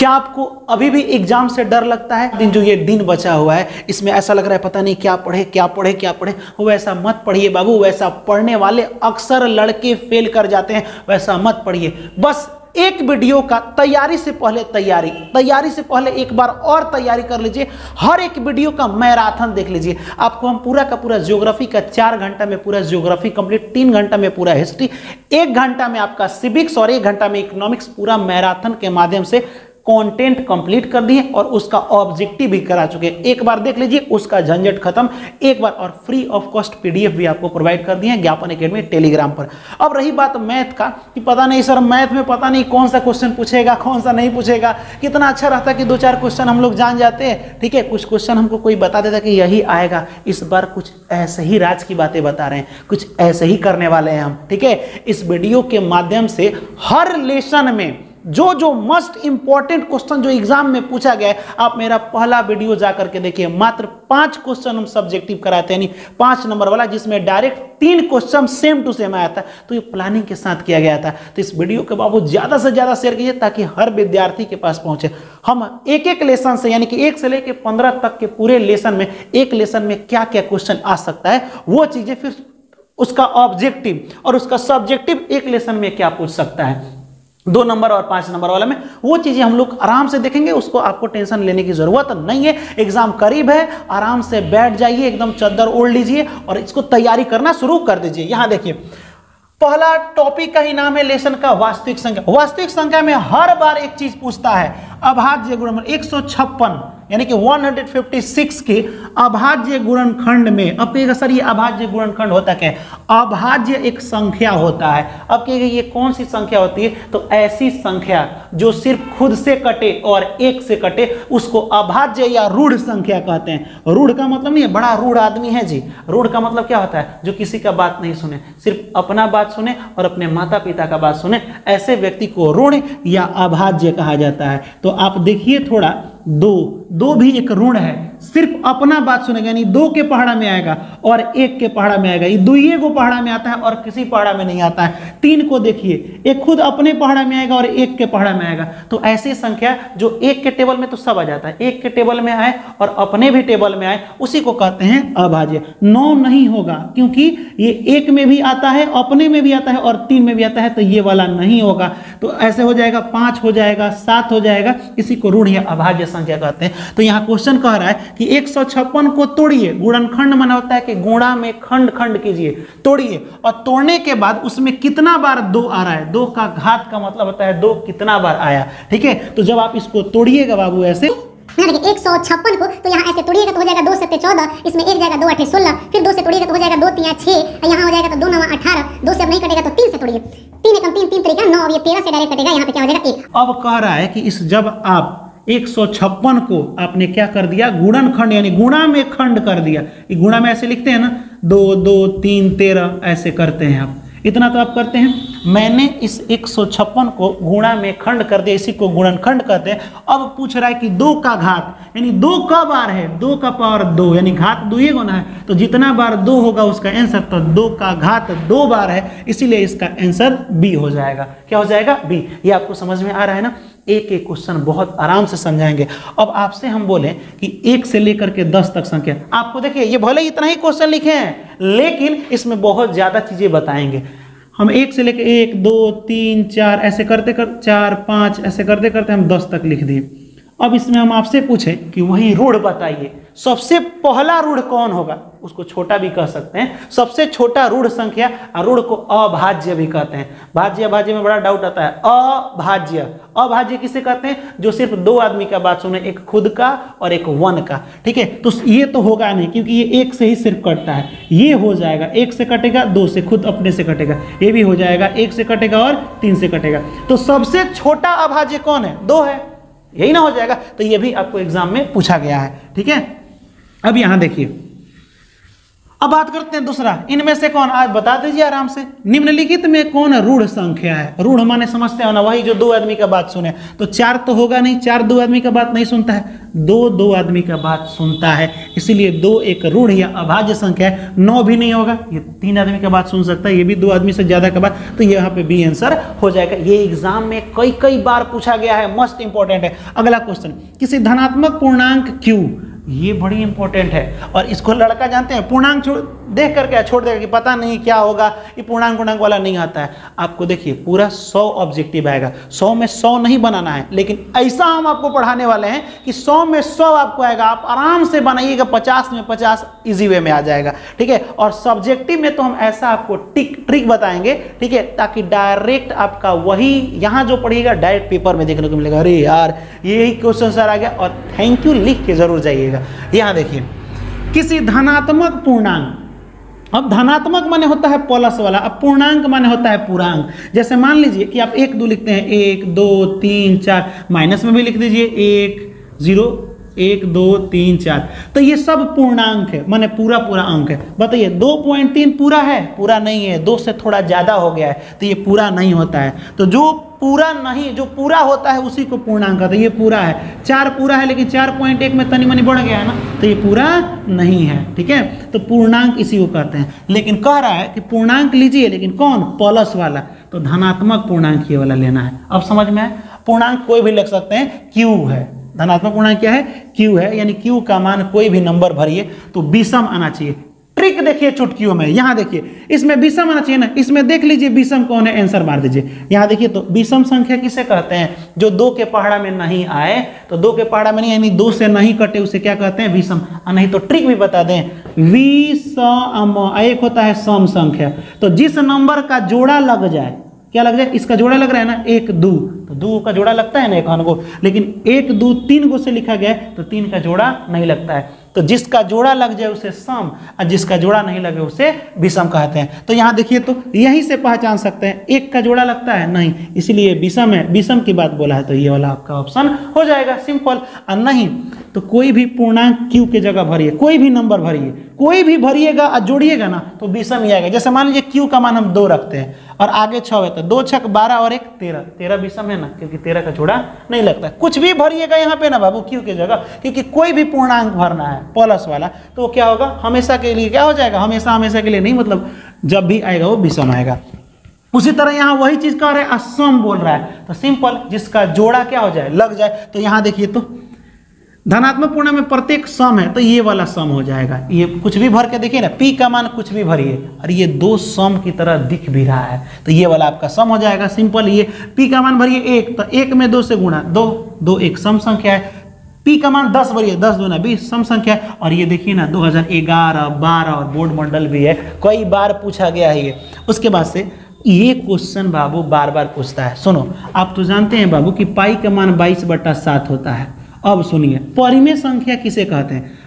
क्या आपको अभी भी एग्जाम से डर लगता है? दिन जो ये दिन बचा हुआ है इसमें ऐसा लग रहा है पता नहीं क्या पढ़े क्या पढ़े क्या पढ़े। वैसा मत पढ़िए बाबू, वैसा पढ़ने वाले अक्सर लड़के फेल कर जाते हैं, वैसा मत पढ़िए। बस एक वीडियो का तैयारी से पहले एक बार और तैयारी कर लीजिए। हर एक वीडियो का मैराथन देख लीजिए। आपको हम पूरा का पूरा ज्योग्राफी का 4 घंटा में पूरा ज्योग्राफी कंप्लीट, 3 घंटा में पूरा हिस्ट्री, 1 घंटा में आपका सिविक्स और 1 घंटा में इकोनॉमिक्स पूरा मैराथन के माध्यम से कंटेंट कंप्लीट कर दिए और उसका ऑब्जेक्टिव भी करा चुके हैं। एक बार देख लीजिए, उसका झंझट खत्म। एक बार और फ्री ऑफ कॉस्ट पीडीएफ भी आपको प्रोवाइड कर दिए हैं ज्ञापन एकेडमी टेलीग्राम पर। अब रही बात मैथ का कि पता नहीं सर मैथ में पता नहीं कौन सा क्वेश्चन पूछेगा कौन सा नहीं पूछेगा। कितना अच्छा रहता कि 2-4 क्वेश्चन हम लोग जान जाते हैं, ठीक है, कुछ क्वेश्चन हमको कोई बता देता कि यही आएगा। इस बार कुछ ऐसे ही राज की बातें बता रहे हैं, कुछ ऐसे ही करने वाले हैं हम, ठीक है। इस वीडियो के माध्यम से हर लेसन में जो मस्ट इंपॉर्टेंट क्वेश्चन जो एग्जाम में पूछा गया है, आप मेरा पहला वीडियो जाकर के देखिए। मात्र 5 क्वेश्चन हम सब्जेक्टिव कराते हैं, यानी 5 नंबर वाला, जिसमें direct 3 question same to same आया था। तो ये प्लानिंग के साथ किया गया था। तो इस वीडियो के बाबू ज्यादा से ज्यादा शेयर कीजिए ताकि हर विद्यार्थी के पास पहुंचे। हम एक लेसन से, यानी कि 1 से लेकर 15 तक के पूरे लेसन में, एक लेसन में क्या क्या क्वेश्चन आ सकता है, वो चीजें, फिर उसका ऑब्जेक्टिव और उसका सब्जेक्टिव एक लेसन में क्या पूछ सकता है, 2 नंबर और 5 नंबर वाला में, वो चीजें हम लोग आराम से देखेंगे। उसको आपको टेंशन लेने की जरूरत नहीं है। एग्जाम करीब है, आराम से बैठ जाइए, एकदम चद्दर ओढ़ लीजिए और इसको तैयारी करना शुरू कर दीजिए। यहां देखिए, पहला टॉपिक का ही नाम है लेसन का वास्तविक संख्या। वास्तविक संख्या में हर बार एक चीज पूछता है, अभाज्य गुणनफल। 156 यानी कि 156 के अभाज्य गुणनखंड में, अब कहेगा सर ये अभाज्य गुणनखंड होता क्या है? अभाज्य एक संख्या होता है। अब कहेगा ये कौन सी संख्या होती है? तो ऐसी संख्या जो सिर्फ खुद से कटे और 1 से कटे, उसको अभाज्य या रूढ़ संख्या कहते हैं। रूढ़ का मतलब नहीं है बड़ा रूढ़ आदमी है जी। रूढ़ का मतलब क्या होता है? जो किसी का बात नहीं सुने, सिर्फ अपना बात सुने और अपने माता पिता का बात सुने, ऐसे व्यक्ति को रूढ़ या अभाज्य कहा जाता है। तो आप देखिए थोड़ा, दो भी एक ऋण है, सिर्फ अपना बात सुनेगा, यानी 2 के पहाड़ा में आएगा और 1 के पहाड़ा में आएगा। ये 2 को पहाड़ा में आता है और किसी पहाड़ा में नहीं आता है। 3 को देखिए, एक खुद अपने पहाड़ा में आएगा और 1 के पहाड़ा में आएगा। तो ऐसी संख्या जो 1 के टेबल में तो सब आ जाता है, 1 के टेबल में आए और अपने भी टेबल में आए, उसी को कहते हैं अभाज्य। 9 नहीं होगा क्योंकि ये 1 में भी आता है, अपने में भी आता है और 3 में भी आता है, तो ये वाला नहीं होगा। तो ऐसे हो जाएगा, 5 हो जाएगा, 7 हो जाएगा, इसी को ऋण या अभाज्य संख्या कहते हैं। तो यहाँ क्वेश्चन कह रहा है कि 156 को तोड़िए। गुणनखंड माना होता है कि गुणा में खंड खंड कीजिए, तोड़िए, और तोड़ने के बाद उसमें कितना बार 2 आ रहा है। 2 का घात का मतलब होता है 2 कितना बार आया, ठीक है। तो जब आप इसको तोड़िएगा बाबू ऐसे, यहाँ देखिए 156 को तो यहाँ ऐसे तोड़िएगा तो हो जाएगा 2 7 14, इसमें 1 जाएगा 2 8 16, फिर 2 से तोड़िएगा तो हो जाएगा 2 3 6, यहाँ हो जाएगा तो 2 9 18, 2 से अब नहीं कटेगा तो 3 से तोड़िए, 3 एकम 3 3 तरीका 9, ये 13 से डायरेक्ट कटेगा, यहाँ पे क्या हो जाएगा 1। अब कह रहा है कि इस जब आप 156 को आपने क्या कर दिया, गुणनखंड यानी गुणा में खंड कर दिया। ये गुणा में ऐसे लिखते हैं ना, 2 2 3 13 ऐसे करते हैं आप, इतना तो आप करते हैं। मैंने इस 156 को गुणा में खंड कर दिया, इसी को गुणनखंड कहते हैं। अब पूछ रहा है कि 2 का घात, यानी 2 का बार है, 2 का पावर 2, यानी घात 2 ही गुना है, तो जितना बार 2 होगा उसका आंसर, तो 2 का घात 2 बार है, इसीलिए इसका आंसर बी हो जाएगा। क्या हो जाएगा? बी। ये आपको समझ में आ रहा है ना? एक एक क्वेश्चन बहुत आराम से समझाएंगे। अब आपसे हम बोले कि 1 से लेकर के 10 तक संख्या, आपको देखिए ये भले इतना ही क्वेश्चन लिखे हैं लेकिन इसमें बहुत ज्यादा चीजें बताएंगे। हम 1 से लेकर 1 2 3 4 ऐसे करते करते 4 5 ऐसे करते करते हम 10 तक लिख दिए। अब इसमें हम आपसे पूछें कि वही रूढ़ बताइए, सबसे पहला रूढ़ कौन होगा? उसको छोटा भी कह सकते हैं, सबसे छोटा रूढ़ संख्या, रूढ़ को अभाज्य भी कहते हैं। भाज्य अभाज्य में बड़ा डाउट आता है। अभाज्य, अभाज्य किसे कहते हैं? जो सिर्फ 2 आदमी का बात सुने, एक खुद का और एक 1 का, ठीक है। तो ये तो होगा नहीं क्योंकि ये 1 से ही सिर्फ कटता है। ये हो जाएगा, 1 से कटेगा, 2 से खुद अपने से कटेगा, ये भी हो जाएगा, 1 से कटेगा और 3 से कटेगा। तो सबसे छोटा अभाज्य कौन है? 2 है, यही ना हो जाएगा। तो ये भी आपको एग्जाम में पूछा गया है, ठीक है। अब यहां देखिए, अब बात करते हैं दूसरा, इनमें से कौन, आज बता दीजिए आराम से, निम्नलिखित में कौन रूढ़ संख्या है। रूढ़ माने समझते हो ना, वही जो दो आदमी का बात सुने। तो 4 तो होगा नहीं, 4 दो आदमी का बात नहीं सुनता है, 2 दो आदमी का बात सुनता है, इसीलिए 2 एक रूढ़ या अभाज्य संख्या है। 9 भी नहीं होगा, ये 3 आदमी का बात सुन सकता है, ये भी 2 आदमी से ज्यादा का बात, तो यहाँ पे बी आंसर हो जाएगा। ये एग्जाम में कई बार पूछा गया है, मस्ट इंपॉर्टेंट है। अगला क्वेश्चन, किसी धनात्मक पूर्णांक Q, ये बड़ी इंपॉर्टेंट है और इसको लड़का जानते हैं, पूर्णांक देख करके छोड़ देगा कि पता नहीं क्या होगा, ये पूर्णांक वाला नहीं आता है। आपको देखिए पूरा 100 ऑब्जेक्टिव आएगा, 100 में 100 नहीं बनाना है, लेकिन ऐसा हम आपको पढ़ाने वाले हैं कि 100 में 100 आपको आएगा, आप आराम से बनाइएगा, 50 में 50 इजी वे में आ जाएगा, ठीक है। और सब्जेक्टिव में तो हम ऐसा आपको ट्रिक बताएंगे, ठीक है, ताकि डायरेक्ट आपका वही यहाँ जो पढ़िएगा डायरेक्ट पेपर में देखने को मिलेगा, अरे यार यही क्वेश्चन सर आ गया, और थैंक यू लिख के जरूर जाइएगा। यहाँ देखिए, किसी धनात्मक पूर्णांक, अब धनात्मक माने होता है प्लस वाला, अब पूर्णांक माने होता है पूर्णांक। जैसे मान लीजिए कि आप 1 2 लिखते हैं, 1 2 3 4, माइनस में भी लिख दीजिए 1 0 1 2 3 4, तो ये सब पूर्णांक है, माने पूरा अंक है। बताइए 2.3 पूरा है? पूरा नहीं है, 2 से थोड़ा ज्यादा हो गया है, तो ये पूरा नहीं होता है। तो जो पूरा नहीं, जो पूरा होता है उसी को पूर्णांक कहते हैं। ये पूरा है, 4 पूरा है, लेकिन 4.1 में तनी मनी बढ़ गया है ना, तो ये पूरा नहीं है, ठीक है। तो पूर्णांक इसी को कहते हैं। लेकिन कह रहा है कि पूर्णांक लीजिए, लेकिन कौन, प्लस वाला, तो धनात्मक पूर्णांक ये वाला लेना है। अब समझ में आए, पूर्णांक कोई भी लिख सकते हैं, Q है, धनात्मक पूर्णांक क्या है, Q है, यानी Q का मान कोई भी नंबर भरिए तो विषम आना चाहिए। ट्रिक देखिए चुटकियों में, यहाँ देखिए इसमें विषम आना चाहिए ना, इसमें देख लीजिए विषम कौन है, आंसर मार दीजिए। यहाँ देखिए तो विषम संख्या किसे कहते हैं, जो 2 के पहाड़ा में नहीं आए, तो 2 के पहाड़ा में नहीं, यानी 2 से नहीं कटे, उसे क्या कहते हैं, विषम। नहीं तो ट्रिक भी बता दें, विषम एक होता है सम संख्या, तो जिस नंबर का जोड़ा लग जाए, क्या लग जाए, इसका जोड़ा लग रहा है ना 1 2, तो 2 का जोड़ा लगता है ना 1 को, लेकिन 1 2 3 को से लिखा गया है तो 3 का जोड़ा नहीं लगता है। तो जिसका जोड़ा लग जाए उसे सम, और जिसका जोड़ा नहीं लगे उसे विषम कहते हैं। तो यहाँ देखिए तो यहीं से पहचान सकते हैं, 1 का जोड़ा लगता है नहीं, इसलिए विषम है, विषम की बात बोला है, तो ये वाला आपका ऑप्शन हो जाएगा, सिंपल। और नहीं तो कोई भी पूर्णांक Q के जगह भरिए, कोई भी नंबर भरिए, कोई भी भरिएगा और जोड़िएगा ना तो विषम ही आएगा। जैसे मान लीजिए Q का मान हम 2 रखते हैं और आगे 6 है, तो 2 6 12 और 1 13, 13 विषम है ना, क्योंकि 13 का जोड़ा नहीं लगता है। कुछ भी भरिएगा यहाँ पे ना बाबू Q के जगह, क्योंकि कोई भी पूर्णांक भरना है प्लस वाला, तो क्या होगा, हमेशा के लिए क्या हो जाएगा, हमेशा के लिए नहीं, मतलब जब भी आएगा वो विषम आएगा। उसी तरह यहाँ वही चीज कह रहा है, असम बोल रहा है, तो सिंपल जिसका जोड़ा क्या हो जाए, लग जाए। तो यहाँ देखिए तो धनात्मक पूर्णांक में प्रत्येक सम है, तो ये वाला सम हो जाएगा। ये कुछ भी भर के देखिए ना, P का मान कुछ भी भरिए, और ये 2 सम की तरह दिख भी रहा है, तो ये वाला आपका सम हो जाएगा। सिंपल, ये P का मान भरिए 1, तो 1 में 2 से गुणा, 2 2 1 सम संख्या है। P का मान 10 भरिए, 10 2 20 सम संख्या है। और ये देखिए ना 2011 12 और बोर्ड मॉडल भी है, कई बार पूछा गया है ये। उसके बाद से ये क्वेश्चन बाबू बार बार पूछता है। सुनो, आप तो जानते हैं बाबू कि पाई का मान 22/7 होता है। अब सुनिए, परिमेय संख्या किसे कहते हैं,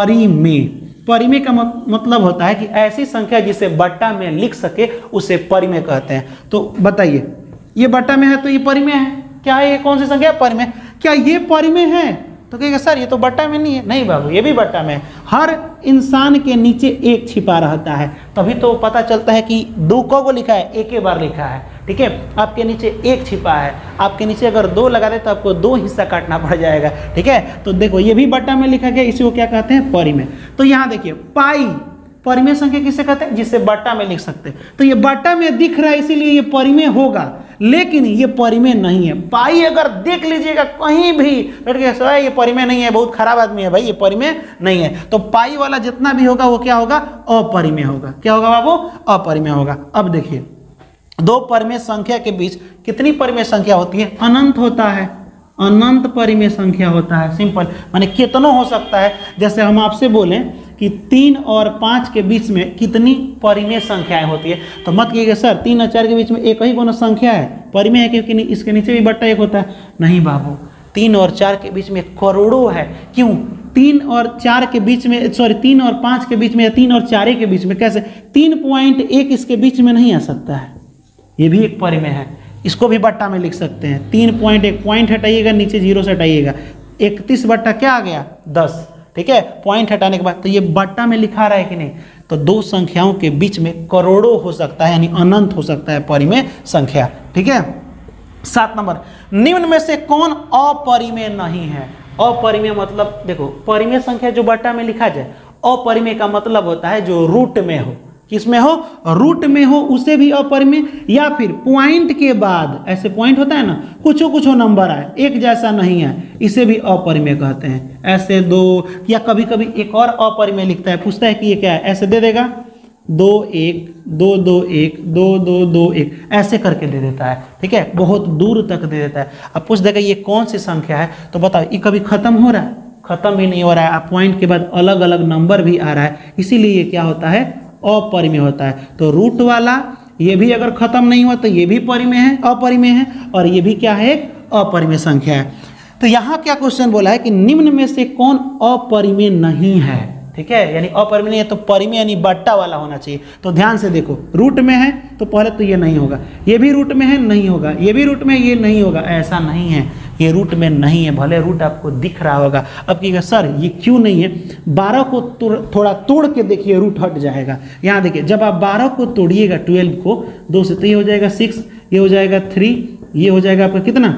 परिमेय का मतलब होता है कि ऐसी संख्या जिसे बट्टा में लिख सके उसे परिमेय कहते हैं। तो बताइए, ये बट्टा में है तो ये परिमेय है, क्या है, ये कौन सी संख्या है, परिमेय। क्या ये परिमेय है, तो कहेगा सर ये तो बट्टा में नहीं है। नहीं बाबू, ये भी बट्टा में है। हर इंसान के नीचे 1 छिपा रहता है, तभी तो पता चलता है कि 2 को लिखा है, 1 बार लिखा है, ठीक है। आपके नीचे 1 छिपा है, आपके नीचे अगर 2 लगा दे तो आपको 2 हिस्सा काटना पड़ जाएगा, ठीक है। तो देखो ये भी बट्टा में लिखा गया, इसी को क्या कहते हैं, परिमेय। तो यहाँ देखिए पाई, परिमेय संख्या किसे कहते हैं, जिसे बट्टा में लिख सकते हैं। तो ये बट्टा में दिख रहा है इसीलिए ये परिमेय होगा, लेकिन ये परिमेय नहीं है। पाई अगर देख लीजिएगा कहीं भी ये परिमेय नहीं है, बहुत खराब आदमी है भाई, ये परिमेय नहीं है। तो पाई वाला जितना भी होगा वो क्या होगा, अपरिमेय होगा। क्या होगा बाबू, अपरिमेय होगा। अब देखिए 2 परिमेय संख्या के बीच कितनी परिमेय संख्या होती है, अनंत होता है, अनंत परिमेय संख्या होता है। सिंपल, माने कितनों हो सकता है। जैसे हम आपसे बोलें कि 3 और 5 के बीच में कितनी परिमेय संख्याएं होती है, तो मत कहिएगा सर 3 और 4 के बीच में एक ही कोनो संख्या है, परिमेय है, क्योंकि इसके नीचे भी बट्टा 1 होता है। नहीं बाबू, 3 और 4 के बीच में करोड़ों है। क्यों, 3 और 4 के बीच में, सॉरी 3 और 5 के बीच में, या 3 और 4 के बीच में, कैसे 3.1 इसके बीच में नहीं आ सकता है, ये भी एक परिमेय है। इसको भी बट्टा में लिख सकते हैं। 3.1 पॉइंट हटाइएगा, नीचे 0 से हटाइएगा, 31 बट्टा क्या आ गया 10, ठीक है। पॉइंट हटाने के बाद तो ये बट्टा में लिखा रहा है कि नहीं, तो दो संख्याओं के बीच में करोड़ों हो सकता है, यानी अनंत हो सकता है परिमेय संख्या। ठीक है। 7 नंबर, निम्न में से कौन अपरिमेय नहीं है? अपरिमेय मतलब देखो, परिमेय संख्या जो बट्टा में लिखा जाए, अपरिमेय का मतलब होता है जो रूट में हो। किसमें हो? रूट में हो, उसे भी अपरिमेय, या फिर पॉइंट के बाद, ऐसे पॉइंट होता है ना, कुछ नंबर आए एक जैसा नहीं है, इसे भी अपरिमेय कहते हैं। ऐसे दो, या कभी कभी एक और अपरिमेय लिखता है, पूछता है कि ये क्या है, ऐसे दे देगा 2 1 2 2 1 2 2 2 1, ऐसे करके दे देता है। ठीक है, बहुत दूर तक दे देता है। अब पूछ देगा ये कौन सी संख्या है, तो बताओ ये कभी खत्म हो रहा है? खत्म भी नहीं हो रहा है। पॉइंट के बाद अलग अलग नंबर भी आ रहा है, इसीलिए ये क्या होता है? अपरिमेय होता है। तो रूट वाला ये भी अगर खत्म नहीं हुआ तो ये भी परिमेय है, अपरिमेय है, और ये भी क्या है? अपरिमेय संख्या है। तो यहाँ क्या क्वेश्चन बोला है कि निम्न में से कौन अपरिमेय नहीं है? ठीक है, यानी अपरिमेय है तो परिमेय यानी बट्टा वाला होना चाहिए। तो ध्यान से देखो, रूट में है तो पहले तो ये नहीं होगा, ये भी रूट में है नहीं होगा, ये भी रूट में ये नहीं होगा, ऐसा नहीं है, ये रूट में नहीं है। भले रूट आपको दिख रहा होगा। अब कहिएगा सर ये क्यों नहीं है? 12 को थोड़ा तोड़ के देखिए, रूट हट जाएगा। यहाँ देखिए, जब आप 12 को तोड़िएगा 12 को 2 से, तो ये हो जाएगा 6, ये हो जाएगा 3, ये हो जाएगा आपका कितना?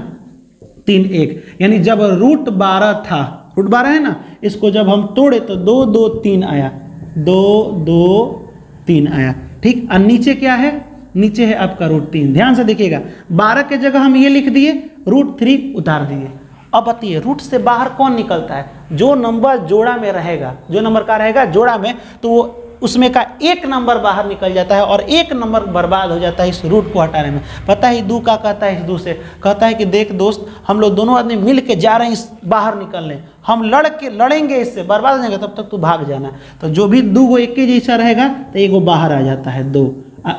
3 1, यानी जब रूट 12 था, रूट 12 है ना, इसको जब हम तोड़े तो 2 2 3 आया, 2 2 3 आया। ठीक, और नीचे क्या है? नीचे है आपका रूट 3। ध्यान से देखिएगा, 12 के जगह हम ये लिख दिए, रूट 3 उतार दिए। अब बताइए रूट से बाहर कौन निकलता है? जो नंबर जोड़ा में रहेगा, जो नंबर का रहेगा जोड़ा में, तो वो उसमें का एक नंबर बाहर निकल जाता है और एक नंबर बर्बाद हो जाता है इस रूट को हटाने में। पता है दू का कहता है इस दू से, कहता है कि देख दोस्त, हम लोग दोनों आदमी मिल के जा रहे हैं इस बाहर निकलने, हम लड़ेंगे इससे, बर्बाद हो जाएगा, तब तक तू भाग जाना। तो जो भी दू को एक के जैसा रहेगा तो एक वो बाहर आ जाता है, 2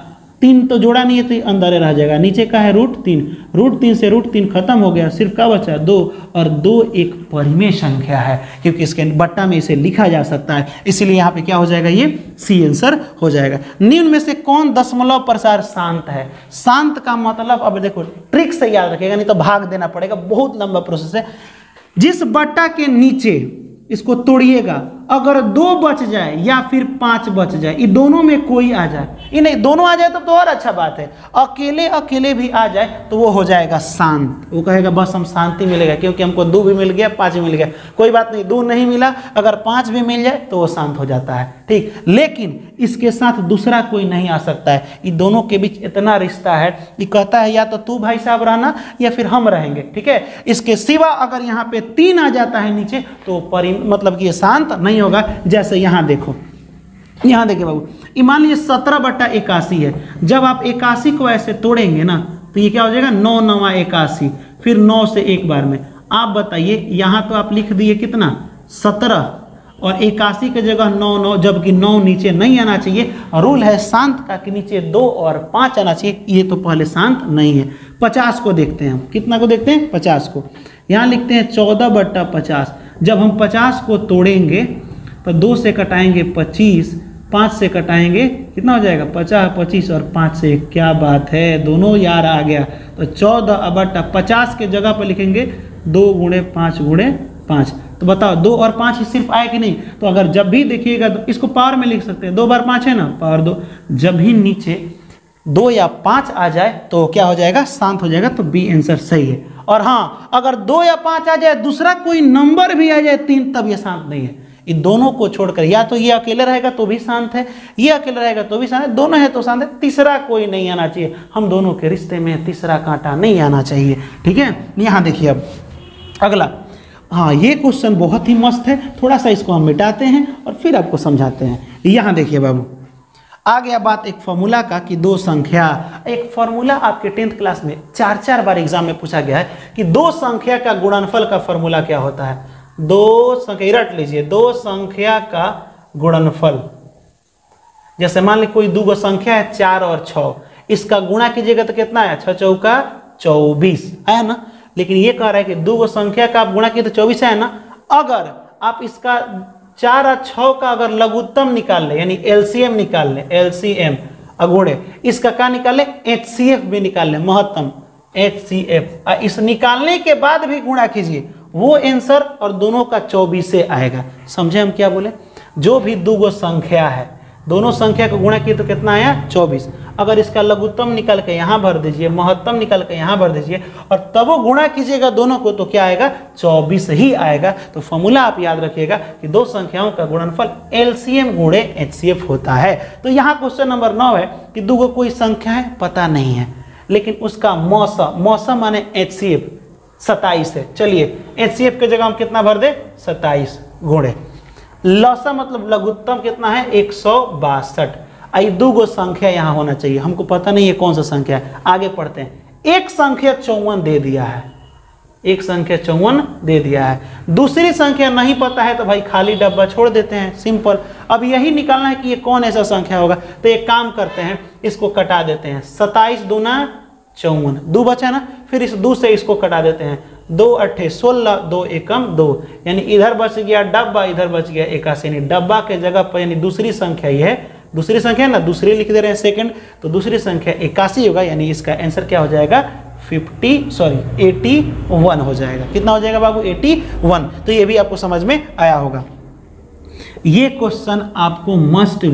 3 तो जोड़ा नहीं है तो अंदर रह जाएगा। नीचे का है रूट 3, रूट 3 से रूट 3 खत्म हो गया, सिर्फ क्या बचा? 2, और 2 एक परिमेय संख्या है, क्योंकि इसके बट्टा में इसे लिखा जा सकता है, इसीलिए यहाँ पे क्या हो जाएगा? ये सी आंसर हो जाएगा। निम्न में से कौन दशमलव प्रसार शांत है? शांत का मतलब, अब देखो ट्रिक से याद रखेगा, नहीं तो भाग देना पड़ेगा, बहुत लंबा प्रोसेस है। जिस बट्टा के नीचे इसको तोड़िएगा, अगर 2 बच जाए या फिर 5 बच जाए, ये दोनों में कोई आ जाए, ये नहीं दोनों आ जाए तब तो और अच्छा बात है, अकेले भी आ जाए तो वो हो जाएगा शांत। वो कहेगा बस हम शांति मिलेगा, क्योंकि हमको 2 भी मिल गया, 5 भी मिल गया, कोई बात नहीं, 2 नहीं मिला, अगर 5 भी मिल जाए तो वो शांत हो जाता है। ठीक, लेकिन इसके साथ दूसरा कोई नहीं आ सकता है। ये दोनों के बीच इतना रिश्ता है, ये कहता है या तो तू भाई साहब रहना या फिर हम रहेंगे। ठीक है, इसके सिवा अगर यहाँ पे 3 आ जाता है नीचे तो मतलब कि ये शांत नहीं होगा। जैसे यहाँ देखो, यहाँ देखिए बाबू, ये मान लीजिए 17/81 है। जब आप 81 को ऐसे तोड़ेंगे ना तो ये क्या हो जाएगा? 9 9 81, फिर 9 से एक बार में। आप बताइए, यहाँ तो आप लिख दिए कितना? 17, और 81 की जगह 9 9, जबकि 9 नीचे नहीं आना चाहिए। रूल है शांत का कि नीचे 2 और 5 आना चाहिए, ये तो पहले शांत नहीं है। 50 को देखते हैं हम, कितना को देखते हैं? 50 को। यहाँ लिखते हैं 14/50। जब हम 50 को तोड़ेंगे तो 2 से कटाएंगे 25, 5 से कटाएंगे कितना हो जाएगा? 50, 25 और 5 से, क्या बात है, दोनों यार आ गया। तो 14/50 के जगह पर लिखेंगे 2 × 5 × 5। तो बताओ 2 और 5 सिर्फ आए कि नहीं? तो अगर जब भी देखिएगा तो इसको पावर में लिख सकते हैं, 2 बार 5 है ना, पावर 2। जब भी नीचे 2 या 5 आ जाए तो क्या हो जाएगा? शांत हो जाएगा। तो बी आंसर सही है। और हाँ, अगर 2 या 5 आ जाए, दूसरा कोई नंबर भी आ जाए 3, तब ये शांत नहीं है। इन दोनों को छोड़कर, या तो ये अकेले रहेगा तो भी शांत है, ये अकेले रहेगा तो भी शांत है, दोनों है तो शांत है, तीसरा कोई नहीं आना चाहिए। हम दोनों के रिश्ते में तीसरा कांटा नहीं आना चाहिए। ठीक है, यहाँ देखिए अब अगला। हाँ, ये क्वेश्चन बहुत ही मस्त है, थोड़ा सा इसको हम मिटाते हैं और फिर आपको समझाते हैं। यहाँ देखिए बाबू, आ गया बात एक फॉर्मूला का कि 2 संख्या, एक फॉर्मूला आपके 10th क्लास में 4 बार एग्जाम में पूछा गया है कि 2 संख्या का गुणनफल का फॉर्मूला क्या होता है? 2 संख्या, रट लीजिए, 2 संख्या का गुणनफल। जैसे मान लीजिए कोई 2 संख्या है 4 और 6, इसका गुणा कीजिएगा तो कितना है? 6 चौका 24 आया ना। लेकिन ये कह रहा है कि 2 संख्या का आप गुणा किए तो 24 है ना। अगर आप इसका 4 और 6 का अगर लघुत्तम निकाल ले, यानी एलसीएम निकाल ले, एलसीएम अगुणे, इसका क्या निकाल ले? एचसीएफ भी निकाल ले, महत्तम एचसीएफ। इस निकालने के बाद भी गुणा कीजिए, वो आंसर और दोनों का 24 से आएगा। समझे हम क्या बोले? जो भी 2 संख्या है, दोनों संख्या को गुणा किए तो कितना आया 24। अगर इसका लघुत्तम निकल के यहाँ भर दीजिए, महत्तम निकल के यहाँ भर दीजिए और तब वो गुणा कीजिएगा दोनों को तो क्या आएगा 24 ही आएगा। तो फॉर्मूला आप याद रखिएगा कि दो संख्याओं का गुणनफल एलसीएम गुणे एचसीएफ होता है। तो यहाँ क्वेश्चन नंबर 9 है कि दो कोई संख्या है पता नहीं है लेकिन उसका मौसम माने एचसीएफ 27 है। चलिए एचसीएफ के जगह हम कितना भर दे 27 गुणे लौसा मतलब लघुत्तम कितना है 162। आई दो गो संख्या यहाँ होना चाहिए, हमको पता नहीं है कौन सा संख्या है। आगे पढ़ते हैं। एक संख्या 54 दे दिया है, एक संख्या 54 दे दिया है, दूसरी संख्या नहीं पता है तो भाई खाली डब्बा छोड़ देते हैं, सिंपल। अब यही निकालना है कि ये कौन ऐसा संख्या होगा। तो एक काम करते हैं, इसको कटा देते हैं। 27 दूना 54, 2 बचा ना, फिर इस 2 से इसको कटा देते हैं। 2 अट्ठे 16, 2 एकम 2, यानी इधर बच गया डब्बा, इधर बच गया 81, यानी डब्बा के जगह पर यानी दूसरी संख्या ही है, दूसरी संख्या ना, दूसरी लिख दे रहे हैं सेकंड, तो दूसरी संख्या 81 होगा। यानी इसका आंसर क्या हो जाएगा 81 हो जाएगा। कितना हो जाएगा बाबू 81। तो ये भी आपको समझ में आया होगा। ये क्वेश्चन आपको मस्ट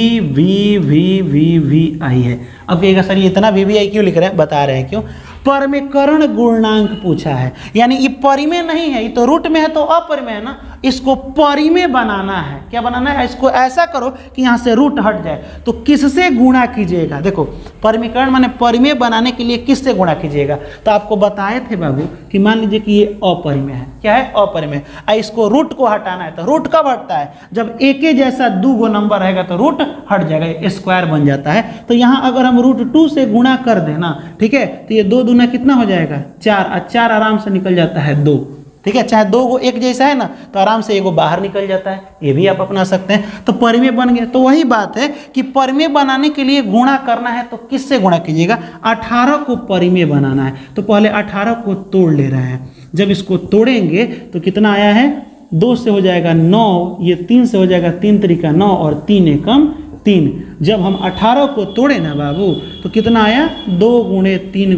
वी आई है। अब कहिएगा सर ये इतना वी क्यों लिख रहे हैं, बता रहे हैं क्यों। परिमेयकरण गुणांक पूछा है, यानी ये परिमेय नहीं है, ये तो रूट में है तो अपरिमेय है ना, इसको परिमेय बनाना है। क्या बनाना है, इसको ऐसा करो कि यहाँ से रूट हट जाए। तो किससे गुणा कीजिएगा, देखो परिमेयकरण माने परिमेय बनाने के लिए किससे गुणा कीजिएगा। तो आपको बताए थे बाबू कि मान लीजिए कि ये अपरिमेय है, क्या है अपरिमेय, इसको रूट को हटाना है। तो रूट कब हटता है, जब एक जैसा 2 गो नंबर रहेगा तो रूट हट जाएगा, स्क्वायर बन जाता है। तो यहाँ अगर हम √2 से गुणा कर देना, ठीक है, तो ये 2 दूना कितना हो जाएगा 4, और 4 आराम से निकल जाता है 2, ठीक है। चाहे 2 को एक जैसा है ना तो आराम से एगो बाहर निकल जाता है, ये भी आप अपना सकते हैं। तो परिमेय बन गया। तो वही बात है कि परिमेय बनाने के लिए गुणा करना है तो किससे गुणा कीजिएगा, 18 को परिमेय बनाना है। तो पहले 18 को तोड़ ले रहे हैं। जब इसको तोड़ेंगे तो कितना आया है, 2 से हो जाएगा 9, ये 3 से हो जाएगा 3 त्रिका 9 और 3 एकम 3। जब हम 18 को तोड़े ना बाबू तो कितना आया 2 गुणे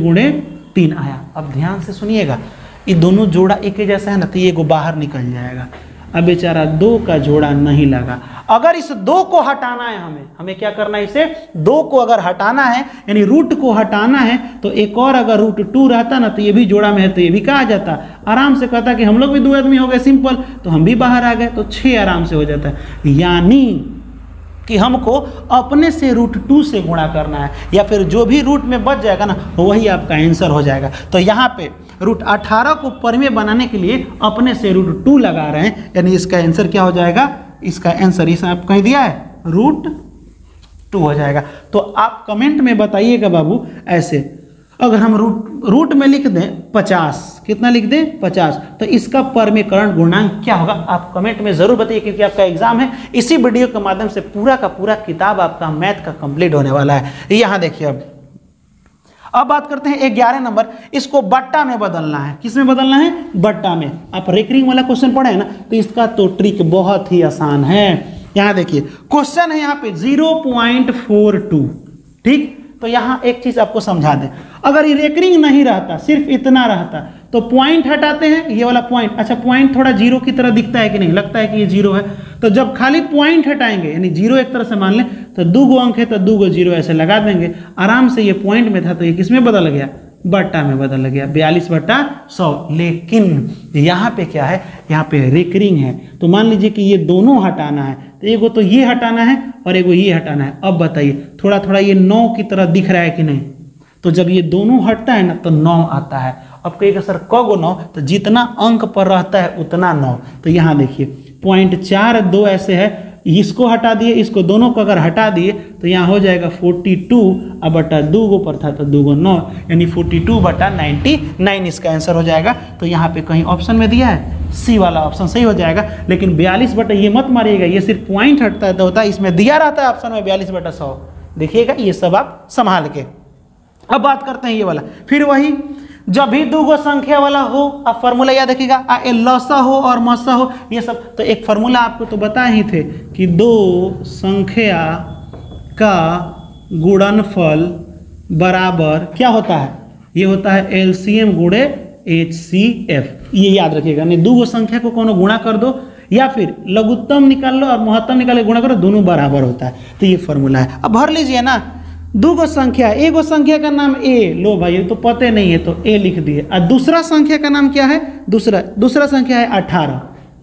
3 आया। अब ध्यान से सुनिएगा, ये दोनों जोड़ा एक ही जैसा है ना, तो ये को बाहर निकल जाएगा। अब बेचारा 2 का जोड़ा नहीं लगा। अगर इस 2 को हटाना है, हमें क्या करना है, इसे 2 को अगर हटाना है यानी रूट को हटाना है तो एक और अगर √2 रहता ना तो ये भी जोड़ा में है तो ये भी कहा जाता, आराम से कहता कि हम लोग भी 2 आदमी हो गए सिंपल, तो हम भी बाहर आ गए तो 6 आराम से हो जाता है। यानी कि हमको अपने से √2 से गुणा करना है, या फिर जो भी रूट में बच जाएगा ना वही आपका आंसर हो जाएगा। तो यहाँ पे √18 को परिमेय बनाने के लिए अपने से √2 लगा रहे हैं, यानी इसका आंसर क्या हो जाएगा, इसका आंसर इस आप कहीं दिया है √2 हो जाएगा। तो आप कमेंट में बताइएगा बाबू ऐसे, अगर हम रूट में लिख दें 50, कितना लिख दें 50, तो इसका परिमेयकरण गुणांक क्या होगा, आप कमेंट में जरूर बताइए, क्योंकि आपका एग्जाम है। इसी वीडियो के माध्यम से पूरा का पूरा किताब आपका मैथ का कंप्लीट होने वाला है। यहाँ देखिए अब बात करते हैं 11 नंबर, इसको बट्टा में बदलना है। किस में बदलना है, बट्टा में। आप रेकरिंग वाला क्वेश्चन पढ़े हैं ना, तो इसका तो ट्रिक बहुत ही आसान है। यहाँ देखिए क्वेश्चन है यहाँ पे 0.42, ठीक। तो यहाँ एक चीज आपको समझा दें, अगर ये रेकरिंग नहीं रहता, सिर्फ इतना रहता, तो पॉइंट हटाते हैं, ये वाला पॉइंट, अच्छा पॉइंट थोड़ा 0 की तरह दिखता है कि नहीं, लगता है कि ये 0 है। तो जब खाली पॉइंट हटाएंगे यानी 0 एक तरह से मान लें, तो 2 गो अंक है तो 2 गो 0 ऐसे लगा देंगे, आराम से ये पॉइंट में था तो ये किस में बदल गया, बट्टा में बदल गया, 42/100। लेकिन यहाँ पे क्या है, यहाँ पे रेकरिंग है। तो मान लीजिए कि ये दोनों हटाना है, तो एगो तो ये हटाना है और एगो ये हटाना है। अब बताइए थोड़ा थोड़ा ये 9 की तरह दिख रहा है कि नहीं, तो जब ये दोनों हटता है ना तो 9 आता है। अब कहिएगा सर कगो 9, तो जितना अंक पर रहता है उतना 9। तो यहाँ देखिए 0.42 ऐसे है, इसको हटा दिए, इसको दोनों को अगर हटा दिए तो यहाँ हो जाएगा 42, अब बटा 2 गो पर था तो 2 गो 9, यानी 42/99 इसका आंसर हो जाएगा। तो यहाँ पे कहीं ऑप्शन में दिया है, सी वाला ऑप्शन सही हो जाएगा। लेकिन 42 ये मत मारिएगा, ये सिर्फ पॉइंट हटता है तो होता है, इसमें दिया रहता है ऑप्शन में 42/100। देखिएगा ये सब आप संभाल के। अब बात करते हैं ये वाला, फिर वही जब भी 2 गो संख्या वाला हो, आप फार्मूला याद रखिएगा, लसा हो और मसा हो, ये सब। तो एक फार्मूला आपको तो बताए ही थे कि 2 संख्या का गुणनफल बराबर क्या होता है, ये होता है एलसीएम गुणे एचसीएफ। ये याद रखिएगा, नहीं 2 गो संख्या को कोनो गुणा कर दो या फिर लघुत्तम निकाल लो और महत्तम निकाल के गुणा करो, दोनों बराबर होता है। तो ये फॉर्मूला है। अब भर लीजिए ना, दो गो संख्या, एक गो संख्या का नाम ए, लो भाई ये तो पते नहीं है तो ए लिख दिए, और दूसरा संख्या का नाम क्या है, दूसरा संख्या है 18।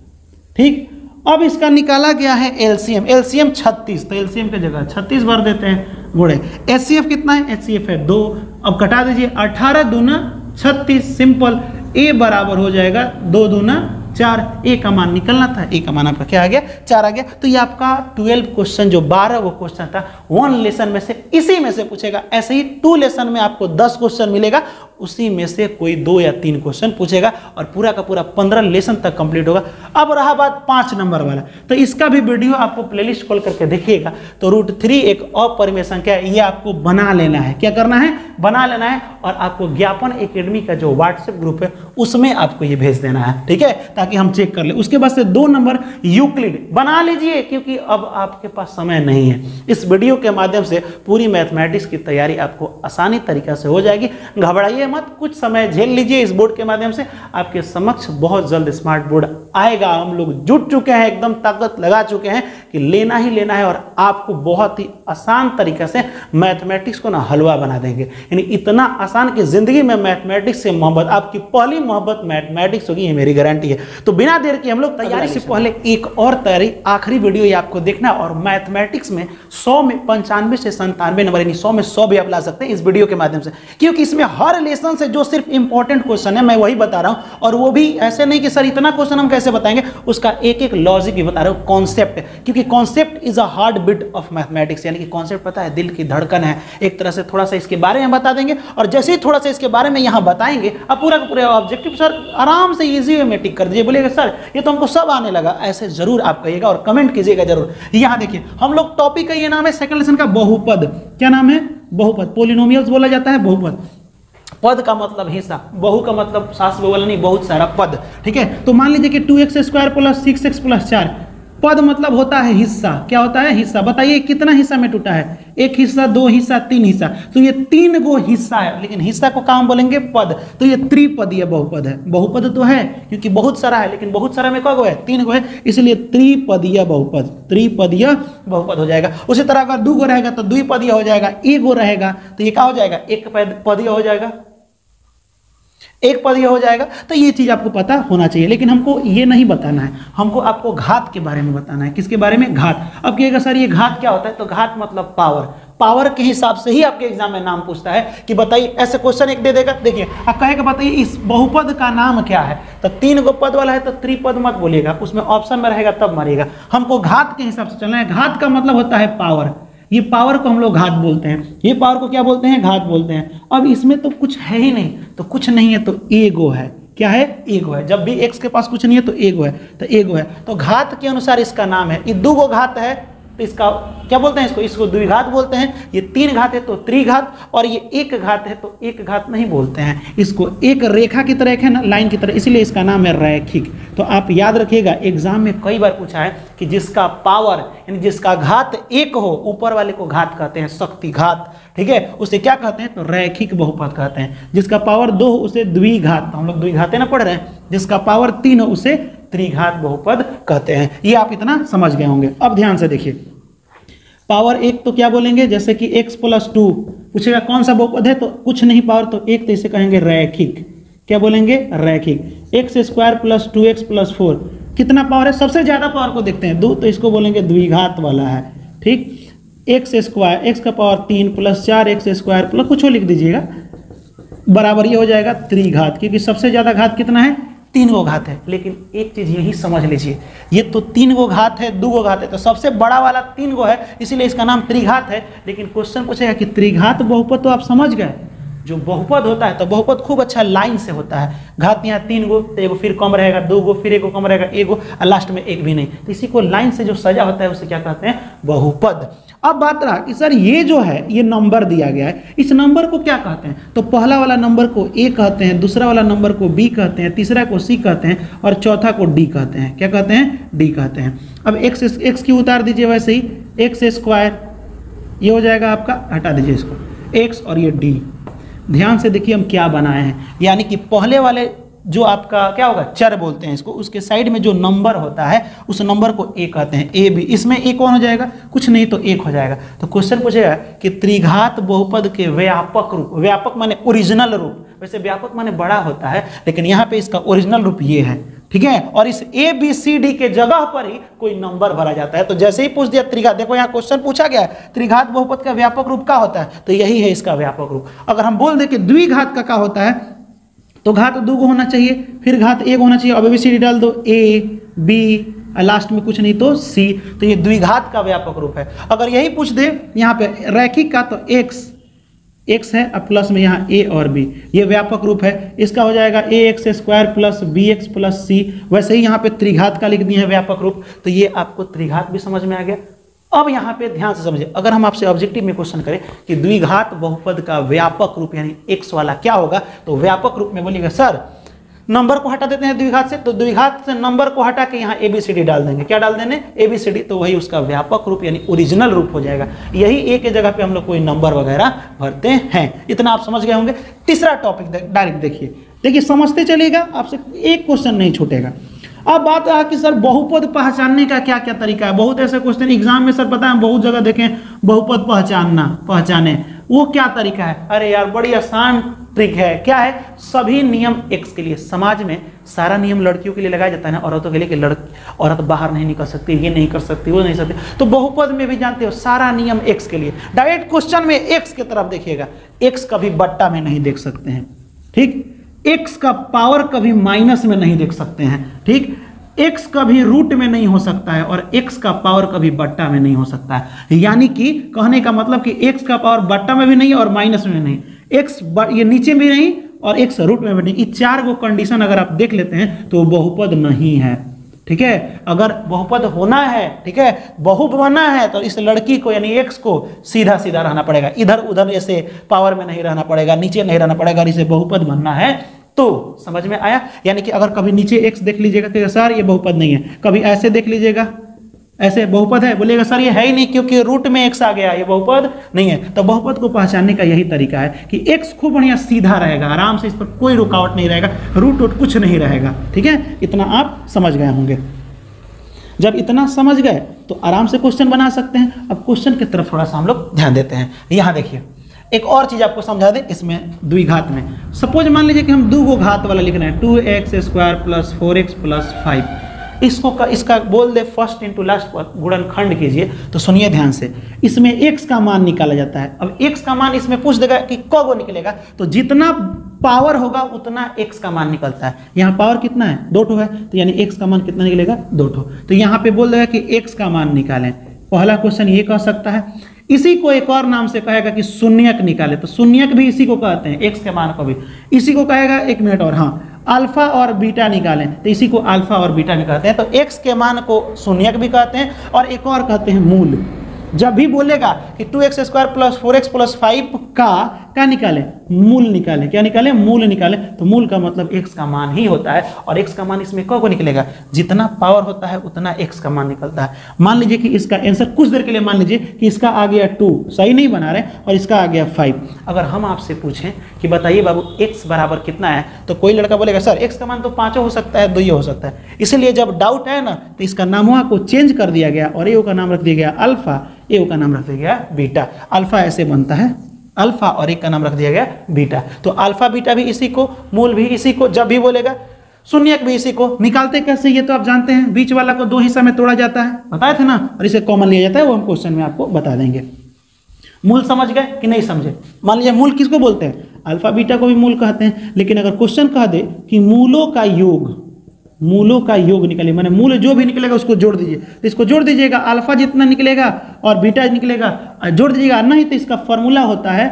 ठीक, अब इसका निकाला गया है एलसीएम, एलसीएम 36, तो एलसीएम की जगह 36 भर देते हैं, गुणे एचसीएफ कितना है, एचसीएफ है 2। अब कटा दीजिए, 18 दूना 36, सिंपल, ए बराबर हो जाएगा 2 दूना 4, ए का मान निकलना था, ए का मान आपका क्या आ गया, 4 आ गया। तो ये आपका 12 क्वेश्चन, जो 12 वो क्वेश्चन था 1 लेसन में से, इसी में से पूछेगा। ऐसे ही 2 लेसन में आपको 10 क्वेश्चन मिलेगा, उसी में से कोई 2 या 3 क्वेश्चन पूछेगा और पूरा का पूरा 15 लेसन तक कंप्लीट होगा। अब रहा बात 5 नंबर वाला, तो इसका भी वीडियो आपको प्लेलिस्ट खोल करके देखिएगा। तो √3 एक अपरिमेय संख्या है, ये आपको बना लेना है। क्या करना है, बना लेना है, और आपको ज्ञापन एकेडमी का जो व्हाट्सएप ग्रुप है उसमें आपको ये भेज देना है, ठीक है, ताकि हम चेक कर ले। उसके बाद से 2 नंबर यूक्लिड बना लीजिए, क्योंकि अब आपके पास समय नहीं है। इस वीडियो के माध्यम से पूरी मैथमेटिक्स की तैयारी आपको आसानी तरीका से हो जाएगी, घबराइए मत, कुछ समय झेल लीजिए। इस बोर्ड के माध्यम से आपके समक्ष बहुत जल्द स्मार्ट बोर्ड आएगा। हम लोग जुट चुके हैं, एकदम ताकत लगा चुके हैं कि लेना ही लेना है, और आपको बहुत ही आसान तरीके से मैथमेटिक्स को ना हलवा बना देंगे। यानी इतना आसान कि जिंदगी में मैथमेटिक्स से मोहब्बत, आपकी पहली मोहब्बत मैथमेटिक्स होगी, ये मेरी गारंटी है। तो बिना देर के हम लोग तैयारी से पहले एक और तैयारी, आखिरी वीडियो ये आपको देखना, और मैथमेटिक्स में 100 में 95 से 97 नंबर, यानी 100 में 100 भी आप ला सकते हैं इस वीडियो के माध्यम से, क्योंकि इसमें हर लेसन से जो सिर्फ इंपॉर्टेंट क्वेश्चन है मैं वही बता रहा हूं, और वो भी ऐसे नहीं कि सर इतना क्वेश्चन हम कैसे बताएंगे, उसका एक एक लॉजिक भी बता रहा हूं, कॉन्सेप्ट, क्योंकि concept is a heartbeat of mathematics. यानी कि कॉन्सेप्ट पता है, दिल की धड़कन है एक तरह से। थोड़ा सा इसके बारे में बता देंगे, और जैसे ही थोड़ा सा इसके बारे में यहां बताएंगे, अब पूरा का पूरा ऑब्जेक्टिव सर आराम से इजी वे में टिक कर दीजिए। बोलिएगा सर ये तो हमको सब आने लगा, ऐसे जरूर आप कहिएगा और कमेंट कीजिएगा जरूर। यहां देखिए हम लोग टॉपिक का ये नाम है सेकंड लेसन का बहुपद। क्या नाम है, बहुपद, पोलिनोमियल्स बोला जाता है बहुपद। पद का मतलब हिस्सा, बहु का मतलब सास वाला नहीं, बहुत सारा पद, ठीक है। तो मान लीजिए कि 2x² + 6x + 4, पद मतलब होता है हिस्सा। क्या होता है, हिस्सा। बताइए कितना हिस्सा में टूटा है, 1 हिस्सा, 2 हिस्सा, 3 हिस्सा, तो ये 3 गो हिस्सा है, लेकिन हिस्सा को काम बोलेंगे पद। तो ये त्रिपदीय बहुपद है। बहुपद तो है क्योंकि बहुत सारा है, लेकिन बहुत सारा में क गो है, 3 गो है, इसलिए त्रिपदीय बहुपद, त्रिपदीय बहुपद हो जाएगा। उसी तरह अगर 2 गो रहेगा तो द्विपदीय हो जाएगा, 1 गो रहेगा तो ये क्या हो जाएगा, एक पदीय हो जाएगा, एक पद ये हो जाएगा। तो ये चीज आपको पता होना चाहिए, लेकिन हमको ये नहीं बताना है, हमको आपको घात के बारे में बताना है। किसके बारे में, घात। अब कहिएगा सर ये घात क्या होता है, तो घात मतलब पावर। पावर के हिसाब से ही आपके एग्जाम में नाम पूछता है कि बताइए, ऐसे क्वेश्चन एक दे देगा, देखिए आप कहेगा बताइए इस बहुपद का नाम क्या है, तो 3 गो पद वाला है तो त्रिपद मत बोलिएगा, उसमें ऑप्शन में रहेगा तब मारिएगा। हमको घात के हिसाब से चलना है। घात का मतलब होता है पावर। ये पावर को हम लोग घात बोलते हैं, ये पावर को क्या बोलते हैं, घात बोलते हैं। अब इसमें तो कुछ है ही नहीं, तो कुछ नहीं है तो एगो है। क्या है, एगो है। जब भी x के पास कुछ नहीं है तो एगो है, तो एगो है। तो घात के अनुसार इसका नाम है। ये 2 गो घात है तो इसका क्या बोलते हैं, इसको द्विघात बोलते हैं। ये 3 घात है तो त्रिघात, और ये 1 घात है तो एक घात नहीं बोलते हैं, इसको एक रेखा की तरह, एक है ना लाइन की तरह, इसलिए इसका नाम है रैखिक। तो आप याद रखिएगा, एग्जाम में कई बार पूछा है कि जिसका पावर यानी जिसका घात 1 हो, ऊपर वाले को घात कहते हैं, शक्ति घात, ठीक है, उसे क्या कहते हैं, तो रैखिक बहुपद कहते हैं। जिसका पावर 2 हो उसे द्विघात, हम लोग द्विघाते ना पढ़ रहे हैं, जिसका पावर 3 हो उसे त्रिघात बहुपद कहते हैं। ये आप इतना समझ गए होंगे। अब ध्यान से देखिए, पावर 1 तो क्या बोलेंगे, जैसे कि x + 2 पूछेगा कौन सा बहुपद है, तो कुछ नहीं पावर तो 1, तो इसे कहेंगे रैखिक। क्या बोलेंगे, रैखिक। x² + 2x + 4 कितना पावर है, सबसे ज्यादा पावर को देखते हैं 2, तो इसको बोलेंगे द्विघात वाला है, ठीक। x² का पावर 3 + 4x² + कुछ लिख दीजिएगा, बराबर ये हो जाएगा त्रिघात, क्योंकि सबसे ज्यादा घात कितना है, 3 गो घात है। लेकिन एक चीज यही समझ लीजिए, ये तो 3 गो घात है, 2 गो घात है, तो सबसे बड़ा वाला 3 गो है, इसीलिए इसका नाम त्रिघात है। लेकिन क्वेश्चन पूछेगा कि त्रिघात बहुपद, तो आप समझ गए, जो बहुपद होता है तो बहुपद खूब अच्छा लाइन से होता है। घात यहाँ 3 गो, तो एगो फिर कम रहेगा, 2 गो, फिर एगो कम रहेगा, एगो, और लास्ट में एक भी नहीं, तो इसी को लाइन से जो सजा होता है उसे क्या कहते हैं, बहुपद। अब बात रहा कि सर ये जो है, ये नंबर दिया गया है, इस नंबर को क्या कहते हैं, तो पहला वाला नंबर को A कहते हैं, दूसरा वाला नंबर को B कहते हैं, तीसरा को C कहते हैं, और चौथा को D कहते हैं। क्या कहते हैं, D कहते हैं। अब x की उतार दीजिए, वैसे ही x² ये हो जाएगा आपका, हटा दीजिए इसको, x और ये D। ध्यान से देखिए हम क्या बनाए हैं, यानी कि पहले वाले जो आपका क्या होगा, चर बोलते हैं इसको, उसके साइड में जो नंबर होता है उस नंबर को ए कहते हैं, ए बी। इसमें ए कौन हो जाएगा, कुछ नहीं तो एक हो जाएगा। तो क्वेश्चन पूछेगा कि त्रिघात बहुपद के व्यापक रूप, व्यापक माने ओरिजिनल रूप, वैसे व्यापक माने बड़ा होता है लेकिन यहाँ पे इसका ओरिजिनल रूप ये है, ठीक है। और इस ए बी सी डी के जगह पर ही कोई नंबर भरा जाता है। तो जैसे ही पूछ दिया त्रिघात, देखो यहाँ क्वेश्चन पूछा गया है त्रिघात बहुपद का व्यापक रूप क्या होता है, तो यही है इसका व्यापक रूप। अगर हम बोल दें कि द्विघात का क्या होता है, तो घात 2 को होना चाहिए, फिर घात 1 होना चाहिए, अब ABCD डाल दो, ए बी, लास्ट में कुछ नहीं तो सी, तो ये द्विघात का व्यापक रूप है। अगर यही पूछ दे यहाँ पे रैखिक का, तो एक्स है अब प्लस में यहाँ ए और बी, ये व्यापक रूप है, इसका हो जाएगा ax² plus bx plus c। वैसे ही यहाँ पे त्रिघात का लिख दिए हैं व्यापक रूप, तो ये आपको त्रिघात भी समझ में आ गया। अब यहाँ पे ध्यान से समझिए, अगर हम आपसे ऑब्जेक्टिव में क्वेश्चन करें कि द्विघात बहुपद का व्यापक रूप यानी x वाला क्या होगा, तो व्यापक रूप में बोलिएगा सर नंबर को हटा देते हैं द्विघात से, तो द्विघात से नंबर को हटा के यहाँ ABCD डाल देंगे, क्या डाल देंगे ABCD, तो वही उसका व्यापक रूप यानी ओरिजिनल रूप हो जाएगा। यही ए के जगह पे हम लोग कोई नंबर वगैरह भरते हैं। इतना आप समझ गए होंगे। तीसरा टॉपिक डायरेक्ट देखिए समझते चलिएगा, आपसे एक क्वेश्चन नहीं छूटेगा। अब बात है कि सर बहुपद पहचानने का क्या क्या तरीका है। बहुत ऐसे क्वेश्चन एग्जाम में सर पता है, बहुत जगह देखें बहुपद पहचाने, वो क्या तरीका है। अरे यार बड़ी आसान ट्रिक है। क्या है, सभी नियम एक्स के लिए, समाज में सारा नियम लड़कियों के लिए लगाया जाता है ना, औरतों के लिए कि औरत बाहर नहीं निकल सकती, ये नहीं कर सकती, वो नहीं सकती। तो बहुपद में भी जानते हो सारा नियम एक्स के लिए। डायरेक्ट क्वेश्चन में एक्स की तरफ देखिएगा, एक्स कभी बट्टा में नहीं देख सकते हैं, ठीक। एक्स का पावर कभी माइनस में नहीं देख सकते हैं, ठीक। एक्स कभी रूट में नहीं हो सकता है और एक्स का पावर कभी बट्टा में नहीं हो सकता है। यानी कि कहने का मतलब कि एक्स का पावर बट्टा में भी नहीं और माइनस में नहीं, एक्स ये नीचे भी नहीं और एक्स रूट में भी नहीं। ये 4 को कंडीशन अगर आप देख लेते हैं तो बहुपद नहीं है, ठीक है। अगर बहुपद होना है, ठीक है, बहु बनना है, तो इस लड़की को यानी एक्स को सीधा सीधा रहना पड़ेगा, इधर उधर ऐसे पावर में नहीं रहना पड़ेगा, नीचे नहीं रहना पड़ेगा। और इसे बहुपद बनना है तो समझ में आया। यानी कि अगर कभी नीचे एक्स देख लीजिएगा तो सर ये बहुपद नहीं है, कभी ऐसे देख लीजिएगा ऐसे बहुपद है, बोलेगा सर ये है ही नहीं क्योंकि रूट में एक्स आ गया, ये बहुपद नहीं है। तो बहुपद को पहचानने का यही तरीका है कि एक्स खूब बढ़िया सीधा रहेगा, आराम से, इस पर कोई रुकावट नहीं रहेगा, रूट कुछ नहीं रहेगा, ठीक है। इतना आप समझ गए होंगे। जब इतना समझ गए तो आराम से क्वेश्चन बना सकते हैं। अब क्वेश्चन की तरफ थोड़ा सा हम लोग ध्यान देते हैं। यहाँ देखिए एक और चीज आपको समझा दे इसमें द्विघात में। सपोज मान लीजिए कि हम 2 को घात वाला लिखना है, 2x² प्लस 4x प्लस 5, इसका बोल दे फर्स्ट इंटू लास्ट पर गुणनखंड कीजिए। तो सुनिए ध्यान से, इसमें x का मान निकाला जाता है। अब x का मान इसमें पूछ देगा कि कब निकलेगा, तो जितना पावर होगा उतना x का मान निकलता है। यहाँ पावर कितना है, 2 है, तो यानी x का मान कितना निकलेगा, 2। तो यहाँ पे बोल देगा कि x का मान निकालें। पहला क्वेश्चन ये कह सकता है। इसी को एक और नाम से कहेगा कि शून्यक निकाले, तो शून्यक भी इसी को कहते हैं, x के मान को भी इसी को कहेगा। 1 मिनट और, हाँ, अल्फा और बीटा निकालें, तो इसी को अल्फा और बीटा भी कहते हैं। तो x के मान को शून्यक भी कहते हैं और एक और कहते हैं मूल। जब भी बोलेगा कि 2x² प्लस 4x प्लस 5 का निकाले, मूल निकाले, क्या निकाले, मूल निकाले। तो मूल का मतलब x का मान ही होता है और x का मान इसमें कब को निकलेगा, जितना पावर होता है उतना x का मान निकलता है। मान लीजिए कि इसका आंसर कुछ देर के लिए मान लीजिए कि इसका आ गया 2, सही नहीं बना रहे, और इसका आ गया 5। अगर हम आपसे पूछें कि बताइए बाबू x बराबर कितना है, तो कोई लड़का बोलेगा सर x का मान तो 5 हो सकता है, 2 हो सकता है। इसलिए जब डाउट है ना, तो इसका नामुआ को चेंज कर दिया गया और ए का नाम रख दिया गया अल्फा, ए का नाम रख दिया गया बीटा। अल्फा ऐसे बनता है अल्फा और एक का नाम रख दिया गया बीटा। तो अल्फा बीटा भी इसी को, मूल भी इसी को, जब भी बोलेगा शून्यक भी इसी को। निकालते कैसे ये तो आप जानते हैं, बीच वाला को 2 हिस्सा में तोड़ा जाता है, बताए थे ना, और इसे कॉमन लिया जाता है, वो हम क्वेश्चन में आपको बता देंगे। मूल समझ गए कि नहीं समझे। मान लीजिए मूल किसको बोलते हैं, अल्फा बीटा को भी मूल कहते हैं। लेकिन अगर क्वेश्चन कह दे कि मूलों का योग निकले, माने मूल जो भी निकलेगा उसको जोड़ दीजिए, तो इसको जोड़ दीजिएगा, अल्फा जितना निकलेगा और बीटा निकलेगा जोड़ दीजिएगा, नहीं तो इसका फॉर्मूला होता है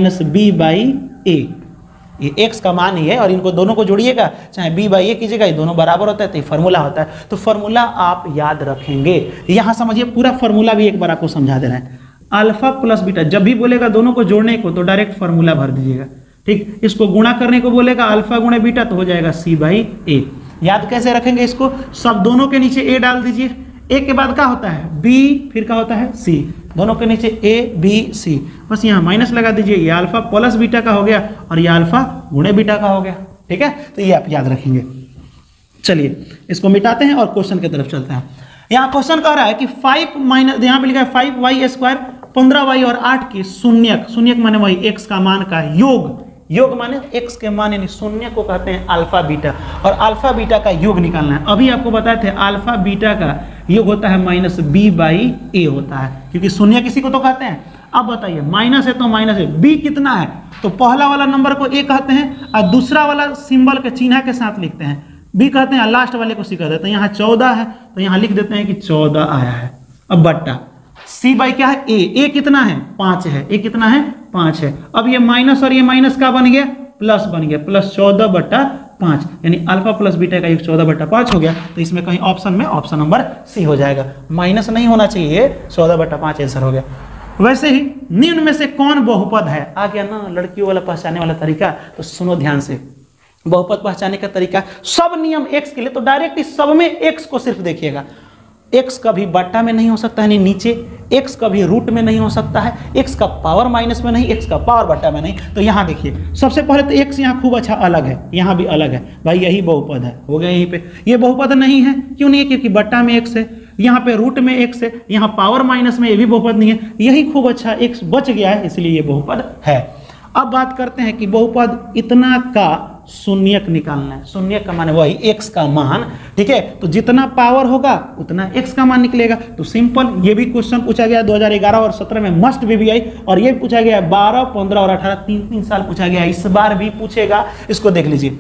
-b/a। ये x का मान ही है और इनको दोनों को जोड़िएगा, चाहे b/a कीजिएगा, ये दोनों बराबर होता है, तो ये फॉर्मूला होता है। तो फॉर्मूला आप याद रखेंगे। यहाँ समझिए पूरा फॉर्मूला भी एक बार आपको समझा दे रहे हैं। अल्फा प्लस बीटा जब भी बोलेगा दोनों को जोड़ने को, तो डायरेक्ट फॉर्मूला भर दीजिएगा, ठीक। इसको गुणा करने को बोलेगा अल्फा गुणे बीटा, तो हो जाएगा c/a। याद कैसे रखेंगे इसको, सब दोनों के नीचे a डाल दीजिए, a के बाद क्या होता है b, फिर क्या होता है c, दोनों के नीचे a b c, बस यहाँ माइनस लगा दीजिए। ये अल्फा प्लस बीटा का हो गया और ये अल्फा गुणे बीटा का हो गया। ठीक है, तो ये आप याद रखेंगे। चलिए इसको मिटाते हैं और क्वेश्चन की तरफ चलते हैं। यहाँ क्वेश्चन कह रहा है कि 5 माइनस, यहाँ पे लिखा है 5y² 15y और 8 की शून्यक, शून्यक माने वही x का मान का योग, योग माने x के मान यानी शून्य को कहते हैं अल्फा बीटा, और अल्फा बीटा का योग निकालना है। अभी आपको बताए थे अल्फा बीटा का योग होता है -b/a होता है, क्योंकि शून्य किसी को तो कहते हैं। अब बताइए माइनस है तो माइनस है, b कितना है तो पहला वाला नंबर को a कहते हैं और दूसरा वाला सिंबल के चिन्ह के साथ लिखते हैं b कहते हैं, लास्ट वाले को c कहते हैं। तो यहाँ 14 है तो यहाँ लिख देते हैं कि 14 आया है। अब बट्टा c बाई क्या है a कितना है 5 है, a कितना है 5 है। अब ये माइनस और ये माइनस का बन गया प्लस बन गया, प्लस 14/5 यानी अल्फा प्लस बीटा का योग 14/5 हो गया। तो इसमें कहीं ऑप्शन में ऑप्शन नंबर सी हो जाएगा, माइनस नहीं होना चाहिए, 14/5 आंसर हो गया। वैसे ही निम्न में से कौन बहुपद है, आ गया ना लड़कियों वाला पहचानने वाला तरीका, तो सुनो ध्यान से। बहुपद पहचानने का तरीका सब नियम x के लिए, तो डायरेक्ट इस सब में x को सिर्फ देखिएगा। x कभी बट्टा में नहीं हो सकता है नीचे, x कभी रूट में नहीं हो सकता है, x का पावर माइनस में नहीं, x का पावर बट्टा में नहीं। तो यहाँ देखिए सबसे पहले तो x यहाँ खूब अच्छा अलग है, यहाँ भी अलग है भाई, यही बहुपद है, हो गया यहीं पे। ये बहुपद नहीं है, क्यों नहीं है, क्योंकि बट्टा में x है, यहाँ पे रूट में x है, यहाँ पावर माइनस में ये भी बहुपद नहीं है, यही खूब अच्छा x बच गया है, इसलिए ये बहुपद है। अब बात करते हैं कि बहुपद इतना का शून्यक निकालना है। शून्यक का मान वही x का मान, ठीक है, तो जितना पावर होगा उतना x का मान निकलेगा। तो सिंपल, ये भी क्वेश्चन पूछा गया 2011 और 17 में मस्ट VBI, और ये पूछा गया 12, 15 और 18 3 साल पूछा गया, इस बार भी पूछेगा। इसको देख लीजिए,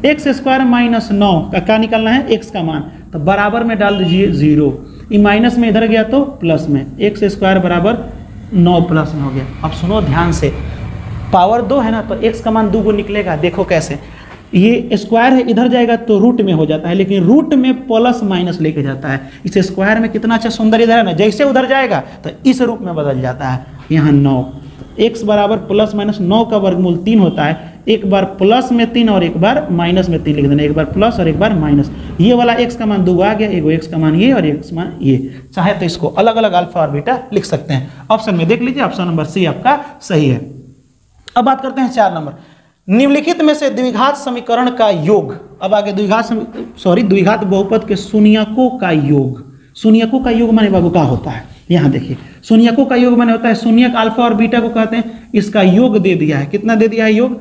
x² - 9 का क्या निकालना है, x का मान, तो बराबर में डाल दीजिए 0, ये माइनस में इधर गया तो प्लस में, x² = 9 प्लस में हो गया। अब सुनो ध्यान से, पावर 2 है ना तो x का मान 2 गुना निकलेगा। देखो कैसे, ये स्क्वायर है इधर जाएगा तो रूट में हो जाता है, लेकिन रूट में प्लस माइनस लेके जाता है। इस स्क्वायर में कितना अच्छा सुंदर इधर है ना, जैसे उधर जाएगा तो इस रूप में बदल जाता है। यहाँ 9, x बराबर +-9 का वर्गमूल 3 होता है, एक बार प्लस में 3 और एक बार माइनस में 3 लिख देना, एक बार प्लस और एक बार माइनस। ये वाला x का मान 2 आ गया, एगो x का मान ये और x मान ये। चाहे तो इसको अलग अलग अल्फा और बीटा लिख सकते हैं। ऑप्शन में देख लीजिए, ऑप्शन नंबर सी आपका सही है। अब बात करते हैं 4 नंबर, निम्नलिखित में से द्विघात समीकरण का योग। अब आगे द्विघात बहुपद के शून्यकों का योग। शून्यकों का योग माने बाबू क्या होता है, यहाँ देखिए, शून्यकों का योग माने होता है शून्यक अल्फा और बीटा को कहते हैं, इसका योग दे दिया है, कितना दे दिया है योग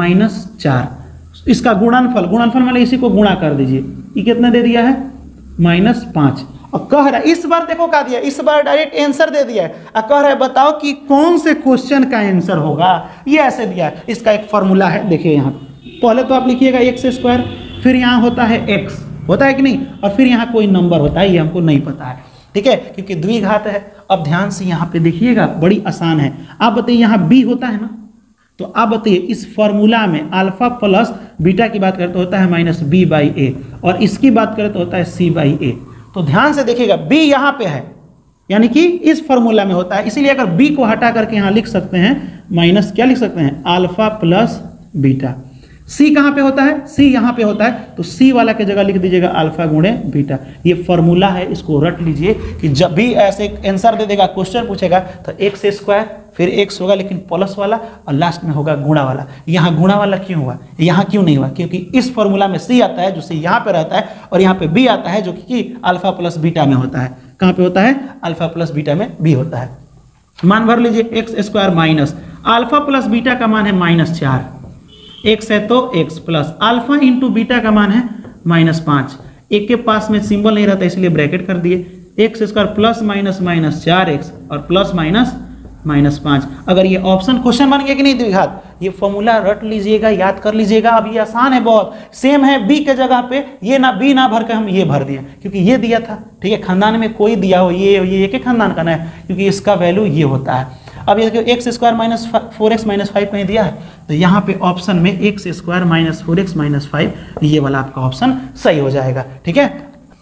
-4। इसका गुणनफल, गुणनफल माने इसी को गुणा कर दीजिए, ये कितना दे दिया है -5। और कह रहा है इस बार देखो क्या दिया, इस बार डायरेक्ट आंसर दे दिया है, और कह रहा है बताओ कि कौन से क्वेश्चन का आंसर होगा। ये ऐसे दिया है, इसका एक फॉर्मूला है, देखिए यहाँ पहले तो आप लिखिएगा x², फिर यहाँ होता है x, होता है कि नहीं, और फिर यहाँ कोई नंबर होता है, ये हमको नहीं पता है, ठीक है, क्योंकि द्विघात है। अब ध्यान से यहाँ पे देखिएगा, बड़ी आसान है। आप बताइए यहाँ b होता है ना, तो आप बताइए इस फॉर्मूला में अल्फा प्लस बीटा की बात करते होता है -b/a, और इसकी बात करें तो होता है c/a। तो ध्यान से देखिएगा, b यहाँ पे है, यानी कि इस फॉर्मूला में होता है, इसीलिए अगर b को हटा करके यहाँ लिख सकते हैं माइनस, क्या लिख सकते हैं, अल्फा प्लस बीटा। c कहाँ पे होता है, c यहाँ पे होता है, तो c वाला के जगह लिख दीजिएगा अल्फा गुणे बीटा। ये फॉर्मूला है, इसको रट लीजिए कि जब भी ऐसे आंसर दे देगा, क्वेश्चन पूछेगा तो x² फिर x होगा लेकिन प्लस वाला, और लास्ट में होगा गुणा वाला। यहाँ गुणा वाला क्यों हुआ, यहाँ क्यों नहीं हुआ, क्योंकि इस फॉर्मूला में c आता है जो c यहाँ पे रहता है, और यहाँ पे b आता है जो कि अल्फा प्लस बीटा में होता है। कहाँ पे होता है, अल्फा प्लस बीटा में b होता है। मान भर लीजिए, x² minus alpha plus beta का मान है -4, x है तो x plus alpha into beta का मान है -5। एक के पास में सिंबल नहीं रहता इसलिए ब्रैकेट कर दिए, x² प्लस माइनस -4x और प्लस माइनस -5। अगर ये ऑप्शन क्वेश्चन बन गया कि नहीं द्विघात, ये फॉर्मूला रट लीजिएगा, याद कर लीजिएगा। अब ये आसान है बहुत, सेम है, b के जगह पे ये ना b ना भर के हम ये भर दिए, क्योंकि ये दिया था, ठीक है, खानदान में कोई दिया हो, ये एक खानदान का ना है, क्योंकि इसका वैल्यू ये होता है। अब ये देखिए x² - 4x - 5 कहीं दिया है, तो यहाँ पे ऑप्शन में x² - 4x - 5 ये वाला आपका ऑप्शन सही हो जाएगा, ठीक है।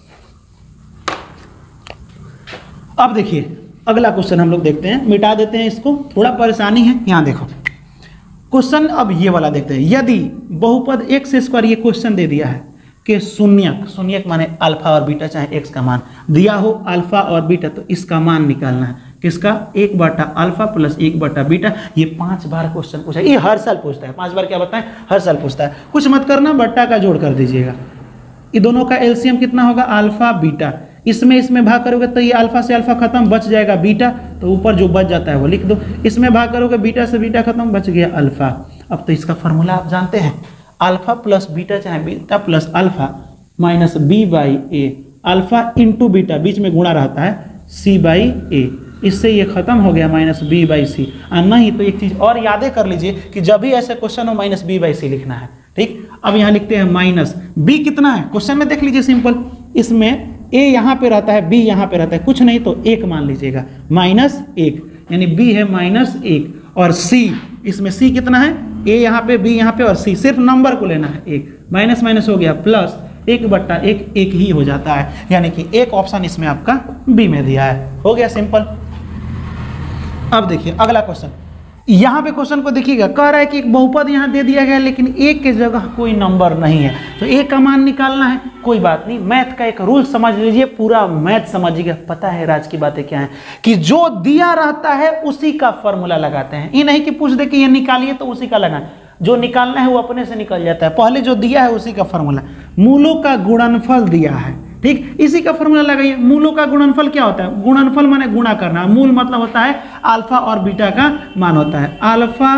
अब देखिए अगला क्वेश्चन हम लोग देखते हैं, मिटा देते हैं इसको, थोड़ा परेशानी है। यहाँ देखो क्वेश्चन, अब ये वाला देखते हैं। यदि बहुपद x², ये क्वेश्चन दे दिया है कि शून्यक माने अल्फा और बीटा, चाहे x का मान दिया हो अल्फा और बीटा, तो इसका मान निकालना है। किसका, 1/α प्लस 1/β। ये 5 बार क्वेश्चन पूछा, ये हर साल पूछता है। 5 बार क्या बताएं, हर साल पूछता है। कुछ मत करना, बट्टा का जोड़ कर दीजिएगा। ये दोनों का एलसीएम कितना होगा, अल्फा बीटा। इसमें भाग करोगे तो ये अल्फा से अल्फा खत्म, बच जाएगा बीटा, तो ऊपर जो बच जाता है वो लिख दो। इसमें भाग करोगे बीटा से बीटा खत्म, बच गया अल्फा। अब तो इसका फॉर्मूला आप जानते हैं, अल्फा प्लस बीटा चाहे beta plus alpha minus b/a, alpha into beta, बीच में गुणा रहता है, c/a। इससे ये खत्म हो गया माइनस b/c। नहीं तो एक चीज और यादें कर लीजिए कि जब भी ऐसे क्वेश्चन हो माइनस b/c लिखना है, ठीक। अब यहाँ लिखते हैं माइनस b कितना है, क्वेश्चन में देख लीजिए सिंपल, इसमें a यहाँ पे रहता है, b यहाँ पे रहता है, कुछ नहीं तो 1 मान लीजिएगा, -1, यानी b है -1 और c, इसमें c कितना है, a यहाँ पे, b यहाँ पे और c, सिर्फ नंबर को लेना है 1, माइनस माइनस हो गया प्लस 1/1, 1 ही हो जाता है, यानी कि एक ऑप्शन इसमें आपका बी में दिया है। हो गया सिंपल। अब देखिए अगला क्वेश्चन, यहाँ पे क्वेश्चन को देखिएगा, कह रहा है कि एक बहुपद यहाँ दे दिया गया लेकिन एक के जगह कोई नंबर नहीं है, तो एक का मान निकालना है। कोई बात नहीं, मैथ का एक रूल समझ लीजिए, पूरा मैथ समझिएगा। पता है राज की बातें क्या है, कि जो दिया रहता है उसी का फॉर्मूला लगाते हैं। ये नहीं कि पूछ दे कि ये निकालिए तो उसी का लगाएं, जो निकालना है वो अपने से निकल जाता है। पहले जो दिया है उसी का फॉर्मूला, मूलों का गुणनफल दिया है, ठीक, इसी का फॉर्मूला लगाइए। मूलों का गुणनफल क्या होता है, गुणनफल माने गुणा करना, मूल मतलब होता है अल्फा और बीटा का मान होता है। अल्फा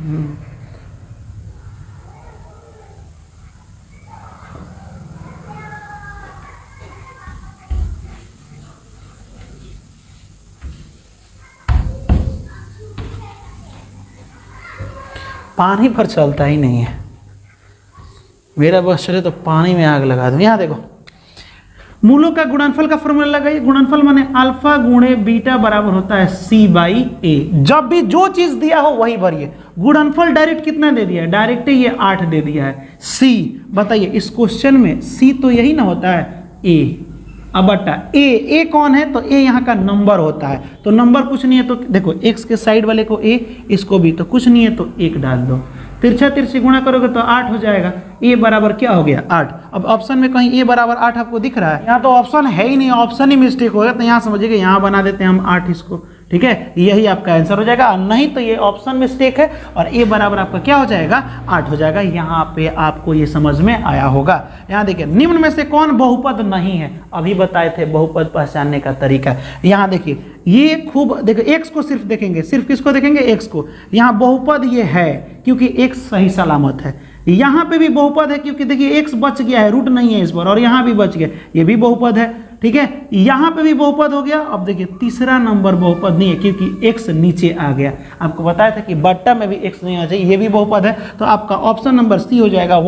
पानी पर चलता ही नहीं है, मेरा बस चले तो पानी में आग लगा दूं। यहाँ देखो, मूलों का गुणनफल का फॉर्मूला लगाइए। गुणनफल माने अल्फा गुणे बीटा बराबर होता है c/a। जब भी जो चीज दिया हो वही भरिए। गुणनफल डायरेक्ट कितना दे दिया है, डायरेक्ट ये 8 दे दिया है। c बताइए, इस क्वेश्चन में c तो यही ना होता है, a। अब बटा a कौन है, तो a यहाँ का नंबर होता है, तो नंबर कुछ नहीं है तो देखो x के साइड वाले को a, इसको भी, तो कुछ नहीं है तो 1 डाल दो। तिरछा तिरछी गुणा करोगे तो 8 हो जाएगा। a बराबर क्या हो गया, 8। अब ऑप्शन में कहीं a बराबर 8 आपको दिख रहा है, यहाँ तो ऑप्शन है ही नहीं, ऑप्शन ही मिस्टेक होगा, तो यहाँ समझिएगा यहाँ बना देते हैं हम 8 इसको, ठीक है, यही आपका आंसर हो जाएगा। नहीं तो ये ऑप्शन मिस्टेक है और a बराबर आपका क्या हो जाएगा, 8 हो जाएगा। यहाँ पे आपको ये समझ में आया होगा। यहाँ देखिए, निम्न में से कौन बहुपद नहीं है, अभी बताए थे बहुपद पहचानने का तरीका। यहाँ देखिए, ये खूब देखिए, x को सिर्फ देखेंगे, सिर्फ किसको देखेंगे, x को। यहाँ बहुपद ये है क्योंकि x सही सलामत है। यहाँ पे भी बहुपद है क्योंकि देखिए x बच गया है, रूट नहीं है इस पर, और यहाँ भी बच गया, ये भी बहुपद है, ठीक है। यहाँ पे भी बहुपद हो गया। अब देखिए तीसरा नंबर बहुपद नहीं है क्योंकि x नीचे आ गया। आपको बताया था कि बट्टा में भी x नहीं आ चाहिए, ये भी बहुपद है, तो आपका ऑप्शन नंबर सी हो जाएगा,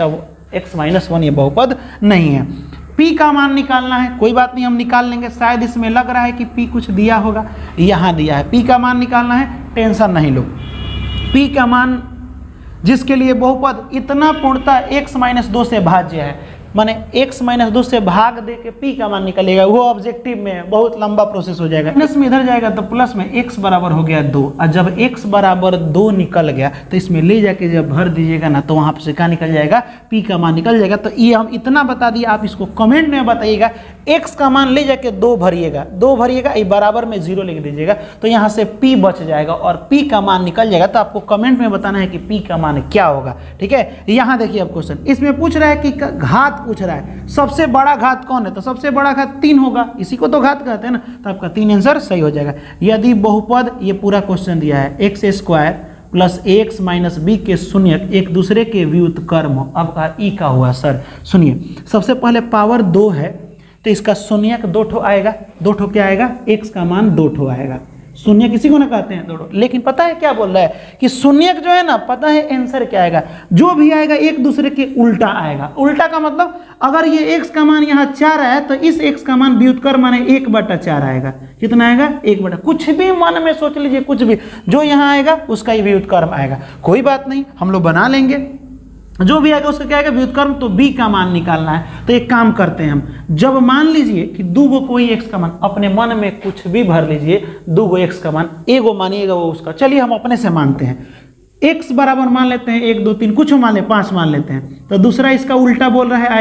1/x-1 ये बहुपद नहीं है। p का मान निकालना है, कोई बात नहीं हम निकाल लेंगे। शायद इसमें लग रहा है कि p कुछ दिया होगा, यहाँ दिया है। p का मान निकालना है, टेंशन नहीं लो। p का मान जिसके लिए बहुपद इतना पूर्णतः x-2 से भाज्य है, माने x-2 से भाग दे के p का मान निकलेगा, वो ऑब्जेक्टिव में बहुत लंबा प्रोसेस हो जाएगा। माइनस में इधर जाएगा तो प्लस में x बराबर हो गया 2, और जब x बराबर 2 निकल गया तो इसमें ले जाके जब भर दीजिएगा ना, तो वहाँ से क्या निकल जाएगा, p का मान निकल जाएगा। तो ये हम इतना बता दिए, आप इसको कमेंट में बताइएगा। x का मान ले जाके 2 भरिएगा, 2 भरिएगा, ये बराबर में 0 लिख दीजिएगा, तो यहाँ से p बच जाएगा और p का मान निकल जाएगा। तो आपको कमेंट में बताना है कि p का मान क्या होगा, ठीक है। यहाँ देखिए अब क्वेश्चन, इसमें पूछ रहा है कि घात पूछ रहा है, सबसे बड़ा घात कौन है, तो सबसे बड़ा घात 3 होगा, इसी को तो घात कहते हैं ना, तो आपका 3 आंसर सही हो जाएगा। यदि बहुपद, ये पूरा क्वेश्चन दिया है, x² plus ax minus b के शून्यक एक दूसरे के व्युत्क्रम हो। अब का ई का हुआ सर, सुनिए, सबसे पहले पावर 2 है तो इसका शून्यक 2 ठो आएगा, 2 ठो क्या आएगा, x का मान 2 ठो आएगा। शून्य किसी को ना कहते हैं 2 ठो, लेकिन पता है क्या बोल रहा है कि शून्यक जो है ना, पता है आंसर क्या आएगा, जो भी आएगा एक दूसरे के उल्टा आएगा। उल्टा का मतलब अगर ये x का मान यहाँ 4 है तो इस x का मान व्युत्क्रम माने 1/4 आएगा। कितना आएगा, 1/, कुछ भी मन में सोच लीजिए, कुछ भी जो यहाँ आएगा उसका ही व्युत्क्रम आएगा। कोई बात नहीं, हम लोग बना लेंगे, जो भी आएगा उसका क्या आएगा, व्युत्क्रम। तो b का मान निकालना है, तो एक काम करते हैं हम, जब मान लीजिए कि 2 गो कोई x का मान, अपने मन में कुछ भी भर लीजिए, 2 गो x का मान, एगो मानिएगा वो उसका, चलिए हम अपने से मानते हैं। x बराबर मान लेते हैं 1 2 3, कुछ मान ले 5 मान लेते हैं, तो दूसरा इसका उल्टा बोल रहा है आएगा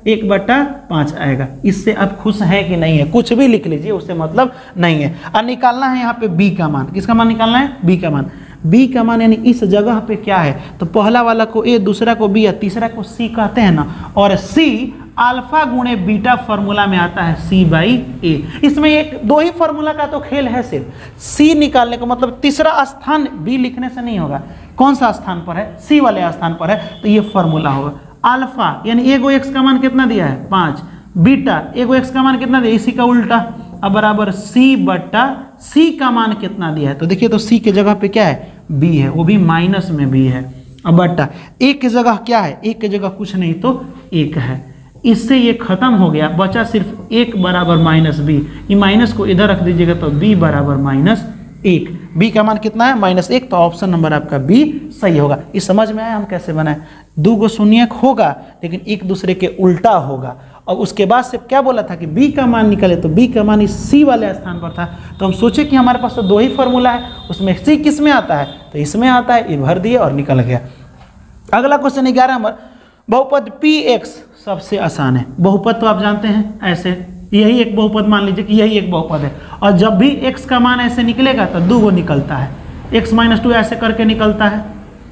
1/5 आएगा। इससे आप खुश हैं कि नहीं है? कुछ भी लिख लीजिए, उससे मतलब नहीं है। और निकालना है यहाँ पे b का मान। किसका मान निकालना है? b का मान। b का मान यानी इस जगह पे क्या है, तो पहला वाला को a, दूसरा को b, तीसरा को c कहते हैं ना। और c अल्फा गुणे बीटा फॉर्मूला में आता है c/a। इसमें एक दो ही फॉर्मूला का तो खेल है, सिर्फ c निकालने का मतलब तीसरा स्थान b लिखने से नहीं होगा। कौन सा स्थान पर है? c वाले स्थान पर है, तो ये फॉर्मूला होगा। अल्फा यानी एगो x का मान कितना दिया है? 5। बीटा एगो x का मान कितना दिया? इसी का उल्टा। अब बराबर c/c का मान कितना दिया है? तो देखिए, तो c के जगह पे क्या है? b है, वो भी माइनस में b है। अब बट्टा a की जगह क्या है? a की जगह कुछ नहीं तो 1 है। इससे ये खत्म हो गया, बचा सिर्फ 1 बराबर -b। ये माइनस को इधर रख दीजिएगा तो b बराबर -1। b का मान कितना है? -1। तो ऑप्शन नंबर आपका b सही होगा। ये समझ में आया हम कैसे बनाए? दो गो शून्यक होगा लेकिन एक दूसरे के उल्टा होगा। और उसके बाद से क्या बोला था कि b का मान निकले, तो b का मान इस c वाले स्थान पर था। तो हम सोचे कि हमारे पास तो दो ही फॉर्मूला है, उसमें c किस में आता है? तो इसमें आता है। ये भर दिए और निकल गया। अगला क्वेश्चन 11 नंबर, बहुपद px सबसे आसान है। बहुपद तो आप जानते हैं, ऐसे यही एक बहुपद मान लीजिए कि यही एक बहुपद है, और जब भी x का मान ऐसे निकलेगा तो दो निकलता है। x - 2 ऐसे करके निकलता है।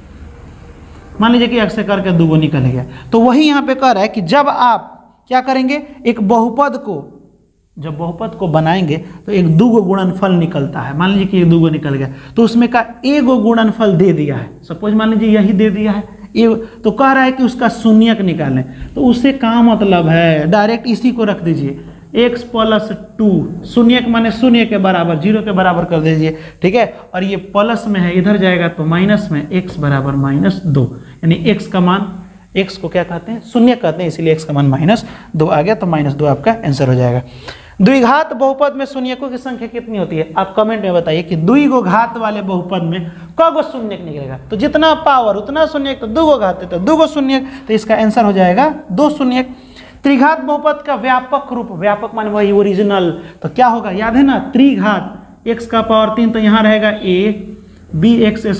मान लीजिए कि ऐसे करके दो निकल गया। तो वही यहाँ पे कह रहा है कि जब आप क्या करेंगे, एक बहुपद को, जब बहुपद को बनाएंगे तो एक दो गुणनफल निकलता है। मान लीजिए कि ये दो निकल गया, तो उसमें का एगो गुणनफल दे दिया है। सपोज मान लीजिए यही दे दिया है, ये तो कह रहा है कि उसका शून्यक निकालें। तो उससे क्या मतलब है? डायरेक्ट इसी को रख दीजिए, x + 2। शून्यक माने शून्य के बराबर, 0 के बराबर कर दीजिए, ठीक है। और ये प्लस में है, इधर जाएगा तो माइनस में, x बराबर -2। यानी x का मान, x को क्या कहते हैं? शून्य कहते हैं, इसीलिए x का मान -2 आ गया। तो -2 आपका आंसर हो जाएगा। द्विघात बहुपद में शून्यकों की संख्या कितनी होती है? आप कमेंट में बताइए कि द्विगो घात वाले बहुपद में कगो शून्यक निकलेगा? तो जितना पावर उतना शून्यक, तो दो घात है तो दो शून्यक, तो इसका आंसर हो जाएगा 2 शून्यक। त्रिघात बहुपद का व्यापक रूप, व्यापक मान वही ओरिजिनल, तो क्या होगा? याद है ना, त्रिघात x का पावर 3, तो यहाँ रहेगा a bx²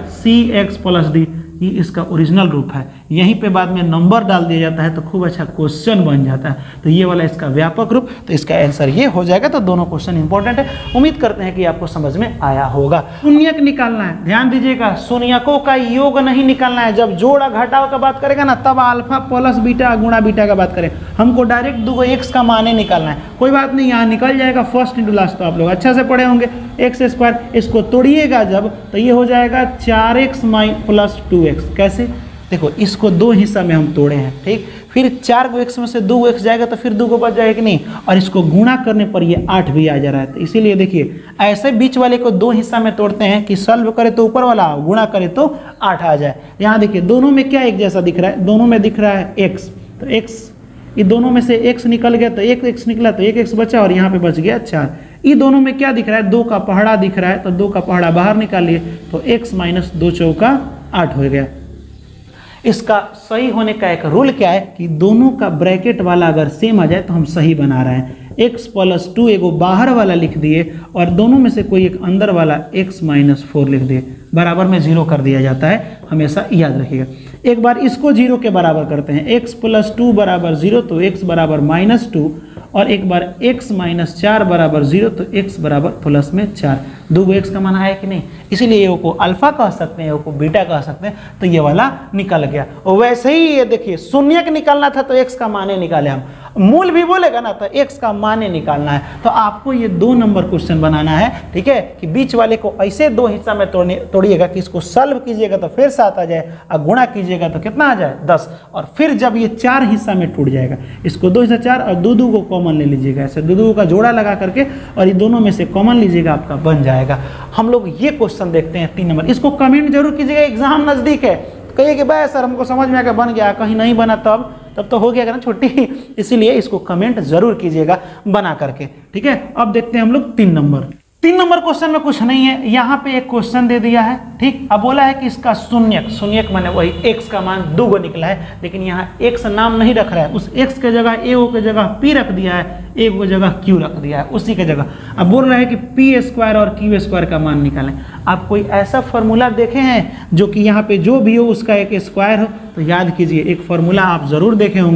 cx + d। ये इसका ओरिजिनल रूप है। यहीं पे बाद में नंबर डाल दिया जाता है तो खूब अच्छा क्वेश्चन बन जाता है। तो ये वाला इसका व्यापक रूप, तो इसका आंसर ये हो जाएगा। तो दोनों क्वेश्चन इंपॉर्टेंट है, उम्मीद करते हैं कि आपको समझ में आया होगा। शून्यक निकालना है, ध्यान दीजिएगा, शून्यकों का योग नहीं निकालना है। जब जोड़ घटाव का बात करेगा ना, तब अल्फा प्लस बीटा गुणा बीटा का बात करें। हमको डायरेक्ट दो x का माने निकालना है। कोई बात नहीं, यहाँ निकल जाएगा फर्स्ट इंटू लास्ट, तो आप लोग अच्छा से पढ़े होंगे। x², इसको तोड़िएगा जब, तो ये हो जाएगा 4x + 2x। कैसे? देखो, इसको दो हिस्सा में हम तोड़े हैं, ठीक। फिर 4 गो x में से 2 x जाएगा तो फिर 2 को बच जाएगा कि नहीं, और इसको गुणा करने पर ये 8 भी आ जा रहा है। तो इसीलिए देखिए, ऐसे बीच वाले को दो हिस्सा में तोड़ते हैं कि सॉल्व करे तो ऊपर वाला, गुणा करे तो 8 आ जाए। यहाँ देखिए, दोनों में क्या एक जैसा दिख रहा है? दोनों में दिख रहा है x। तो x, ये दोनों में से x निकल गया तो एक x निकला, तो एक x बचा, और यहाँ पे बच गया 4। ये दोनों में क्या दिख रहा है? 2 का पहाड़ा दिख रहा है, तो 2 का पहाड़ा बाहर निकालिए, तो x - 2 चौका 8 हो गया। इसका सही होने का एक रूल क्या है कि दोनों का ब्रैकेट वाला अगर सेम आ जाए तो हम सही बना रहे हैं। x + 2 एगो बाहर वाला लिख दिए, और दोनों में से कोई एक अंदर वाला x - 4 लिख दिए, बराबर में 0 कर दिया जाता है, हमेशा याद रखिएगा। एक बार इसको 0 के बराबर करते हैं, x + 2 बराबर 0, तो x बराबर -2, और एक बार x - 4 बराबर 0, तो x बराबर +4। दो x का मान आया कि नहीं? इसीलिए ये को अल्फा कह सकते हैं, ये को बीटा कह सकते हैं। तो ये वाला निकल गया। और वैसे ही ये देखिए, शून्यक निकालना था तो x का माने निकाले हम, मूल भी बोलेगा ना तो x का माने निकालना है। तो आपको ये 2 नंबर क्वेश्चन बनाना है, ठीक है, कि बीच वाले को ऐसे 2 हिस्सा में तोड़िएगा कि इसको सॉल्व कीजिएगा तो फिर 7 आ जाए, और गुणा कीजिएगा तो कितना आ जाए? 10। और फिर जब ये 4 हिस्सा में टूट जाएगा, इसको 2 हिस्सा 4, और 2 को कॉमन ले लीजिएगा, ऐसे 2 का जोड़ा लगा करके, और ये दोनों में से कॉमन लीजिएगा, आपका बन जाएगा। हम लोग ये क्वेश्चन देखते हैं 3 नंबर। इसको कमेंट जरूर कीजिएगा, एग्जाम नजदीक है, कहिए कि भाई सर हमको समझ में आकर बन गया, कहीं नहीं बना तब तो हो गया ना छुट्टी। इसीलिए इसको कमेंट जरूर कीजिएगा बना करके, ठीक है। अब देखते हैं हम लोग 3 नंबर। 3 नंबर क्वेश्चन में कुछ नहीं है, यहाँ पे एक क्वेश्चन दे दिया है, ठीक। अब बोला है कि इसका शून्यक माने वही x का मान 2 निकला है, लेकिन यहाँ x नाम नहीं रख रहा है, उस x के जगह a की जगह p रख दिया है, a की जगह q रख दिया है, उसी के जगह। अब बोल रहा है कि p² और q² का मान निकालें। आप कोई ऐसा फॉर्मूला देखे हैं जो कि यहाँ पे जो भी हो उसका एक स्क्वायर हो? तो याद कीजिए, एक फॉर्मूला आप जरूर देखे होंगे,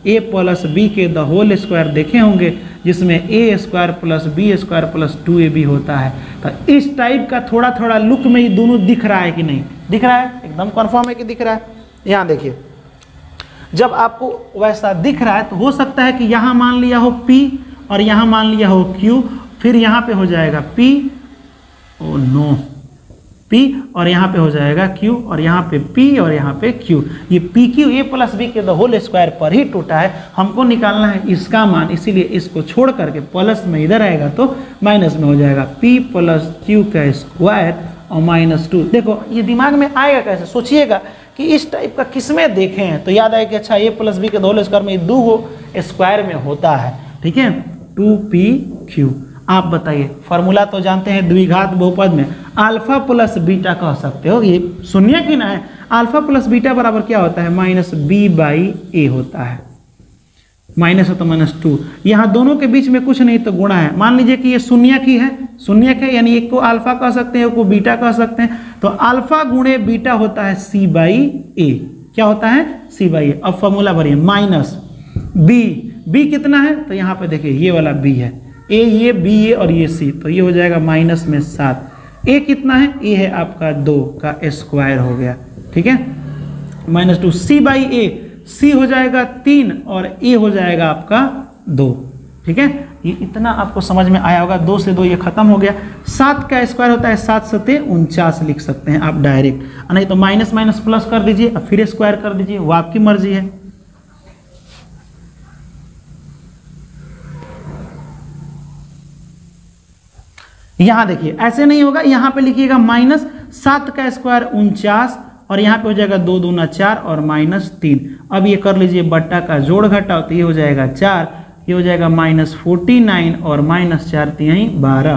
ए प्लस बी के द होल स्क्वायर देखे होंगे, जिसमें A square plus B square plus 2ab होता है। तो इस टाइप का थोड़ा थोड़ा लुक में ये दोनों दिख रहा है कि नहीं दिख रहा है? एकदम कन्फर्म है कि दिख रहा है। यहाँ देखिए, जब आपको वैसा दिख रहा है तो हो सकता है कि यहाँ मान लिया हो P और यहाँ मान लिया हो Q, फिर यहाँ पे हो जाएगा P, ओ नो, P और यहाँ पे हो जाएगा Q और यहाँ पे P और यहाँ पे Q। ये PQ ए प्लस बी के द होल स्क्वायर पर ही टूटा है, हमको निकालना है इसका मान, इसीलिए इसको छोड़ करके प्लस में इधर आएगा तो माइनस में हो जाएगा P प्लस Q का स्क्वायर और -2। देखो ये दिमाग में आएगा कैसे, सोचिएगा कि इस टाइप का किसमें देखे हैं तो याद आए कि अच्छा ए प्लस बी के द होल स्क्वायर में 2 स्क्वायर में होता है, ठीक है, 2PQ। आप बताइए, फॉर्मूला तो जानते हैं द्विघात बहुपद में अल्फा प्लस बीटा कह सकते हो, ये सुनिए कि ना है, अल्फा प्लस बीटा बराबर क्या होता है? -b/a होता है, माइनस है तो -2। यहाँ दोनों के बीच में कुछ नहीं तो गुणा है। मान लीजिए कि ये शून्यक ही है, शून्यक है यानी एक को अल्फा कह सकते हैं, एक को बीटा कह सकते हैं, तो अल्फा गुणे बीटा होता है c/a। क्या होता है? c/a। अब फॉर्मूला भरिए, माइनस b कितना है तो यहाँ पे देखिए ये वाला b है, a ये b ये और ये c, तो ये हो जाएगा माइनस में 7। a कितना है? a है आपका 2 का स्क्वायर हो गया, ठीक है, -2। c/a, c हो जाएगा 3 और a हो जाएगा आपका 2, ठीक है। ये इतना आपको समझ में आया होगा। 2 से 2 ये खत्म हो गया। 7 का स्क्वायर होता है 7 सते 49 लिख सकते हैं आप डायरेक्ट, नहीं तो माइनस माइनस प्लस कर दीजिए और फिर स्क्वायर कर दीजिए, वो आपकी मर्जी है। यहां देखिए ऐसे नहीं होगा, यहां पे लिखिएगा -7 का स्क्वायर 49 और यहाँ पे हो जाएगा 2 दूना 4 और -3। अब ये कर लीजिए बट्टा का जोड़ घटाओ तो ये हो जाएगा 4, ये हो जाएगा -49 और -4 तिहाई 12।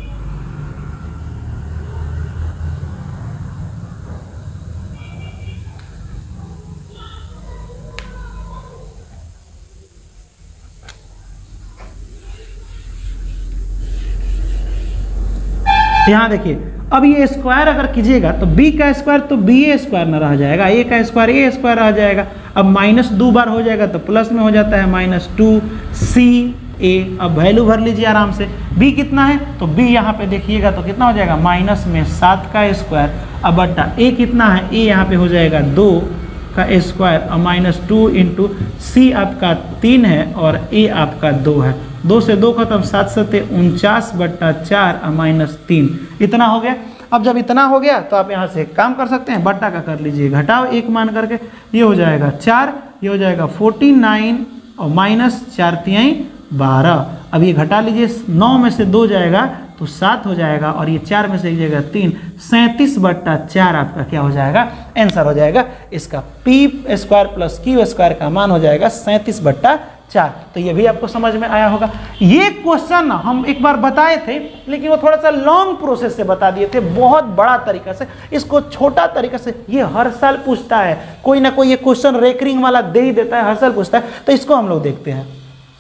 यहाँ देखिए, अब ये स्क्वायर अगर कीजिएगा तो b का स्क्वायर तो ba स्क्वायर ना रह जाएगा, a का स्क्वायर a स्क्वायर रह जाएगा। अब -2 बार हो जाएगा तो प्लस में हो जाता है -2ca। अब वैल्यू भर लीजिए आराम से, b कितना है तो b यहाँ पे देखिएगा तो कितना हो जाएगा -7 का स्क्वायर। अब बट्टा a कितना है, a यहाँ पे हो जाएगा 2 का स्क्वायर और -2 इंटू c आपका 3 है और a आपका 2 है। 2 से 2 खत्म, 7 सते 49/4 और -3, इतना हो गया। अब जब इतना हो गया तो आप यहाँ से काम कर सकते हैं, बट्टा का कर लीजिए, घटाओ 1 मान करके, ये हो जाएगा 4, ये हो जाएगा 49 और -4 तिहाई 12। अब ये घटा लीजिए, 9 में से 2 जाएगा तो 7 हो जाएगा और ये 4 में से एक जाएगा 3, 37/4 आपका क्या हो जाएगा? आंसर हो जाएगा इसका p square plus q square का मान हो जाएगा 37/4। तो ये भी आपको समझ में आया होगा। ये क्वेश्चन हम एक बार बताए थे लेकिन वो थोड़ा सा लॉन्ग प्रोसेस से बता दिए थे, बहुत बड़ा तरीका से। इसको छोटा तरीका से ये हर साल पूछता है, कोई ना कोई ये क्वेश्चन रेकरिंग वाला दे ही देता है, हर साल पूछता है, तो इसको हम लोग देखते हैं।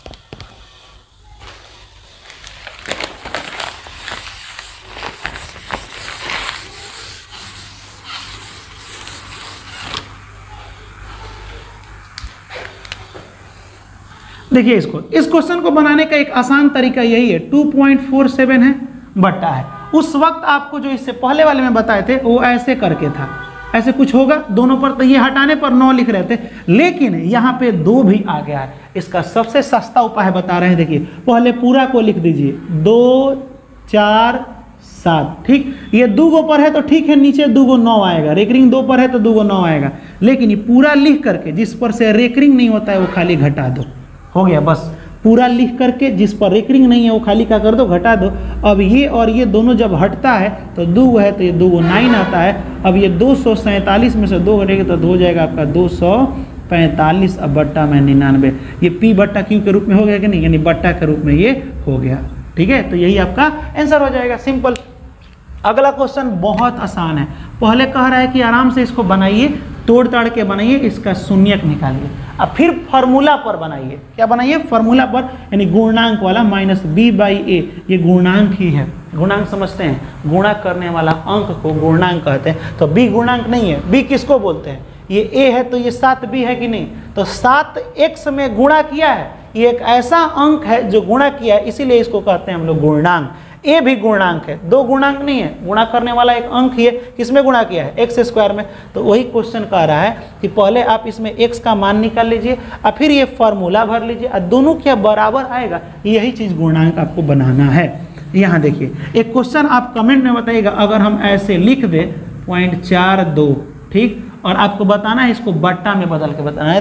देखिए इसको, इस क्वेश्चन को बनाने का एक आसान तरीका यही है, 2.47 है, बट्टा है। उस वक्त आपको जो इससे पहले वाले में बताए थे वो ऐसे करके था, ऐसे कुछ होगा दोनों पर, तो ये हटाने पर 9 लिख रहे थे, लेकिन यहाँ पे 2 भी आ गया है। इसका सबसे सस्ता उपाय बता रहे हैं, देखिए पहले पूरा को लिख दीजिए, 2 4 7, ठीक, ये 2 पर है तो ठीक है, नीचे 2 9 आएगा, रेकरिंग 2 पर है तो 2 9 आएगा, लेकिन ये पूरा लिख करके जिस पर से रेकरिंग नहीं होता है वो खाली घटा दो, हो गया बस। पूरा लिख करके जिस पर रेकरिंग नहीं है वो खाली क्या कर दो, घटा दो। अब ये और ये दोनों जब हटता है तो 2 है तो ये 2 9 आता है। अब ये 247 में से 2 घटेगा तो 2 हो जाएगा आपका 245 अब बट्टा में 99। ये p बट्टा q के रूप में हो गया कि नहीं, यानी बट्टा के रूप में ये हो गया, ठीक है। तो यही आपका आंसर हो जाएगा, सिंपल। अगला क्वेश्चन बहुत आसान है, पहले कह रहा है कि आराम से इसको बनाइए, तोड़ ताड़ के बनाइए, इसका शून्यक निकालिए, अब फिर फार्मूला पर बनाइए। क्या बनाइए? फार्मूला पर, यानी गुणांक वाला -b/a, ये गुणांक ही है। गुणांक समझते हैं, गुणा करने वाला अंक को गुणांक कहते हैं। तो b गुणांक नहीं है, b किसको बोलते हैं? ये a है तो ये 7b है कि नहीं, तो 7x में गुणा किया है, ये एक ऐसा अंक है जो गुणा किया है, इसीलिए इसको कहते हैं हम लोग गुणांक। a भी गुणांक है, दो गुणांक नहीं है, गुणा करने वाला एक अंक ही है, किसमें गुणा किया है, x स्क्वायर में। तो वही क्वेश्चन कह रहा है कि पहले आप इसमें x का मान निकाल लीजिए और फिर ये फॉर्मूला भर लीजिए और दोनों क्या बराबर आएगा, यही चीज़ गुणांक आपको बनाना है। यहाँ देखिए एक क्वेश्चन आप कमेंट में बताइएगा, अगर हम ऐसे लिख दे 0.42, ठीक, और आपको बताना है इसको बट्टा में बदल के बताना है,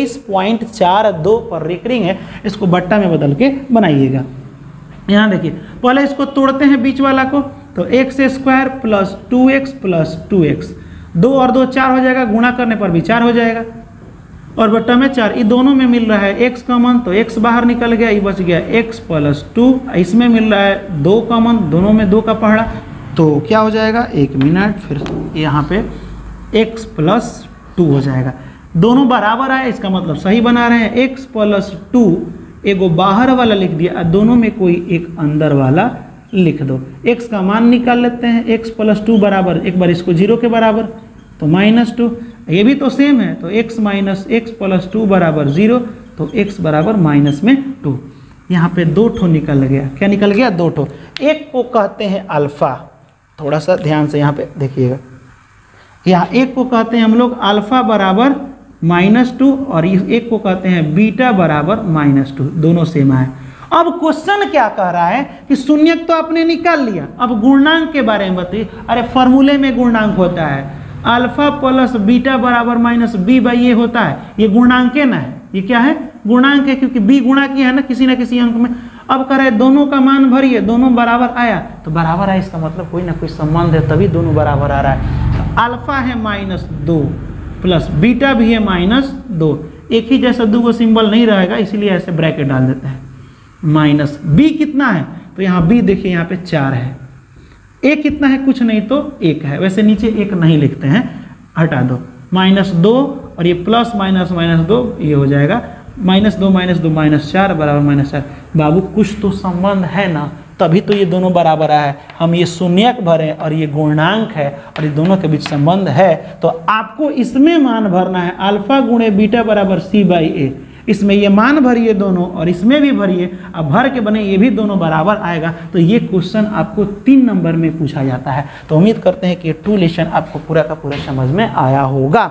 23.42 पर रिकरिंग है, इसको बट्टा में बदल के बनाइएगा। यहाँ देखिए पहले इसको तोड़ते हैं बीच वाला को, तो x square plus 2x plus 2x, 2 और 2 4 हो जाएगा, गुणा करने पर भी 4 हो जाएगा, और बट्टा में 4, ये दोनों में मिल रहा है x कॉमन, तो x बाहर निकल गया, ये बच गया x प्लस 2, इसमें मिल रहा है 2 कॉमन, दोनों में 2 का पहाड़ा, तो क्या हो जाएगा, 1 मिनट, फिर यहाँ पे x प्लस 2 हो जाएगा। दोनों बराबर आए, इसका मतलब सही बना रहे हैं। x प्लस 2 एगो बाहर वाला लिख दिया, दोनों में कोई एक अंदर वाला लिख दो। x का मान निकाल लेते हैं, x प्लस 2 बराबर, एक बार इसको 0 के बराबर, तो -2, ये भी तो सेम है, तो x माइनस x प्लस 2 बराबर 0, तो x बराबर -2। यहाँ पे 2 ठो निकल गया, क्या निकल गया, 2 ठो। एक को कहते हैं अल्फा, थोड़ा सा ध्यान से यहाँ पे देखिएगा, यहाँ एक को कहते हैं हम लोग अल्फा बराबर -2 और एक को कहते हैं बीटा बराबर -2, दोनों सेम है। अब क्वेश्चन क्या कह रहा है कि शून्यक तो आपने निकाल लिया, अब गुणांक के बारे में बताइए। अरे फॉर्मूले में गुणांक होता है, अल्फा प्लस बीटा बराबर -b/a होता है, ये गुणांक है ना, ये क्या है, गुणांक है, क्योंकि b गुणा किया है ना किसी अंक में। अब कह रहे दोनों का मान भरिए, दोनों बराबर आया, तो बराबर आया इसका मतलब कोई ना कोई संबंध है, तभी दोनों बराबर आ रहा है। तो अल्फा है -2 प्लस बीटा भी है -2, एक ही जैसा 2 सिंबल नहीं रहेगा, इसीलिए ऐसे ब्रैकेट डाल देते हैं। माइनस b कितना है, तो यहाँ b देखिए यहाँ पे 4 है, a कितना है, कुछ नहीं तो 1 है, वैसे नीचे 1 नहीं लिखते हैं, हटा दो, -2 और ये प्लस -2 ये हो जाएगा, -2 -4 बराबर -4। बाबू कुछ तो संबंध है ना, तभी तो ये दोनों बराबर आया है। हम ये शून्यक भरें और ये गुणांक है और ये दोनों के बीच संबंध है, तो आपको इसमें मान भरना है, अल्फा गुणे बीटा बराबर c/a, इसमें ये मान भरिए दोनों और इसमें भी भरिए, अब भर के बने ये भी दोनों बराबर आएगा। तो ये क्वेश्चन आपको 3 नंबर में पूछा जाता है। तो उम्मीद करते हैं कि ये 2 लेसन आपको पूरा का पूरा समझ में आया होगा।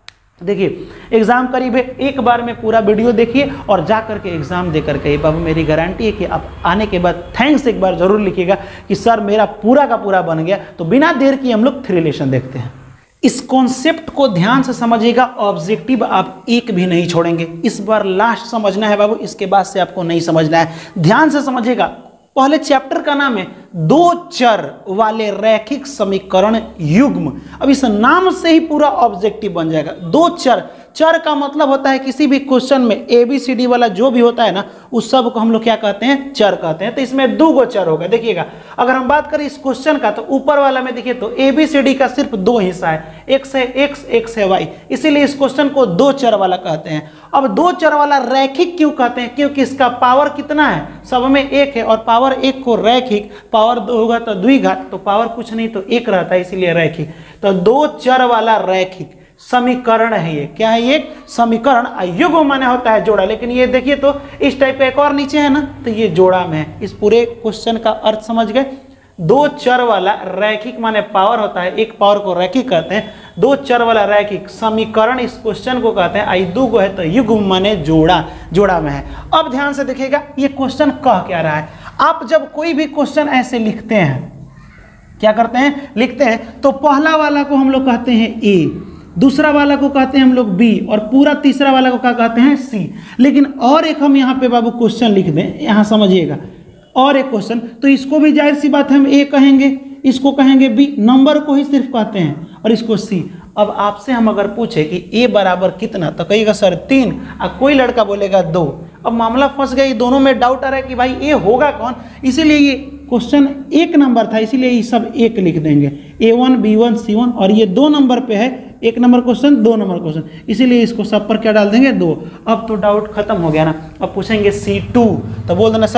देखिए एग्जाम करीब है, एक बार में पूरा वीडियो देखिए और जा करके एग्जाम दे करके, बाबू मेरी गारंटी है कि आप आने के बाद थैंक्स एक बार जरूर लिखिएगा कि सर मेरा पूरा का पूरा बन गया। तो बिना देर की हम लोग 3 लेसन देखते हैं। इस कॉन्सेप्ट को ध्यान से समझिएगा, ऑब्जेक्टिव आप एक भी नहीं छोड़ेंगे, इस बार लास्ट समझना है बाबू, इसके बाद से आपको नहीं समझना है। ध्यान से समझिएगा, पहले चैप्टर का नाम है 2 चर वाले रैखिक समीकरण युग्म। अब इस नाम से ही पूरा ऑब्जेक्टिव बन जाएगा। 2 चर, चर का मतलब होता है किसी भी क्वेश्चन में ABCD वाला जो भी होता है ना, उस सब को हम लोग क्या कहते हैं, चर कहते हैं। तो इसमें 2 चर होगा। देखिएगा अगर हम बात करें इस क्वेश्चन का, तो ऊपर वाला में देखिए तो ABCD का सिर्फ 2 हिस्सा है, x है x, x है y, इसीलिए इस क्वेश्चन को 2 चर वाला कहते हैं। अब 2 चर वाला रैखिक क्यों कहते हैं, क्योंकि इसका पावर कितना है, सब में 1 है, और पावर 1 को रैखिक, पावर 2 होगा तो द्विघात, तो पावर कुछ नहीं तो 1 रहता है, इसीलिए रैखिक। तो 2 चर वाला रैखिक समीकरण है ये, क्या है, ये समीकरण। युग्म माने होता है जोड़ा, लेकिन ये देखिए तो इस टाइप का एक और नीचे है ना, तो ये जोड़ा में है। इस पूरे क्वेश्चन का अर्थ समझ गए। 2 चर वाला रैखिक माने पावर होता है, एक पावर को रैखिक कहते हैं। 2 चर वाला रैखिक समीकरण इस क्वेश्चन को कहते हैं। आई 2 है तो युग्म माने जोड़ा, जोड़ा में है। अब ध्यान से देखिएगा ये क्वेश्चन कह क्या रहा है। आप जब कोई भी क्वेश्चन ऐसे लिखते हैं, क्या करते हैं, लिखते हैं, तो पहला वाला को हम लोग कहते हैं A, दूसरा वाला को कहते हैं हम लोग B, और पूरा तीसरा वाला को क्या कहते हैं, C। लेकिन और एक हम यहाँ पे बाबू क्वेश्चन लिख दें, यहाँ समझिएगा, और एक क्वेश्चन, तो इसको भी जाहिर सी बात है हम A कहेंगे, इसको कहेंगे B, नंबर को ही सिर्फ कहते हैं, और इसको C। अब आपसे हम अगर पूछे कि A बराबर कितना, तो कहिएगा सर 3, और कोई लड़का बोलेगा 2। अब मामला फंस गया, दोनों में डाउट आ रहा है कि भाई A होगा कौन, इसीलिए ये क्वेश्चन 1 नंबर था, इसीलिए ये सब 1 लिख देंगे, A1 B1 C1, और ये 2 नंबर पे है, 1 नंबर क्वेश्चन 2 नंबर क्वेश्चन, इसीलिए इसको सब पर क्या डाल देंगे, 2। अब तो डाउट खत्म हो गया ना। अब पूछेंगे C2, तो बोल देना सर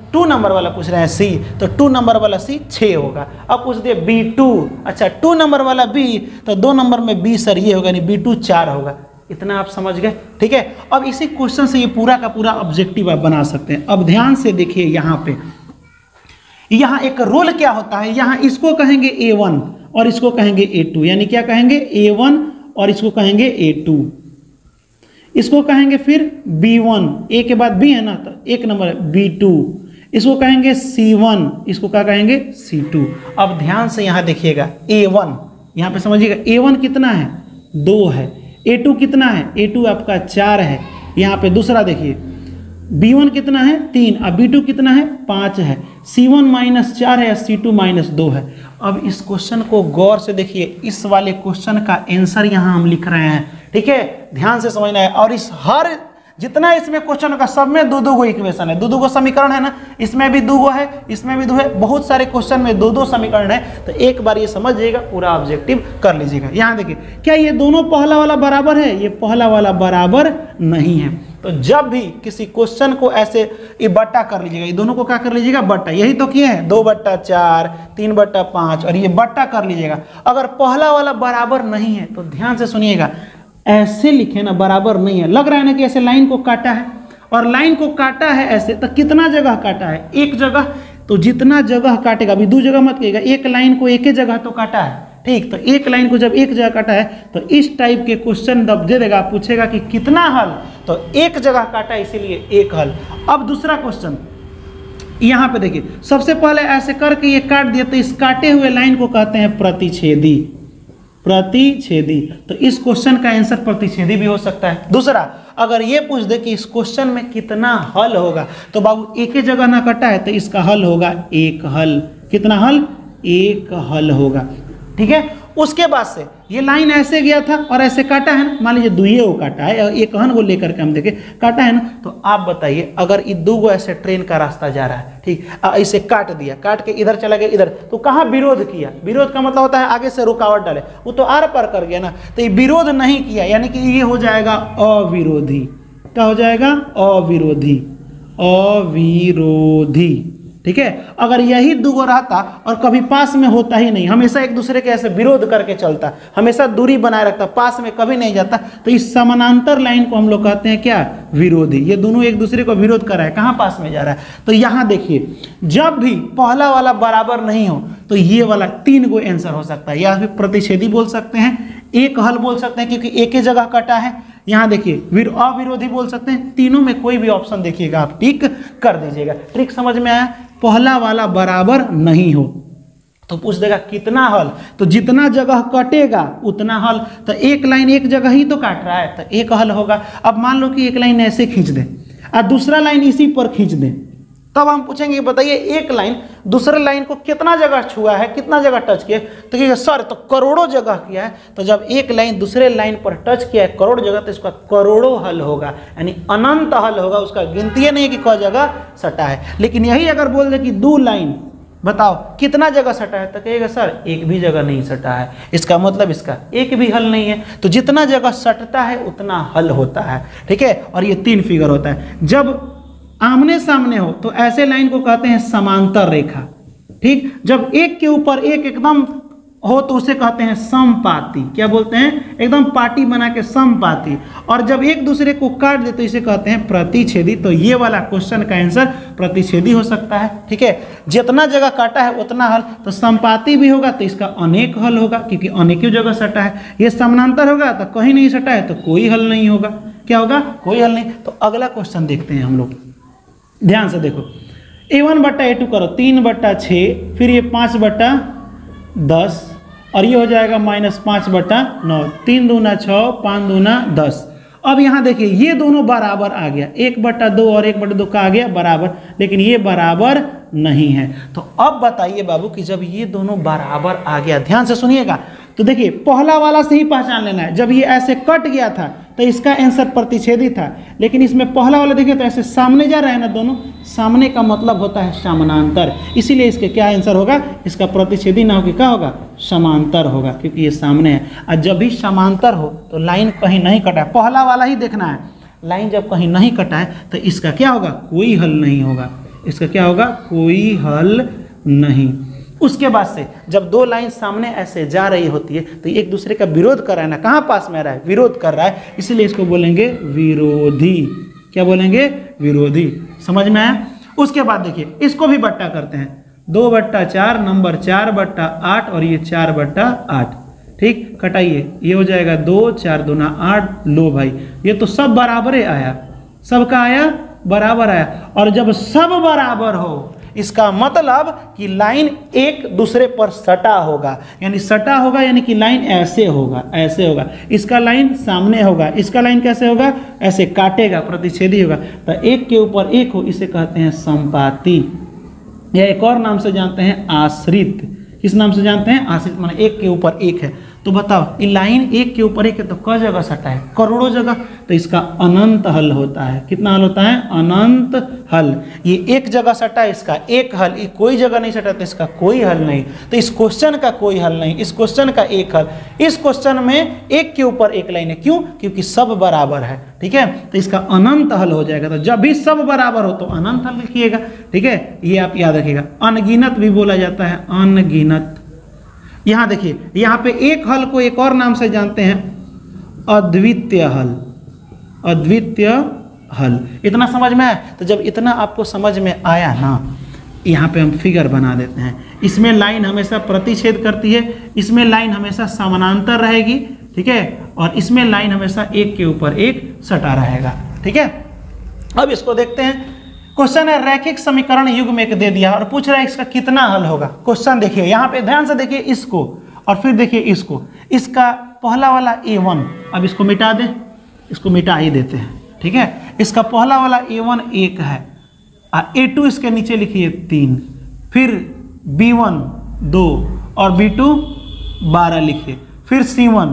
2 नंबर वाला पूछ रहे हैं सी, तो 2 नंबर वाला सी 6 होगा। अब पूछ दिए B2, अच्छा 2 नंबर वाला B, तो 2 नंबर में B सर ये होगा, यानी B2 4 होगा। इतना आप समझ गए, ठीक है। अब इसी क्वेश्चन से ये पूरा का पूरा ऑब्जेक्टिव आप बना सकते हैं। अब ध्यान से देखिए यहाँ पे, यहाँ एक रोल क्या होता है, यहाँ इसको कहेंगे A1 और इसको कहेंगे A2, यानी क्या कहेंगे A1 और इसको कहेंगे A2, इसको कहेंगे फिर B1, A के बाद B है ना, तो एक नंबर B2, इसको कहेंगे C1, इसको क्या कहेंगे C2। अब ध्यान से यहाँ देखिएगा A1, यहाँ पे समझिएगा A1 कितना है 2 है, A2 कितना है, A2 आपका 4 है। यहाँ पे दूसरा देखिए B1 कितना है 3, अब B2 कितना है 5 है, C1 -4 है, C2 -2 है। अब इस क्वेश्चन को गौर से देखिए, इस वाले क्वेश्चन का आंसर यहाँ हम लिख रहे हैं, ठीक है, ध्यान से समझना है। और इस हर जितना इसमें क्वेश्चन का सब में 2-2 गो इक्वेशन है, 2-2 गो समीकरण है ना, इसमें भी 2 गो है, इसमें भी 2 है, बहुत सारे क्वेश्चन में 2-2 समीकरण है। तो एक बार ये समझ जाइएगा, पूरा ऑब्जेक्टिव कर लीजिएगा। यहाँ देखिए क्या ये दोनों पहला वाला बराबर है, ये पहला वाला बराबर नहीं है। तो जब भी किसी क्वेश्चन को ऐसे ये बट्टा कर लीजिएगा, ये दोनों को क्या कर लीजिएगा बट्टा, यही तो किए हैं 2/4 3/5 और ये बट्टा कर लीजिएगा। अगर पहला वाला बराबर नहीं है तो ध्यान से सुनिएगा, ऐसे लिखे ना बराबर नहीं है, लग रहा है ना कि ऐसे लाइन को काटा है, और लाइन को काटा है ऐसे, तो कितना जगह काटा है, एक जगह, तो जितना जगह काटेगा, अभी 2 जगह मत कहिएगा, एक लाइन को एक ही जगह तो काटा है, ठीक। तो एक लाइन को जब एक जगह काटा है तो इस टाइप के क्वेश्चन जब दे देगा, पूछेगा कि कितना हल, तो एक जगह काटा इसीलिए एक हल। अब दूसरा क्वेश्चन यहाँ पे देखिए, सबसे पहले ऐसे करके ये काट दिया, तो इस काटे हुए लाइन को कहते हैं प्रतिच्छेदी, प्रतिच्छेदी। तो इस क्वेश्चन का आंसर प्रतिच्छेदी भी हो सकता है। दूसरा, अगर ये पूछ दे कि इस क्वेश्चन में कितना हल होगा, तो बाबू एक ही जगह ना कटा है तो इसका हल होगा एक हल। कितना हल, एक हल होगा, ठीक है। उसके बाद से ये लाइन ऐसे गया था और ऐसे काटा है ना, मान लीजिए 2 को काटा है, एक हन को लेकर के हम देखें काटा है ना, तो आप बताइए अगर ये 2 गो ऐसे ट्रेन का रास्ता जा रहा है, ठीक, इसे काट दिया, काट के इधर चला गया इधर, तो कहाँ विरोध किया, विरोध का मतलब होता है आगे से रुकावट डाले, वो तो आर पार कर गया ना, तो ये विरोध नहीं किया, यानी कि ये हो जाएगा अविरोधी। क्या हो जाएगा, अविरोधी, अविरोधी, ठीक है। अगर यही 2 गो रहता और कभी पास में होता ही नहीं, हमेशा एक दूसरे के ऐसे विरोध करके चलता, हमेशा दूरी बनाए रखता, पास में कभी नहीं जाता, तो इस समानांतर लाइन को हम लोग कहते हैं क्या, विरोधी। ये दोनों एक दूसरे को विरोध कर रहा है, कहाँ पास में जा रहा है। तो यहाँ देखिए, जब भी पहला वाला बराबर नहीं हो तो ये वाला 3 गो आंसर हो सकता है, या फिर प्रतिच्छेदी बोल सकते हैं, एक हल बोल सकते हैं क्योंकि एक ही जगह कटा है। यहाँ देखिए अविरोधी बोल सकते हैं, तीनों में कोई भी ऑप्शन देखिएगा आप टिक कर दीजिएगा। ट्रिक समझ में आया, पहला वाला बराबर नहीं हो तो पूछ देगा कितना हल, तो जितना जगह कटेगा उतना हल, तो एक लाइन एक जगह ही तो काट रहा है तो एक हल होगा। अब मान लो कि एक लाइन ऐसे खींच दें और दूसरा लाइन इसी पर खींच दें, तब हम पूछेंगे बताइए एक लाइन दूसरे लाइन को कितना जगह छुआ है, कितना जगह टच किया, तो कहिएगा सर तो करोड़ों जगह किया है। तो जब एक लाइन दूसरे लाइन पर टच किया है करोड़ जगह, तो इसका करोड़ों हल होगा, यानी अनंत हल होगा, उसका गिनती नहीं है कि कौ जगह सटा है। लेकिन यही अगर बोल दे कि 2 लाइन बताओ कितना जगह सटा है, तो कहिएगा सर एक भी जगह नहीं सटा है, इसका मतलब इसका एक भी हल नहीं है। तो जितना जगह सटता है उतना हल होता है, ठीक है। और ये 3 फिगर होता है। जब आमने सामने हो तो ऐसे लाइन को कहते हैं समांतर रेखा, ठीक। जब एक के ऊपर एक एकदम हो तो उसे कहते हैं समपाती। क्या बोलते हैं, एकदम पार्टी बना के समपाती। और जब एक दूसरे को काट दे तो इसे कहते हैं प्रतिच्छेदी। तो ये वाला क्वेश्चन का आंसर प्रतिच्छेदी हो सकता है, ठीक है। जितना जगह काटा है उतना हल, तो समपाती भी होगा तो इसका अनेक हल होगा क्योंकि अनेकों जगह सटा है। ये समानांतर होगा तो कहीं नहीं सटा है तो कोई हल नहीं होगा। क्या होगा, कोई हल नहीं। तो अगला क्वेश्चन देखते हैं हम लोग, ध्यान से देखो। A1/A2 करो 3/6, फिर ये 5/10 और ये हो जाएगा -5/9, 3 दूना 6, 5 दूना 10। अब यहाँ देखिए ये दोनों बराबर आ गया, 1/2 और 1/2 का आ गया बराबर, लेकिन ये बराबर नहीं है। तो अब बताइए बाबू कि जब ये दोनों बराबर आ गया, ध्यान से सुनिएगा, तो देखिए पहला वाला से ही पहचान लेना है। जब ये ऐसे कट गया था तो इसका आंसर प्रतिच्छेदी था, लेकिन इसमें पहला वाला देखिए तो ऐसे सामने जा रहा है ना, दोनों सामने का मतलब होता है समानांतर, इसीलिए इसके क्या आंसर होगा, इसका प्रतिच्छेदी ना होकर क्या होगा, समांतर होगा, क्योंकि ये सामने है। और जब भी समांतर हो तो लाइन कहीं नहीं कटा है, पहला वाला ही देखना है। लाइन जब कहीं नहीं कटा है तो इसका क्या होगा, कोई हल नहीं होगा। इसका क्या होगा, कोई हल नहीं। उसके बाद से जब दो लाइन सामने ऐसे जा रही होती है तो एक दूसरे का विरोध कर रहा है ना, कहाँ पास में आ रहा है, विरोध कर रहा है, इसीलिए इसको बोलेंगे विरोधी। क्या बोलेंगे, विरोधी। समझ में आया। उसके बाद देखिए इसको भी बट्टा करते हैं, 2/4 नंबर 4/8 और ये 4/8, ठीक, कटाइए, ये हो जाएगा 2, 4 दूना 8। लो भाई ये तो सब बराबर आया, सबका आया बराबर आया। और जब सब बराबर हो इसका मतलब कि लाइन एक दूसरे पर सटा होगा, यानी सटा होगा यानी कि लाइन ऐसे होगा, ऐसे होगा, इसका लाइन सामने होगा, इसका लाइन कैसे होगा, ऐसे काटेगा, प्रतिच्छेदी होगा। तो एक के ऊपर एक हो इसे कहते हैं संपाती, या एक और नाम से जानते हैं आश्रित। किस नाम से जानते हैं, आश्रित, माने एक के ऊपर एक है। तो बताओ ये लाइन एक के ऊपर एक है तो क जगह सटा है, करोड़ों जगह, तो इसका अनंत हल होता है। कितना हल होता है, अनंत हल। ये एक जगह सटा है, इसका एक हल, ये कोई जगह नहीं सटा तो इसका कोई हल नहीं। तो इस क्वेश्चन का कोई हल नहीं, इस क्वेश्चन का एक हल। इस क्वेश्चन में एक के ऊपर एक लाइन है, क्यों, क्योंकि सब बराबर है, ठीक है, तो इसका अनंत हल हो जाएगा। तो जब भी सब बराबर हो तो अनंत हल लिखिएगा, ठीक है, ये आप याद रखिएगा। अनगिनत भी बोला जाता है, अनगिनत। यहाँ देखिए यहाँ पे एक हल को एक और नाम से जानते हैं अद्वितीय हल, अद्वितीय हल। इतना समझ में आया। तो जब इतना आपको समझ में आया ना, यहाँ पे हम फिगर बना देते हैं। इसमें लाइन हमेशा प्रतिच्छेद करती है, इसमें लाइन हमेशा समानांतर रहेगी, ठीक है, और इसमें लाइन हमेशा एक के ऊपर एक सटा रहेगा, ठीक है। अब इसको देखते हैं। क्वेश्चन है रैखिक समीकरण युग्म एक दे दिया और पूछ रहा है इसका कितना हल होगा। क्वेश्चन देखिए यहाँ पे ध्यान से देखिए इसको और फिर देखिए इसको। इसका पहला वाला A1, अब इसको मिटा दें, इसको मिटा ही देते हैं, ठीक है। इसका पहला वाला A1 1 है, A2 इसके नीचे लिखिए 3, फिर B1 2 और B2 12 लिखिए, फिर C1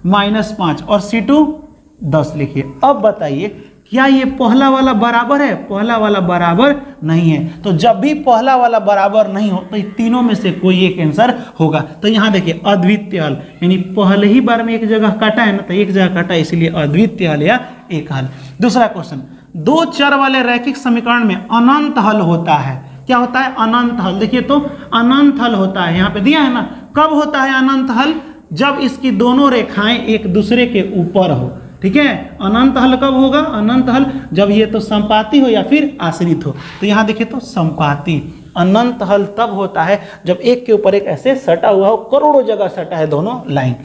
-5 और C2 10 लिखिए। अब बताइए क्या ये पहला वाला बराबर है, पहला वाला बराबर नहीं है। तो जब भी पहला वाला बराबर नहीं हो तो तीनों में से कोई एक आंसर होगा। तो यहाँ देखिए अद्वितीय हल, यानी पहले ही बार में एक जगह काटा है ना, तो एक जगह काटा, इसलिए अद्वितीय हल या एक हल। दूसरा क्वेश्चन, दो चर वाले रैखिक समीकरण में अनंत हल होता है। क्या होता है, अनंत हल। देखिए तो अनंत हल होता है, यहाँ पे दिया है ना। कब होता है अनंत हल, जब इसकी दोनों रेखाएं एक दूसरे के ऊपर हो, ठीक है। अनंत हल कब होगा, अनंत हल जब ये तो संपाती हो या फिर आश्रित हो। तो यहाँ देखिए तो संपाती। अनंत हल तब होता है जब एक के ऊपर एक ऐसे सटा हुआ हो, करोड़ों जगह सटा है दोनों लाइन।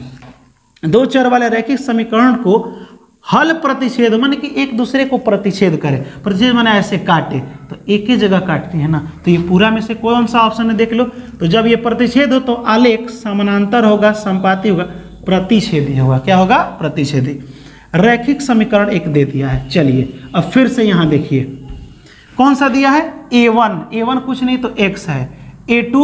दो चर वाले रैखिक समीकरण को हल प्रतिच्छेद माने कि एक दूसरे को प्रतिच्छेद करे, प्रतिच्छेद माने ऐसे काटे, तो एक ही जगह काटती है ना। तो ये पूरा में से कौन सा ऑप्शन है देख लो। तो जब ये प्रतिच्छेद हो तो आलेख समानांतर होगा, संपाती होगा, प्रतिच्छेदी होगा। क्या होगा, प्रतिच्छेदी। रैखिक समीकरण एक दे दिया है। चलिए अब फिर से यहाँ देखिए कौन सा दिया है, A1 कुछ नहीं तो x है, A2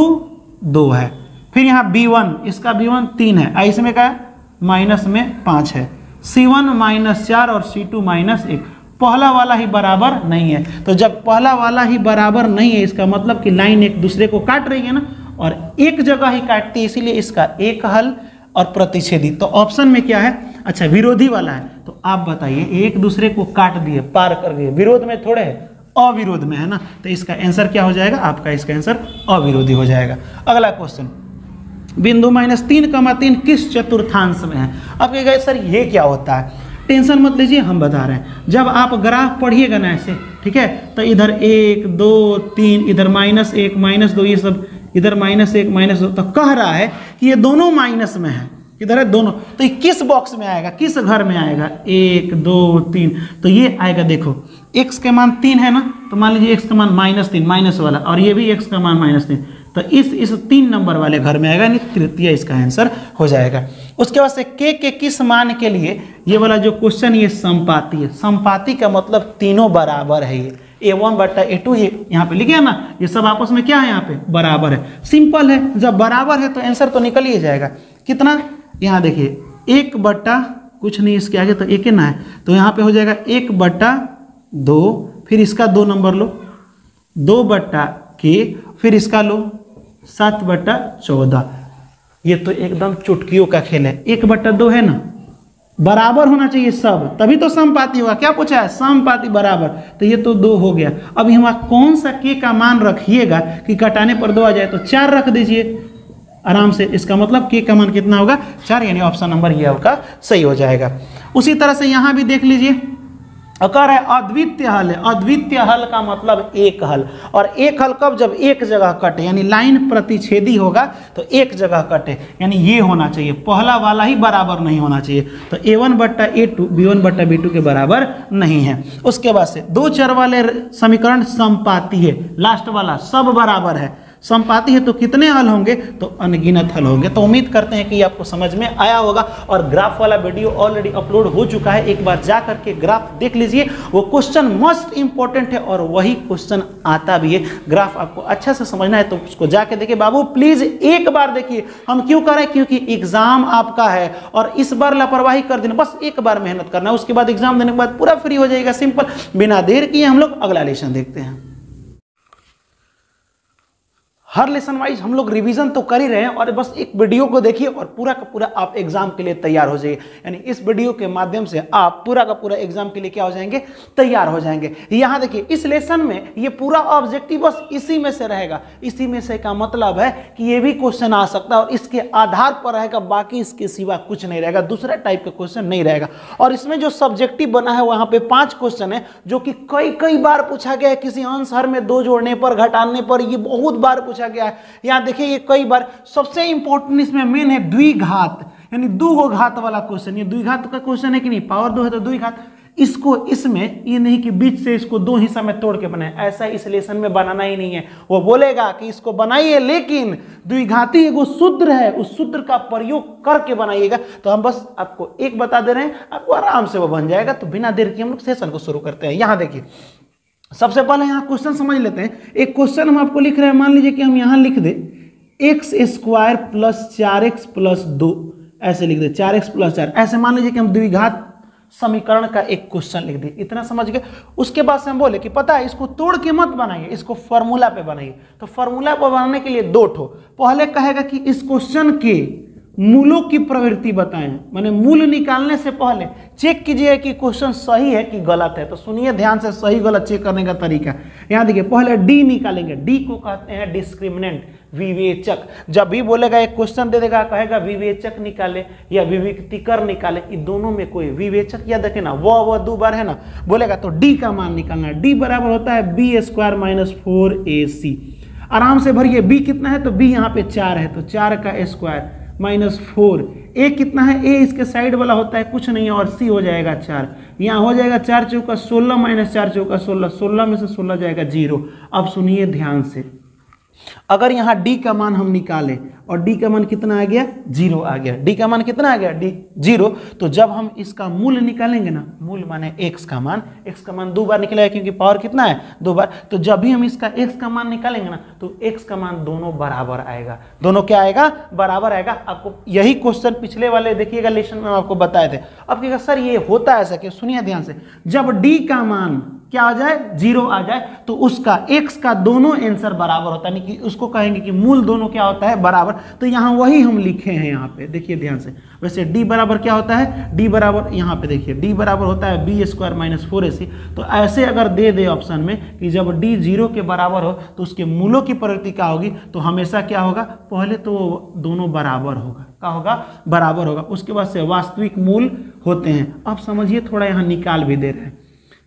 2 है, फिर यहाँ B1, इसका B1 3 है, इसमें का माइनस में 5 है, C1 -4 और C2 -1। पहला वाला ही बराबर नहीं है। तो जब पहला वाला ही बराबर नहीं है इसका मतलब कि लाइन एक दूसरे को काट रही है ना, और एक जगह ही काटती है, इसीलिए इसका एक हल और प्रतिच्छेदी। तो ऑप्शन में क्या है, अच्छा विरोधी वाला है। तो आप बताइए, एक दूसरे को काट दिए, पार कर दिए, विरोध में थोड़े है, अविरोध में है ना। तो इसका आंसर क्या हो जाएगा, आपका इसका आंसर अविरोधी हो जाएगा। अगला क्वेश्चन, बिंदु -3,3 किस चतुर्थांश में है। अब कहेगा सर ये क्या होता है, टेंशन मत लीजिए, हम बता रहे हैं। जब आप ग्राफ पढ़िएगा ना ऐसे, ठीक है, तो इधर 1 2 3, इधर -1 -2, ये सब इधर -1 -2, तो कह रहा है कि ये दोनों माइनस में है। किधर है, दोनों। तो ये किस बॉक्स में आएगा, किस घर में आएगा, 1 2 3, तो ये आएगा। देखो x के मान 3 है ना, तो मान लीजिए x का मान -3, माइनस वाला, और ये भी x का मान -3, तो इस 3 नंबर वाले घर में आएगा, नहीं तृतीय इसका आंसर हो जाएगा। उसके बाद से के किस मान के लिए, ये वाला जो क्वेश्चन ये संपाती है। संपाती का मतलब तीनों बराबर है। ये A1/A2 ये यहाँ पे लिखे है ना, ये सब आपस में क्या है, यहाँ पे बराबर है। सिंपल है, जब बराबर है तो आंसर तो निकल ही जाएगा। कितना, यहाँ देखिए 1/ कुछ नहीं, इसके आगे तो 1 ना है, तो यहाँ पे हो जाएगा 1/2, फिर इसका 2 नंबर लो, 2/k, फिर इसका लो 7/14। ये तो एकदम चुटकियों का खेल है। 1/2 है ना, बराबर होना चाहिए सब, तभी तो समपाती होगा। क्या पूछा है? समपाती बराबर, तो ये तो 2 हो गया। अब यहाँ कौन सा के का मान रखिएगा कि घटाने पर 2 आ जाए, तो 4 रख दीजिए आराम से। इसका मतलब के का मान कितना होगा? 4, यानी ऑप्शन नंबर ये आपका सही हो जाएगा। उसी तरह से यहाँ भी देख लीजिए, अगर है अद्वितीय हल है। अद्वितीय हल का मतलब एक हल, और एक हल कब? जब एक जगह कटे, यानी लाइन प्रतिच्छेदी होगा तो एक जगह कटे, यानी ये होना चाहिए, पहला वाला ही बराबर नहीं होना चाहिए। तो a1 बट्टा a2 b1 बट्टा b2 के बराबर नहीं है। उसके बाद से 2 चर वाले समीकरण समपाती है, लास्ट वाला सब बराबर है, समपाती है तो कितने हल होंगे? तो अनगिनत हल होंगे। तो उम्मीद करते हैं कि आपको समझ में आया होगा, और ग्राफ वाला वीडियो ऑलरेडी अपलोड हो चुका है, एक बार जा करके ग्राफ देख लीजिए। वो क्वेश्चन मोस्ट इंपॉर्टेंट है और वही क्वेश्चन आता भी है। ग्राफ आपको अच्छा से समझना है तो उसको जाके देखिए। बाबू प्लीज एक बार देखिए। हम क्यों कर रहे हैं? क्योंकि एग्जाम आपका है और इस बार लापरवाही कर देना, बस एक बार मेहनत करना है, उसके बाद एग्जाम देने के बाद पूरा फ्री हो जाएगा। सिंपल, बिना देर किए हम लोग अगला लेसन देखते हैं। हर लेसन वाइज हम लोग रिवीजन तो कर ही रहे हैं, और बस एक वीडियो को देखिए और पूरा का पूरा आप एग्जाम के लिए तैयार हो जाइए। यानी इस वीडियो के माध्यम से आप पूरा का पूरा एग्जाम के लिए क्या हो जाएंगे? तैयार हो जाएंगे। यहाँ देखिए, इस लेसन में ये पूरा ऑब्जेक्टिव बस इसी में से रहेगा। इसी में से का मतलब है कि ये भी क्वेश्चन आ सकता है और इसके आधार पर रहेगा, बाकी इसके सिवा कुछ नहीं रहेगा, दूसरा टाइप का क्वेश्चन नहीं रहेगा। और इसमें जो सब्जेक्टिव बना है वहां पे 5 क्वेश्चन है जो कि कई बार पूछा गया है। किसी आंसर में 2 जोड़ने पर, घटाने पर, ये बहुत बार पूछा गया है। यहाँ देखिए, ये कई बार, सबसे इंपॉर्टेंट इसमें मेन है द्विघात, यानी 2 घात वाला क्वेश्चन। ये द्विघात का क्वेश्चन है कि नहीं? पावर 2 है तो द्विघात। इसको इसमें ये नहीं कि बीच से इसको 2 हिस्सा में तोड़ के बनाए, ऐसा इस लेसन में बनाना ही नहीं है। वो बोलेगा कि इसको बनाइए, लेकिन द्विघाती एगो सूत्र है, उस सूत्र का प्रयोग करके बनाइएगा। तो हम बस आपको एक बता दे रहे हैं, आपको आराम से वो बन जाएगा। तो बिना देर के हम लोग सेशन को शुरू करते हैं। यहाँ देखिए, सबसे पहले यहाँ क्वेश्चन समझ लेते हैं। एक क्वेश्चन हम आपको लिख रहे हैं, मान लीजिए कि हम यहाँ लिख दे x² प्लस 4x प्लस 2, ऐसे लिख दे 4x प्लस 4, ऐसे मान लीजिए कि हम द्विघात समीकरण का एक क्वेश्चन लिख दे। इतना समझ गए। उसके बाद से हम बोले कि पता है, इसको तोड़ के मत बनाइए, इसको फॉर्मूला पे बनाइए। तो फॉर्मूला पे बनाने के लिए 2 ठो, पहले कहेगा कि इस क्वेश्चन के मूलों की प्रवृत्ति बताएं, माने मूल निकालने से पहले चेक कीजिए कि क्वेश्चन सही है कि गलत है। तो सुनिए ध्यान से, सही गलत चेक करने का तरीका। यहाँ देखिए, पहले डी निकालेंगे। डी को कहते हैं डिस्क्रिमिनेंट, विवेचक। जब भी बोलेगा, एक क्वेश्चन दे देगा, कहेगा विवेचक निकाले या विविक्तिकर निकाले, इन दोनों में कोई विवेचक, या देखे ना वो 2 बार है ना, बोलेगा तो डी का मान निकालना है। डी बराबर होता है b² माइनस 4ac। आराम से भरिए, बी कितना है? तो बी यहाँ पे 4 है, तो 4 का स्क्वायर माइनस 4। ए कितना है? ए इसके साइड वाला होता है, कुछ नहीं है, और सी हो जाएगा 4। यहाँ हो जाएगा 4 चौका 16 माइनस 4 चौका 16, 16 में से 16 जाएगा 0। अब सुनिए ध्यान से, अगर यहाँ d का मान हम निकालें और d का मान कितना आ गया? 0 आ गया। d का मान कितना आ गया? d 0। तो जब हम इसका मूल निकालेंगे ना, मूल माने x का मान, x का मान 2 बार निकलेगा क्योंकि पावर कितना है? 2 बार। तो जब भी हम इसका x का मान निकालेंगे ना, तो x का मान दोनों बराबर आएगा। दोनों क्या आएगा? बराबर आएगा। आपको यही क्वेश्चन पिछले वाले देखिएगा लेसन में आपको बताए थे। अब क्या सर ये होता है ऐसा? कि सुनिए ध्यान से, जब d का मान क्या आ जाए? 0 आ जाए, तो उसका x का दोनों आंसर बराबर होता है, कि उसको कहेंगे कि मूल दोनों क्या होता है? बराबर। तो यहाँ वही हम लिखे हैं। यहाँ पे देखिए ध्यान से, वैसे d बराबर क्या होता है? d बराबर, यहाँ पे देखिए, d बराबर होता है b² माइनस 4ac। तो ऐसे अगर दे दे ऑप्शन में कि जब d 0 के बराबर हो तो उसके मूलों की प्रवृत्ति क्या होगी, तो हमेशा क्या होगा? पहले तो दोनों बराबर होगा। क्या होगा? बराबर होगा। उसके बाद से वास्तविक मूल होते हैं। अब समझिए, थोड़ा यहाँ निकाल भी दे रहे हैं।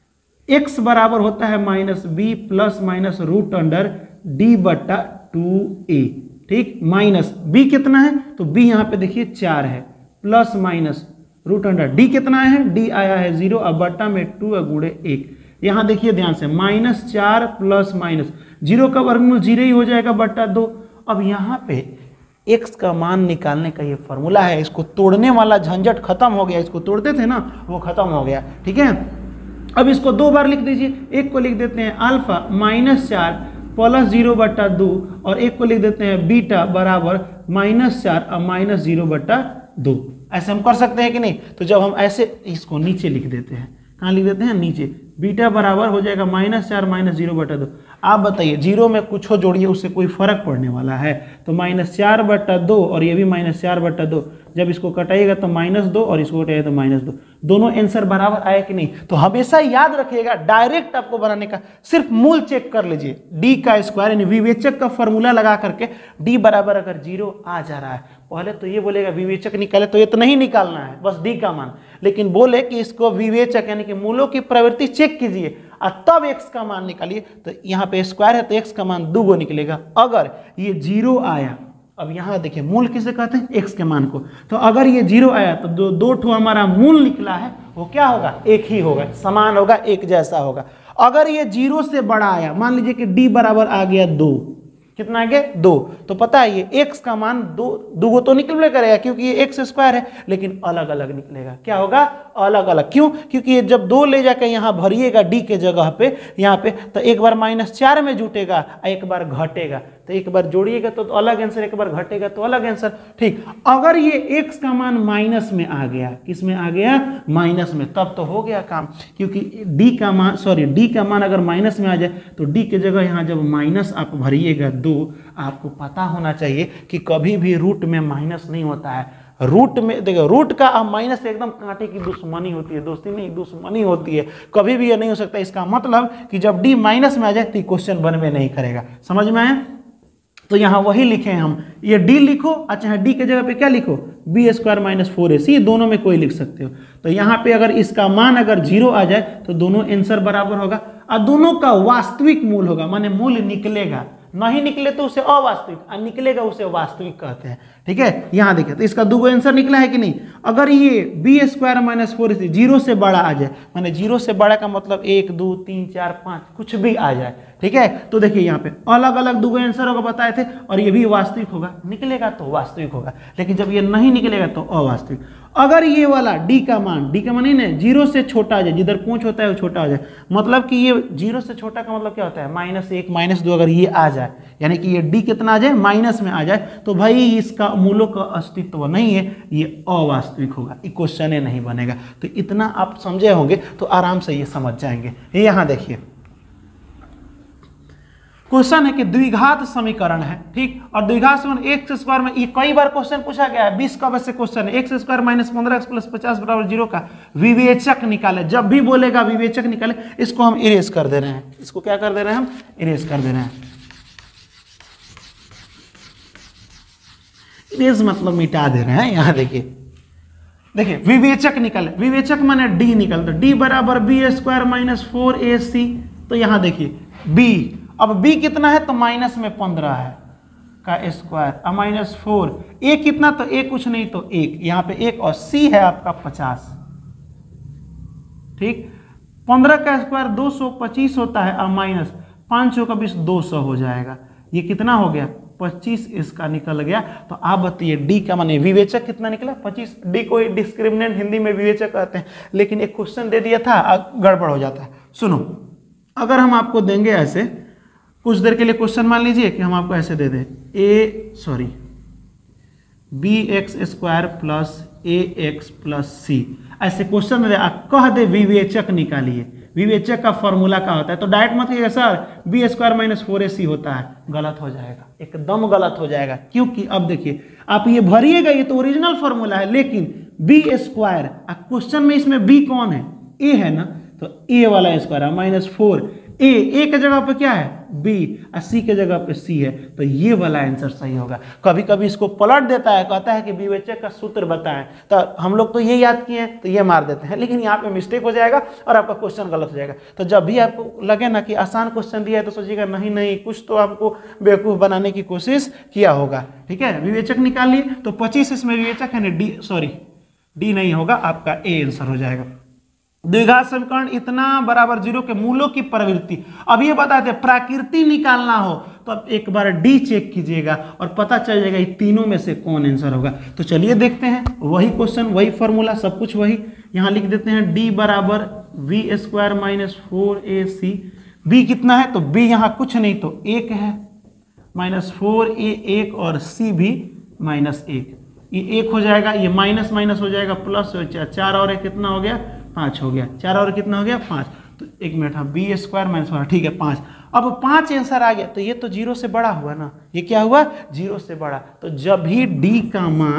x बराबर होता है minus B plus minus root under d बट्टा 2a, ठीक। माइनस b कितना है? तो b यहाँ पे देखिए 4 है, plus minus root under d कितना है? d आया है 0, अब बट्टा में 2 गुणे 1। यहाँ देखिए ध्यान से, -4 प्लस माइनस 0 का वर्गमूल 0 ही हो जाएगा बट्टा 2। अब यहाँ पे x का मान निकालने का ये फॉर्मूला है, इसको तोड़ने वाला झंझट खत्म हो गया। इसको तोड़ते थे ना, वो खत्म हो गया, ठीक है। अब इसको 2 बार लिख दीजिए। एक को लिख देते हैं अल्फा -4 प्लस 0 बट्टा 2, और एक को लिख देते हैं बीटा बराबर -4 और -0 बट्टा 2। ऐसे हम कर सकते हैं कि नहीं? तो जब हम ऐसे इसको नीचे लिख देते हैं, कहाँ लिख देते हैं? नीचे। बीटा बराबर हो जाएगा -4 -0 बट्टा 2। आप बताइए, 0 में कुछ हो जोड़िए, उससे कोई फर्क पड़ने वाला है? तो -4 बट्टा 2 और ये भी -4 बट्टा 2, जब इसको कटाइएगा तो -2 और इसको कटाइएगा तो -2, दोनों आंसर बराबर आए कि नहीं। तो हमेशा याद रखिएगा, डायरेक्ट आपको बनाने का सिर्फ मूल चेक कर लीजिए, डी का स्क्वायर यानी विवेचक का फॉर्मूला लगा करके डी बराबर अगर 0 आ जा रहा है, पहले तो ये बोलेगा विवेचक निकाले तो ये तो नहीं निकालना है, बस डी का मान, लेकिन बोले कि इसको विवेचक यानी कि मूलों की प्रवृत्ति चेक कीजिए और तब x का मान निकालिए। तो यहाँ पे स्क्वायर है तो x का मान 2 निकलेगा। अगर ये 0 आया, अब यहाँ देखिए मूल किसे कहते हैं, x के मान को, तो अगर ये 0 आया तो दो ठो हमारा मूल निकला है, वो क्या होगा, एक ही होगा, समान होगा, एक जैसा होगा। अगर ये 0 से बड़ा आया, मान लीजिए कि d बराबर आ गया 2, कितना आ गया 2, तो पता है ये x का मान 2 तो निकलने करेगा क्योंकि ये x स्क्वायर है, लेकिन अलग अलग निकलेगा। क्या होगा, अलग अलग। क्यों, क्योंकि ये जब 2 ले जाकर यहाँ भरिएगा d के जगह पे, यहाँ पे, तो एक बार -4 में जुटेगा, एक बार घटेगा, तो एक बार जोड़िएगा तो अलग आंसर, एक बार घटेगा तो अलग आंसर। ठीक, अगर ये x का मान माइनस में आ गया, किस में आ गया, माइनस में, तब तो हो गया काम, क्योंकि d का मान अगर माइनस में आ जाए तो d के जगह यहाँ जब माइनस आप भरिएगा 2, आपको पता होना चाहिए कि कभी भी रूट में माइनस नहीं होता है। रूट में देखो, रूट का अब माइनस एकदम कांटे की दुश्मनी होती है, दोस्ती नहीं, दुश्मनी होती है, कभी भी ये नहीं हो सकता। इसका मतलब कि जब d माइनस में आ जाए तो क्वेश्चन बन में नहीं करेगा। समझ में आया? तो यहाँ वही लिखे हैं हम, ये d लिखो, अच्छा d के जगह पे क्या लिखो, b स्क्वायर माइनस 4ac, दोनों में कोई लिख सकते हो। तो यहाँ पे अगर इसका मान अगर 0 आ जाए तो दोनों आंसर बराबर होगा और दोनों का वास्तविक मूल होगा, माने मूल निकलेगा, नहीं निकले तो उसे अवास्तविक, और निकलेगा उसे वास्तविक कहते हैं। ठीक है, यहाँ देखिए तो इसका 2 आंसर निकला है कि नहीं। अगर ये b स्क्वायर माइनस 4ac 0 से बड़ा आ जाए, माने 0 से बड़ा का मतलब 1 2 3 4 5 कुछ भी आ जाए, ठीक है, तो देखिए यहाँ पे अलग अलग 2 आंसर होगा बताए थे, और ये भी वास्तविक होगा, निकलेगा तो वास्तविक होगा, लेकिन जब ये नहीं निकलेगा तो अवास्तविक। अगर ये वाला d का मान नहीं ना 0 से छोटा आ जाए, जिधर पूंछ होता है वो छोटा हो जाए, मतलब कि ये 0 से छोटा का मतलब क्या होता है, -1 -2 अगर ये आ जाए, यानी कि ये d कितना आ जाए, माइनस में आ जाए, तो भाई इसका मूलों का अस्तित्व नहीं है, ये अवास्तविक होगा, क्वेश्चन नहीं बनेगा। तो इतना आप समझे होंगे तो आराम से ये समझ जाएंगे। यहाँ देखिए क्वेश्चन है कि द्विघात समीकरण है, ठीक, और द्विघात समीकरण एक्स स्क्वायर में, ये कई बार क्वेश्चन पूछा गया है, 20 का वैसे क्वेश्चन है, x square minus 15x plus 50 बराबर 0 का विवेचक निकाले। जब भी बोलेगा विवेचक निकाले, इसको हम इरेज कर दे रहे हैं, इसको क्या कर दे रहे हैं, हम इरेज कर दे रहे हैं। इरेज मतलब मिटा दे रहे हैं। यहाँ देखिए विवेचक निकाले, विवेचक माने d निकल, तो d बराबर b स्क्वायर माइनस 4ac, तो यहाँ देखिए b, अब b कितना है तो माइनस में 15 है का स्क्वायर, अब -4, a कितना, तो a कुछ नहीं तो 1, यहाँ पे 1, और c है आपका 50, ठीक, 15 का स्क्वायर 225 होता है, अब माइनस 5 का 20 200 हो जाएगा, ये कितना हो गया 25, इसका निकल गया। तो आप बताइए d का माने विवेचक कितना निकला 25, d को डिस्क्रिमिनेंट हिंदी में विवेचक कहते हैं, लेकिन एक क्वेश्चन दे दिया था, गड़बड़ हो जाता है। सुनो, अगर हम आपको देंगे ऐसे कुछ देर के लिए क्वेश्चन, मान लीजिए कि हम आपको ऐसे दे दें bx square plus ax plus c, ऐसे क्वेश्चन दे कह दे विवेचक निकालिए, विवेचक का फॉर्मूला क्या होता है, तो डायरेक्ट मत कहिएगा sir b square minus 4ac होता है, गलत हो जाएगा, एकदम गलत हो जाएगा। क्योंकि अब देखिए आप ये भरिएगा, ये तो ओरिजिनल फॉर्मूला है, लेकिन b स्क्वायर, क्वेश्चन में इसमें b कौन है, a है ना, तो a वाला स्क्वायर है -4, a के जगह पे क्या है b, और c के जगह पे c है, तो ये वाला आंसर सही होगा। कभी कभी इसको पलट देता है, कहता है कि विवेचक का सूत्र बताएं, तो हम लोग तो ये याद किए हैं तो ये मार देते हैं, लेकिन यहाँ पे मिस्टेक हो जाएगा और आपका क्वेश्चन गलत हो जाएगा। तो जब भी आपको लगे ना कि आसान क्वेश्चन दिया है तो सोचिएगा नहीं कुछ तो आपको बेवकूफ़ बनाने की कोशिश किया होगा। ठीक है, विवेचक निकाल लिए, तो 25 इसमें विवेचक है, डी नहीं होगा, आपका ए आंसर हो जाएगा। द्विघात समीकरण इतना बराबर 0 के मूलों की प्रवृत्ति। अब ये बताते प्राकृति निकालना हो तो अब एक बार डी चेक कीजिएगा और पता चल जाएगा ये तीनों में से कौन आंसर होगा। तो चलिए देखते हैं, वही क्वेश्चन, वही फॉर्मूला, सब कुछ वही। यहाँ लिख देते हैं डी बराबर we square minus 4ac। B कितना है, तो बी यहाँ कुछ नहीं तो 1 है, -4a 1 और c भी -1, ये 1 हो जाएगा, ये माइनस माइनस हो जाएगा प्लस हो जाएगा, 4 और 1 कितना हो गया 5 हो गया, 4 और कितना हो गया 5, तो 1 मिनट, हाँ बी स्क्वायर माइनस 4, ठीक है 5। अब 5 आंसर आ गया, तो ये तो 0 से बड़ा हुआ ना, ये क्या हुआ 0 से बड़ा। तो जब भी डी का मान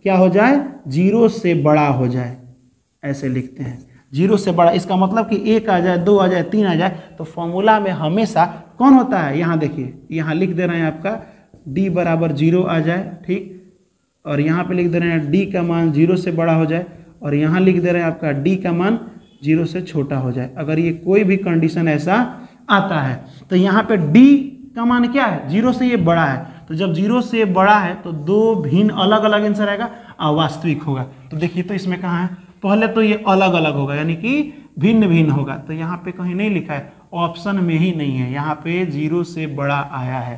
क्या हो जाए, 0 से बड़ा हो जाए, ऐसे लिखते हैं 0 से बड़ा। इसका मतलब कि 1 आ जाए, 2 आ जाए, 3 आ जाए, तो फॉर्मूला में हमेशा कौन होता है, यहाँ देखिए, यहाँ लिख दे रहे हैं आपका d बराबर 0 आ जाए, ठीक, और यहाँ पे लिख दे रहे हैं d का मान 0 से बड़ा हो जाए, और यहाँ लिख दे रहे हैं आपका d का मान 0 से छोटा हो जाए। अगर ये कोई भी कंडीशन ऐसा आता है तो यहाँ पे d का मान क्या है, 0 से ये बड़ा है, तो जब 0 से बड़ा है तो दो भिन्न अलग अलग आंसर आएगा, अवास्तविक होगा। तो देखिए तो इसमें कहाँ है, पहले तो ये अलग अलग होगा यानी कि भिन्न भिन्न होगा, तो यहाँ पे कहीं नहीं लिखा है, ऑप्शन में ही नहीं है, यहाँ पे 0 से बड़ा आया है,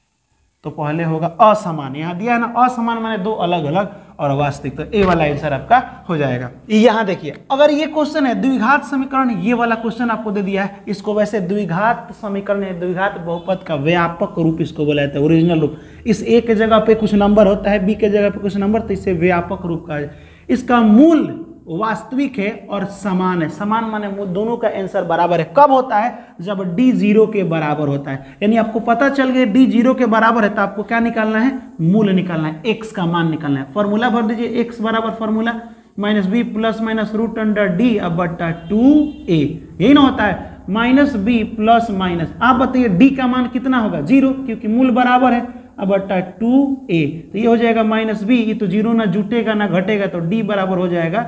तो पहले होगा असमान, यहाँ दिया है ना असमान माने दो अलग अलग और वास्तविक, तो ए वाला आंसर आपका हो जाएगा। यहाँ देखिए अगर ये क्वेश्चन है द्विघात समीकरण, ये वाला क्वेश्चन आपको दे दिया है, इसको वैसे द्विघात समीकरण है, द्विघात बहुपद का व्यापक रूप इसको बोला जाता है, ओरिजिनल रूप। इस ए के जगह पे कुछ नंबर होता है, बी के जगह पे कुछ नंबर, तो इसे व्यापक रूप कहा जाए। इसका मूल वास्तविक है और समान है, समान माने दोनों का आंसर बराबर है। कब होता है, जब d 0 के बराबर होता है, यानी आपको पता चल गया d 0 के बराबर है तो आपको क्या निकालना है, मूल निकालना है, x का मान निकालना है। फॉर्मूला भर दीजिए, x बराबर formula minus B plus minus root under D अब बट्टा 2a, यही ना होता है, माइनस बी प्लस माइनस, आप बताइए d का मान कितना होगा, 0, क्योंकि मूल बराबर है, अब बट्टा 2a, तो ये हो जाएगा माइनस बी, ये तो 0 ना जुटेगा ना घटेगा, तो d बराबर हो जाएगा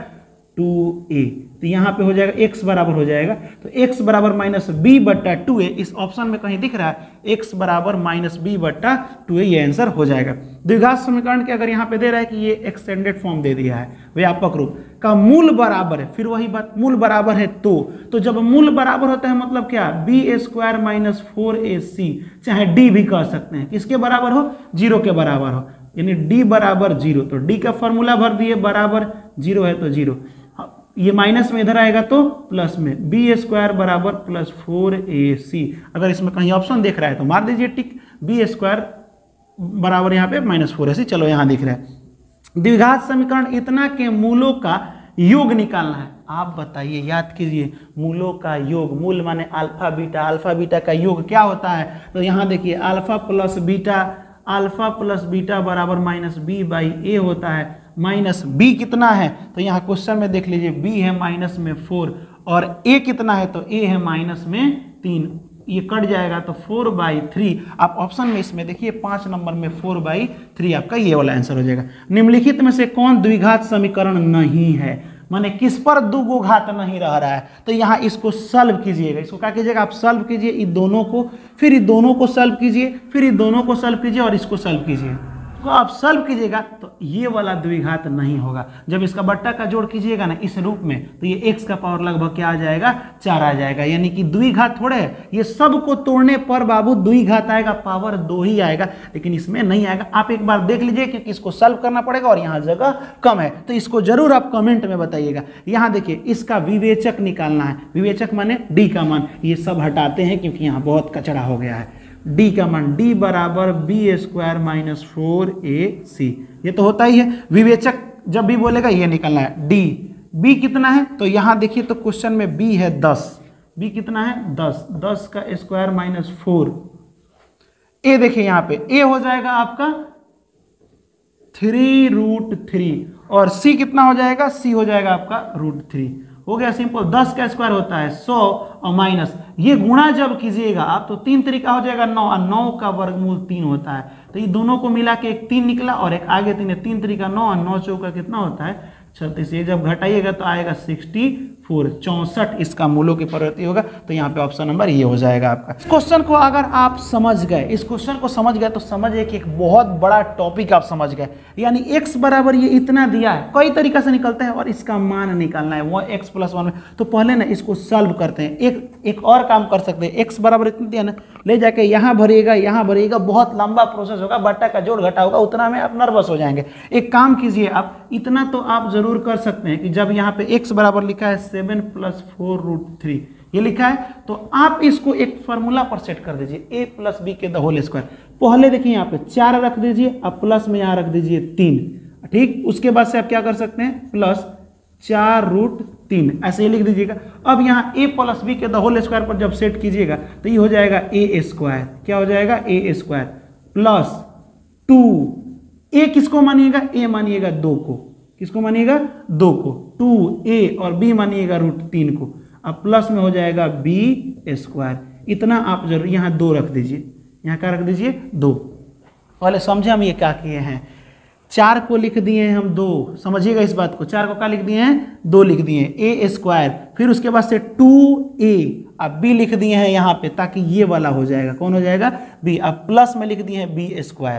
2a, तो यहाँ पे हो जाएगा x बराबर हो जाएगा, तो x बराबर माइनस बी बट्टा 2a, इस ऑप्शन में कहीं दिख रहा है x बराबर माइनस बी बट्टा 2a, ये आंसर हो जाएगा। द्विघात समीकरण के अगर यहाँ पे दे रहा है कि ये एक्सटेंडेड फॉर्म दे दिया है, व्यापक रूप का मूल बराबर है, फिर वही बात, मूल बराबर है तो जब मूल बराबर होता है मतलब क्या, बी स्क्वायर माइनस 4ac, चाहे d भी कह सकते हैं, किसके बराबर हो, 0 के बराबर हो, यानी d बराबर 0, तो d का फॉर्मूला भर दिए, बराबर 0 है तो 0, ये माइनस में इधर आएगा तो प्लस में, बी स्क्वायर बराबर प्लस 4ac, अगर इसमें कहीं ऑप्शन देख रहा है तो मार दीजिए टिक, बी स्क्वायर बराबर यहाँ पे माइनस 4ac, चलो यहाँ दिख रहा है। द्विघात समीकरण इतना के मूलों का योग निकालना है, आप बताइए, याद कीजिए, मूलों का योग, मूल माने अल्फा बीटा का योग क्या होता है, तो यहाँ देखिए अल्फा प्लस बीटा बराबर माइनस बी बाई ए होता है, माइनस बी कितना है, तो यहाँ क्वेश्चन में देख लीजिए बी है माइनस में 4 और ए कितना है, तो ए है माइनस में 3, ये कट जाएगा तो 4/3, आप ऑप्शन में इसमें देखिए 5 नंबर में 4/3 आपका ये वाला आंसर हो जाएगा। निम्नलिखित में से कौन द्विघात समीकरण नहीं है, माने किस पर दो गो घात नहीं रह रहा है, तो यहाँ इसको सॉल्व कीजिएगा, इसको क्या कीजिएगा, आप सॉल्व कीजिए इन दोनों को, फिर इन दोनों को सॉल्व कीजिए, फिर इन दोनों को सॉल्व कीजिए और इसको सॉल्व कीजिए, तो आप सॉल्व कीजिएगा तो ये वाला द्विघात नहीं होगा। जब इसका बट्टा का जोड़ कीजिएगा ना इस रूप में, तो ये x का पावर लगभग क्या आ जाएगा, 4 आ जाएगा, यानी कि द्विघात थोड़े है, ये सब को तोड़ने पर बाबू द्विघात आएगा, पावर 2 ही आएगा, लेकिन इसमें नहीं आएगा। आप एक बार देख लीजिए क्योंकि इसको सॉल्व करना पड़ेगा और यहाँ जगह कम है, तो इसको जरूर आप कमेंट में बताइएगा। यहाँ देखिए इसका विवेचक निकालना है, विवेचक माने डी का मान, ये सब हटाते हैं क्योंकि यहाँ बहुत कचरा हो गया है। d का मान, d बराबर बी स्क्वायर माइनस 4ac, ये तो होता ही है। विवेचक जब भी बोलेगा ये निकलना है, d, b कितना है, तो यहाँ देखिए तो क्वेश्चन में b है 10, b कितना है 10, 10 का स्क्वायर माइनस 4, a देखिए यहाँ पे a हो जाएगा आपका 3√3 और c कितना हो जाएगा, c हो जाएगा आपका √3, हो गया सिंपल। 10 का स्क्वायर होता है 100 और माइनस, ये गुणा जब कीजिएगा आप तो 3 तरीका हो जाएगा 9, और 9 का वर्गमूल 3 होता है, तो ये दोनों को मिला के एक 3 निकला और एक आगे 3 है, 3 तरीका 9 और 9 चौका कितना होता है 36, ये जब घटाइएगा तो आएगा 64 इसका मूलों की प्रवृत्ति होगा, तो यहाँ पे ऑप्शन नंबर ये हो जाएगा आपका। इस क्वेश्चन को अगर आप समझ गए, इस क्वेश्चन को समझ गए तो समझिए कि एक बहुत बड़ा टॉपिक आप समझ गए, यानी x बराबर ये इतना दिया है, कई तरीका से निकलता है और इसका मान निकालना है वो x + 1 में, तो पहले ना इसको सॉल्व करते हैं। एक और काम कर सकते हैं, x बराबर इतना दिया ना, ले जाके यहाँ भरिएगा, बहुत लंबा प्रोसेस होगा, बट्टा का जोड़ घटा होगा, उतना में आप नर्वस हो जाएंगे। एक काम कीजिए आप, इतना तो आप जरूर कर सकते हैं कि जब यहाँ पे x बराबर लिखा है 7 + 4√3 ये लिखा है, तो आप इसको एक फार्मूला पर सेट कर दीजिए, a + b के द होल स्क्वायर। पहले देखिए यहाँ पे 4 रख दीजिए, अब प्लस में यहाँ रख दीजिए 3, ठीक। उसके बाद से आप क्या कर सकते हैं, +4√3 ऐसे ही लिख दीजिएगा। अब यहाँ a + b के द होल स्क्वायर पर जब सेट कीजिएगा तो ये हो जाएगा a², क्या हो जाएगा a² + 2 ए किसको मानिएगा, ए मानिएगा 2 को, किसको मानिएगा 2 को, 2a और b मानिएगा √3 को। अब प्लस में हो जाएगा b², इतना आप जरूर यहाँ 2 रख दीजिए, यहाँ क्या रख दीजिए 2। पहले समझे हम ये क्या किए हैं, 4 को लिख दिए हैं हम 2, समझिएगा इस बात को, 4 को क्या लिख दिए हैं 2 लिख दिए हैं, a², फिर उसके बाद से 2a, अब b लिख दिए हैं यहाँ पे ताकि ये वाला हो जाएगा, कौन हो जाएगा b, अब प्लस में लिख दिए हैं b²।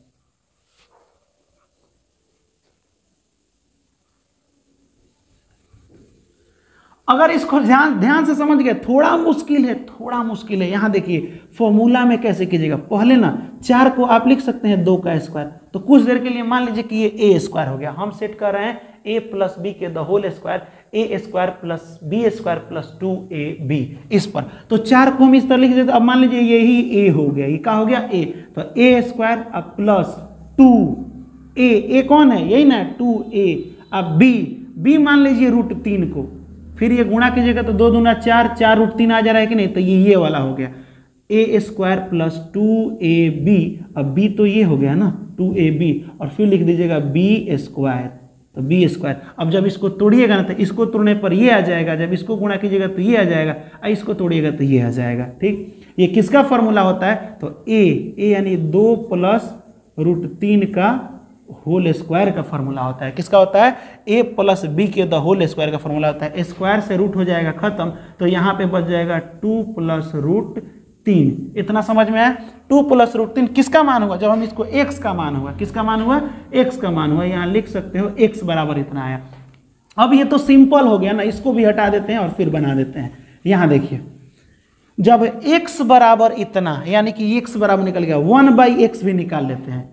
अगर इसको ध्यान से समझ गए, थोड़ा मुश्किल है, यहाँ देखिए फॉर्मूला में कैसे कीजिएगा। पहले ना 4 को आप लिख सकते हैं 2 का स्क्वायर, तो कुछ देर के लिए मान लीजिए कि ये a² हो गया, हम सेट कर रहे हैं a + b के the whole square, a² + b² + 2ab इस पर, तो 4 को हम इस तरह लिख देते। अब मान लीजिए यही a हो गया, ये क्या हो गया a, तो a² अब प्लस 2a कौन है यही ना 2a, अब b मान लीजिए √3 को, फिर ये गुणा कीजिएगा तो 2 दूना 4, 4 √3 आ जा रहा है कि नहीं, तो ये वाला हो गया a² + 2ab, अब b तो ये हो गया ना 2ab, और फिर लिख दीजिएगा b², तो b²। अब जब इसको तोड़िएगा ना तो इसको तोड़ने पर ये आ जाएगा, जब इसको गुणा कीजिएगा तो ये आ जाएगा, और इसको तोड़िएगा तो ये आ जाएगा। ठीक, ये किसका फॉर्मूला होता है, तो a यानी 2 + √3 का होल स्क्वायर का फॉर्मूला होता है। किसका होता है, a + b के द होल स्क्वायर का फॉर्मूला होता है। स्क्वायर से रूट हो जाएगा खत्म, तो यहाँ पे बच जाएगा 2 + √3। इतना समझ में आया, 2 + √3 किसका मान हुआ, जब हम इसको x का मान हुआ, किसका मान हुआ, x का मान हुआ, यहाँ लिख सकते हो x बराबर इतना आया। अब ये तो सिंपल हो गया ना, इसको भी हटा देते हैं और फिर बना देते हैं। यहाँ देखिए जब x बराबर इतना, यानी कि x बराबर निकल गया, 1/x भी निकाल लेते हैं,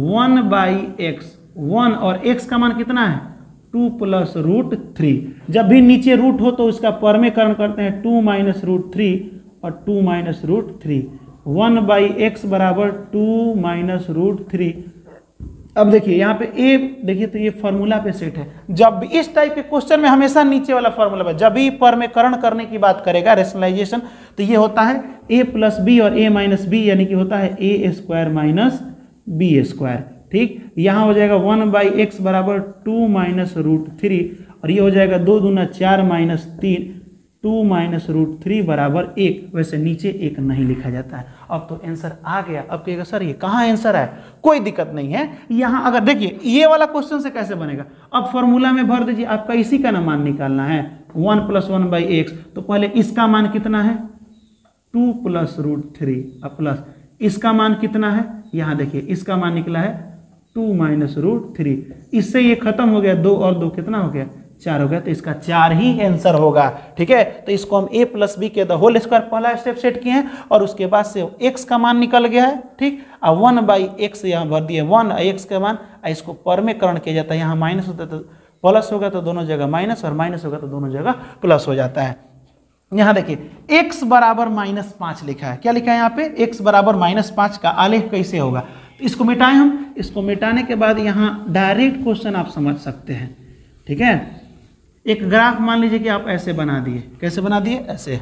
1/x, 1 और x का मान कितना है 2 + √3। जब भी नीचे रूट हो तो उसका परमेकरण करते हैं, 2 - √3 और 2 - √3, 1/x बराबर 2 - √3। अब देखिए यहाँ पे a, देखिए तो ये फॉर्मूला पे सेट है। जब भी इस टाइप के क्वेश्चन में हमेशा नीचे वाला फॉर्मूला है, जब भी परमेकरण करने की बात करेगा रेशनलाइजेशन, तो ये होता है a + b और a - b, यानी कि होता है a² - b²। ठीक, यहाँ हो जाएगा 1/x बराबर 2 - √3, और ये हो जाएगा 2 दूना 4 - 3, 2 - √3 बराबर 1। वैसे नीचे 1 नहीं लिखा जाता है। अब तो आंसर आ गया। अब कहेगा सर ये कहाँ आंसर है, कोई दिक्कत नहीं है। यहाँ अगर देखिए ये वाला क्वेश्चन से कैसे बनेगा, अब फॉर्मूला में भर दीजिए, आपका इसी का ना मान निकालना है, 1 + 1/x, तो पहले इसका मान कितना है 2 + √3, अब प्लस इसका मान कितना है, यहाँ देखिए इसका मान निकला है 2 - √3। इससे ये खत्म हो गया, 2 और 2 कितना हो गया 4 हो गया, तो इसका 4 ही आंसर होगा। ठीक है, तो इसको हम a + b के द होल स्क्वायर पहला स्टेप सेट किए हैं, और उसके बाद से x का मान निकल गया है। ठीक, अब 1/x यहाँ भर दिए, 1x का मान, इसको परमेकरण किया जाता है, यहाँ माइनस होता है तो प्लस होगा, तो दोनों जगह माइनस, और माइनस होगा तो दोनों जगह प्लस हो जाता है। यहाँ देखिए x बराबर -5 लिखा है, क्या लिखा है यहाँ पे, x बराबर -5 का आलेख कैसे होगा, तो इसको मिटाएं हम। इसको मिटाने के बाद यहाँ डायरेक्ट क्वेश्चन आप समझ सकते हैं। ठीक है, एक ग्राफ मान लीजिए कि आप ऐसे बना दिए, कैसे बना दिए, ऐसे,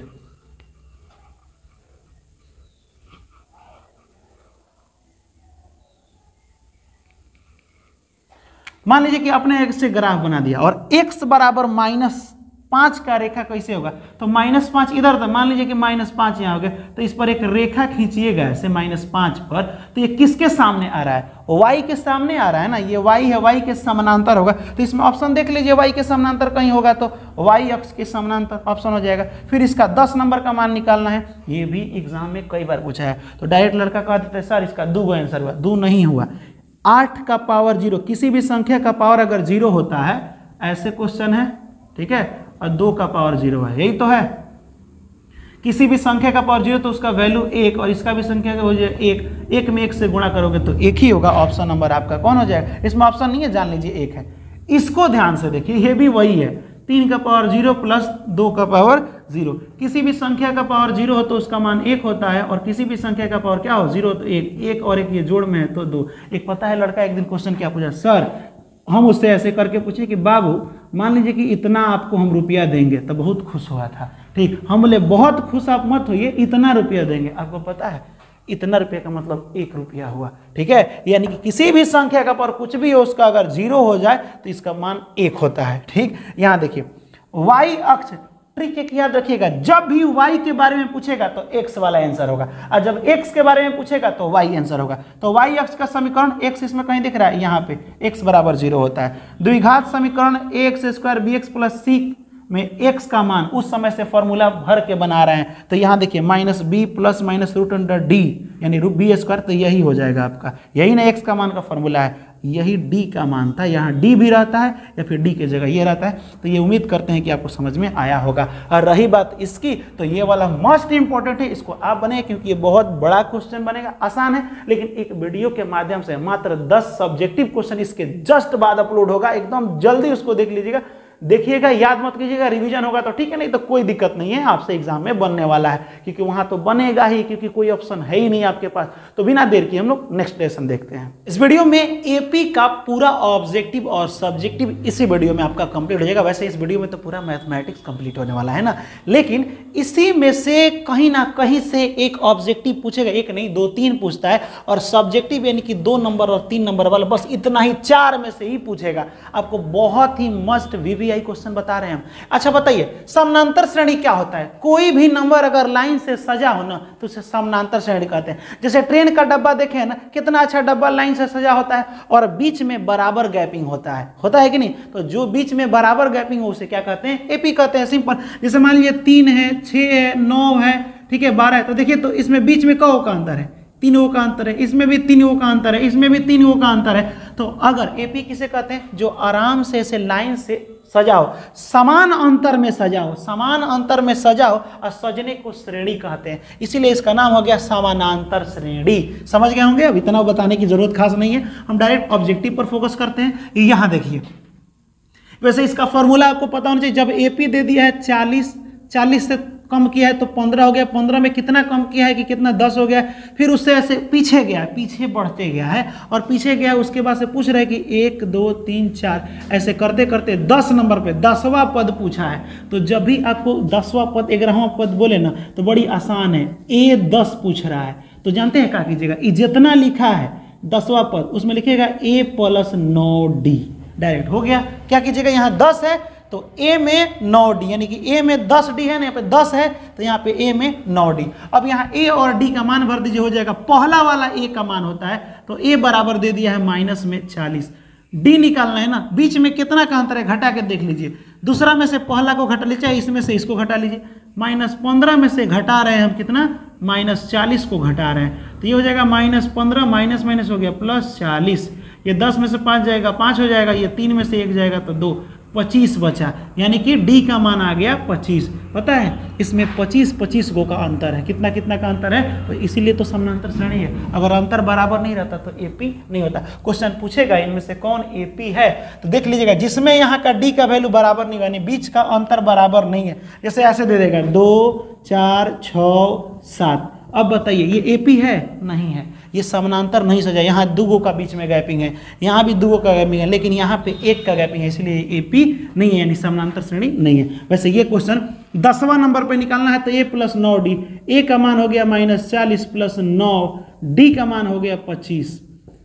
मान लीजिए कि आपने ऐसे ग्राफ बना दिया, और x बराबर -5 का रेखा कैसे होगा, तो -5 इधर था, मान लीजिए कि -5 यहाँ हो गया, तो इस पर एक रेखा खींचिएगा ऐसे -5 पर, तो ये किसके सामने आ रहा है, y के सामने आ रहा है ना, ये y है, y के समानांतर होगा, तो इसमें ऑप्शन देख लीजिए, y के समानांतर कहीं होगा तो y अक्ष के समानांतर ऑप्शन हो जाएगा। फिर इसका 10 नंबर का मान निकालना है, ये भी एग्जाम में कई बार पूछा है, तो डायरेक्ट लड़का कह देता है सर इसका 2 आंसर हुआ, 2 नहीं हुआ, 8 का पावर 0, किसी भी संख्या का पावर अगर 0 होता है, ऐसे क्वेश्चन है। ठीक है, और 2 का पावर 0 है, यही तो है, किसी भी संख्या का पावर 0 तो उसका वैल्यू 1, और इसका भी संख्या का हो जाए 1, 1 में 1 से गुणा करोगे तो 1 ही होगा, ऑप्शन नंबर आपका कौन हो जाएगा, इसमें ऑप्शन नहीं है, जान लीजिए 1 है। इसको ध्यान से देखिए, ये भी वही है, 3 का पावर 0 प्लस 2 का पावर 0, किसी भी संख्या का पावर 0 हो तो उसका मान 1 होता है, और किसी भी संख्या का पावर क्या हो 0 तो 1 और 1 ये जोड़ में है तो 2। एक पता है लड़का एक दिन क्वेश्चन क्या पूछा, सर हम उससे ऐसे करके पूछे कि बाबू मान लीजिए कि इतना आपको हम रुपया देंगे, तो बहुत खुश हुआ था। ठीक, हम बोले बहुत खुश आप मत होइए, इतना रुपया देंगे। आपको पता है इतना रुपये का मतलब 1 रुपया हुआ। ठीक है, यानी कि किसी भी संख्या का पर कुछ भी हो उसका अगर 0 हो जाए तो इसका मान 1 होता है। ठीक, यहाँ देखिए y अक्ष, ट्रिक एक याद रखिएगा, जब भी y के बारे में पूछेगा तो x वाला आंसर होगा, और जब x के बारे में पूछेगा तो y आंसर होगा। तो y अक्ष का समीकरण x इसमें कहीं दिख रहा है, यहाँ पे x बराबर 0 होता है। द्विघात समीकरण ax² bx + c में x का मान उस समय से फॉर्मूला भर के बना रहे हैं, तो यहाँ देखिए -b + -√d यानी b², तो यही हो जाएगा आपका, यही ना x का मान का फॉर्मूला है, यही d का मान था, यहाँ d भी रहता है या फिर d की जगह ये रहता है। तो ये उम्मीद करते हैं कि आपको समझ में आया होगा। और रही बात इसकी, तो ये वाला मोस्ट इंपॉर्टेंट है, इसको आप बने क्योंकि ये बहुत बड़ा क्वेश्चन बनेगा, आसान है, लेकिन एक वीडियो के माध्यम से मात्र 10 सब्जेक्टिव क्वेश्चन इसके जस्ट बाद अपलोड होगा, एकदम जल्दी उसको देख लीजिएगा, देखिएगा, याद मत कीजिएगा, रिवीजन होगा तो ठीक है, नहीं तो कोई दिक्कत नहीं है, आपसे एग्जाम में बनने वाला है, क्योंकि वहां तो बनेगा ही, क्योंकि कोई ऑप्शन है ही नहीं आपके पास। तो बिना देर किए हम लोग नेक्स्ट लेसन देखते हैं। इस वीडियो में एपी का पूरा ऑब्जेक्टिव और सब्जेक्टिव इसी वीडियो में आपका कंप्लीट हो जाएगा। वैसे इस वीडियो में तो पूरा मैथमेटिक्स कंप्लीट होने वाला है ना, लेकिन इसी में से कहीं ना कहीं से एक ऑब्जेक्टिव पूछेगा, एक नहीं 2-3 पूछता है, और सब्जेक्टिव यानी कि 2 नंबर और 3 नंबर वाला, बस इतना ही 4 में से ही पूछेगा। आपको बहुत ही मस्ट वीवीआई क्वेश्चन बता रहे हैं हम। अच्छा बताइए, समानांतर श्रेणी क्या होता है? कोई भी नंबर अगर लाइन से सजा हो ना तो उसे समानांतर श्रेणी कहते हैं। जैसे ट्रेन का डब्बा देखें ना, कितना अच्छा डब्बा लाइन से सजा होता है और बीच में बराबर गैपिंग होता है कि नहीं? तो जो बीच में बराबर गैपिंग हो उसे क्या कहते हैं? एपी कहते हैं, सिंपल। जैसे मान लीजिए 3 है, 6 है, 9 है, ठीक है, 12 है, तो देखिए तो इसमें बीच में कौ का अंतर है? 3 का अंतर है, इसमें भी 3 का अंतर है, इसमें भी 3 का अंतर है। तो अगर एपी किसे कहते हैं? जो आराम से इसे लाइन से सजाओ, समान अंतर में सजाओ, समान अंतर में सजाओ, और सजने को श्रेणी कहते हैं, इसीलिए इसका नाम हो गया समानांतर श्रेणी। समझ गए होंगे, अब इतना बताने की जरूरत खास नहीं है, हम डायरेक्ट ऑब्जेक्टिव पर फोकस करते हैं। यहां देखिए, वैसे इसका फॉर्मूला आपको पता होना चाहिए। जब एपी दे दिया है 40 से कम किया है तो 15 हो गया, 15 में कितना कम किया है कि कितना 10 हो गया, फिर उससे ऐसे पीछे गया, पीछे बढ़ते गया है, और पीछे गया, उसके बाद से पूछ रहे कि 1 2 3 4 ऐसे करते करते 10 नंबर पे 10वां पद पूछा है। तो जब भी आपको 10वां पद 11वां पद बोले ना तो बड़ी आसान है, A10 पूछ रहा है, तो जानते हैं क्या कीजिएगा, जितना लिखा है 10वां पद उसमें लिखिएगा A + 9D, डायरेक्ट हो गया। क्या कीजिएगा, यहाँ 10 है तो A में 9D, यानी कि A में 10D है ना, यहाँ पे 10 है तो यहाँ पे A में 9D। अब यहाँ A और D का मान भर दीजिए, हो जाएगा, पहला वाला A का मान होता है तो A बराबर दे दिया है -40, D निकालना है ना, बीच में कितना का अंतर है घटा के देख लीजिए, दूसरा में से पहला को घटा लीजिए, इसमें से इसको घटा लीजिए, -15 में से घटा रहे हैं हम कितना, -40 को घटा रहे हैं, तो ये हो जाएगा -15 माइनस हो गया +40, ये 10 में से 5 जाएगा 5 हो जाएगा, ये 3 में से 1 जाएगा तो 2, 25 बचा, यानी कि डी का मान आ गया 25। पता है इसमें 25 गो का अंतर है, कितना का अंतर है, तो इसीलिए तो समानांतर श्रेणी है। अगर अंतर बराबर नहीं रहता तो एपी नहीं होता। क्वेश्चन पूछेगा इनमें से कौन एपी है, तो देख लीजिएगा, जिसमें यहाँ का डी का वैल्यू बराबर नहीं, यानी बीच का अंतर बराबर नहीं है, जैसे ऐसे दे देगा 2 4 6 7। अब बताइए ये एपी है? नहीं है, ये समानांतर नहीं सजा, यहाँ 2 का बीच में गैपिंग है, यहाँ भी 2 का गैपिंग है, लेकिन यहाँ पे 1 का गैपिंग है, इसलिए एपी नहीं है, यानी समानांतर श्रेणी नहीं है। वैसे ये क्वेश्चन 10वां नंबर पे निकालना है तो A + 9D, A का मान हो गया -40 + 9, D का मान हो गया 25,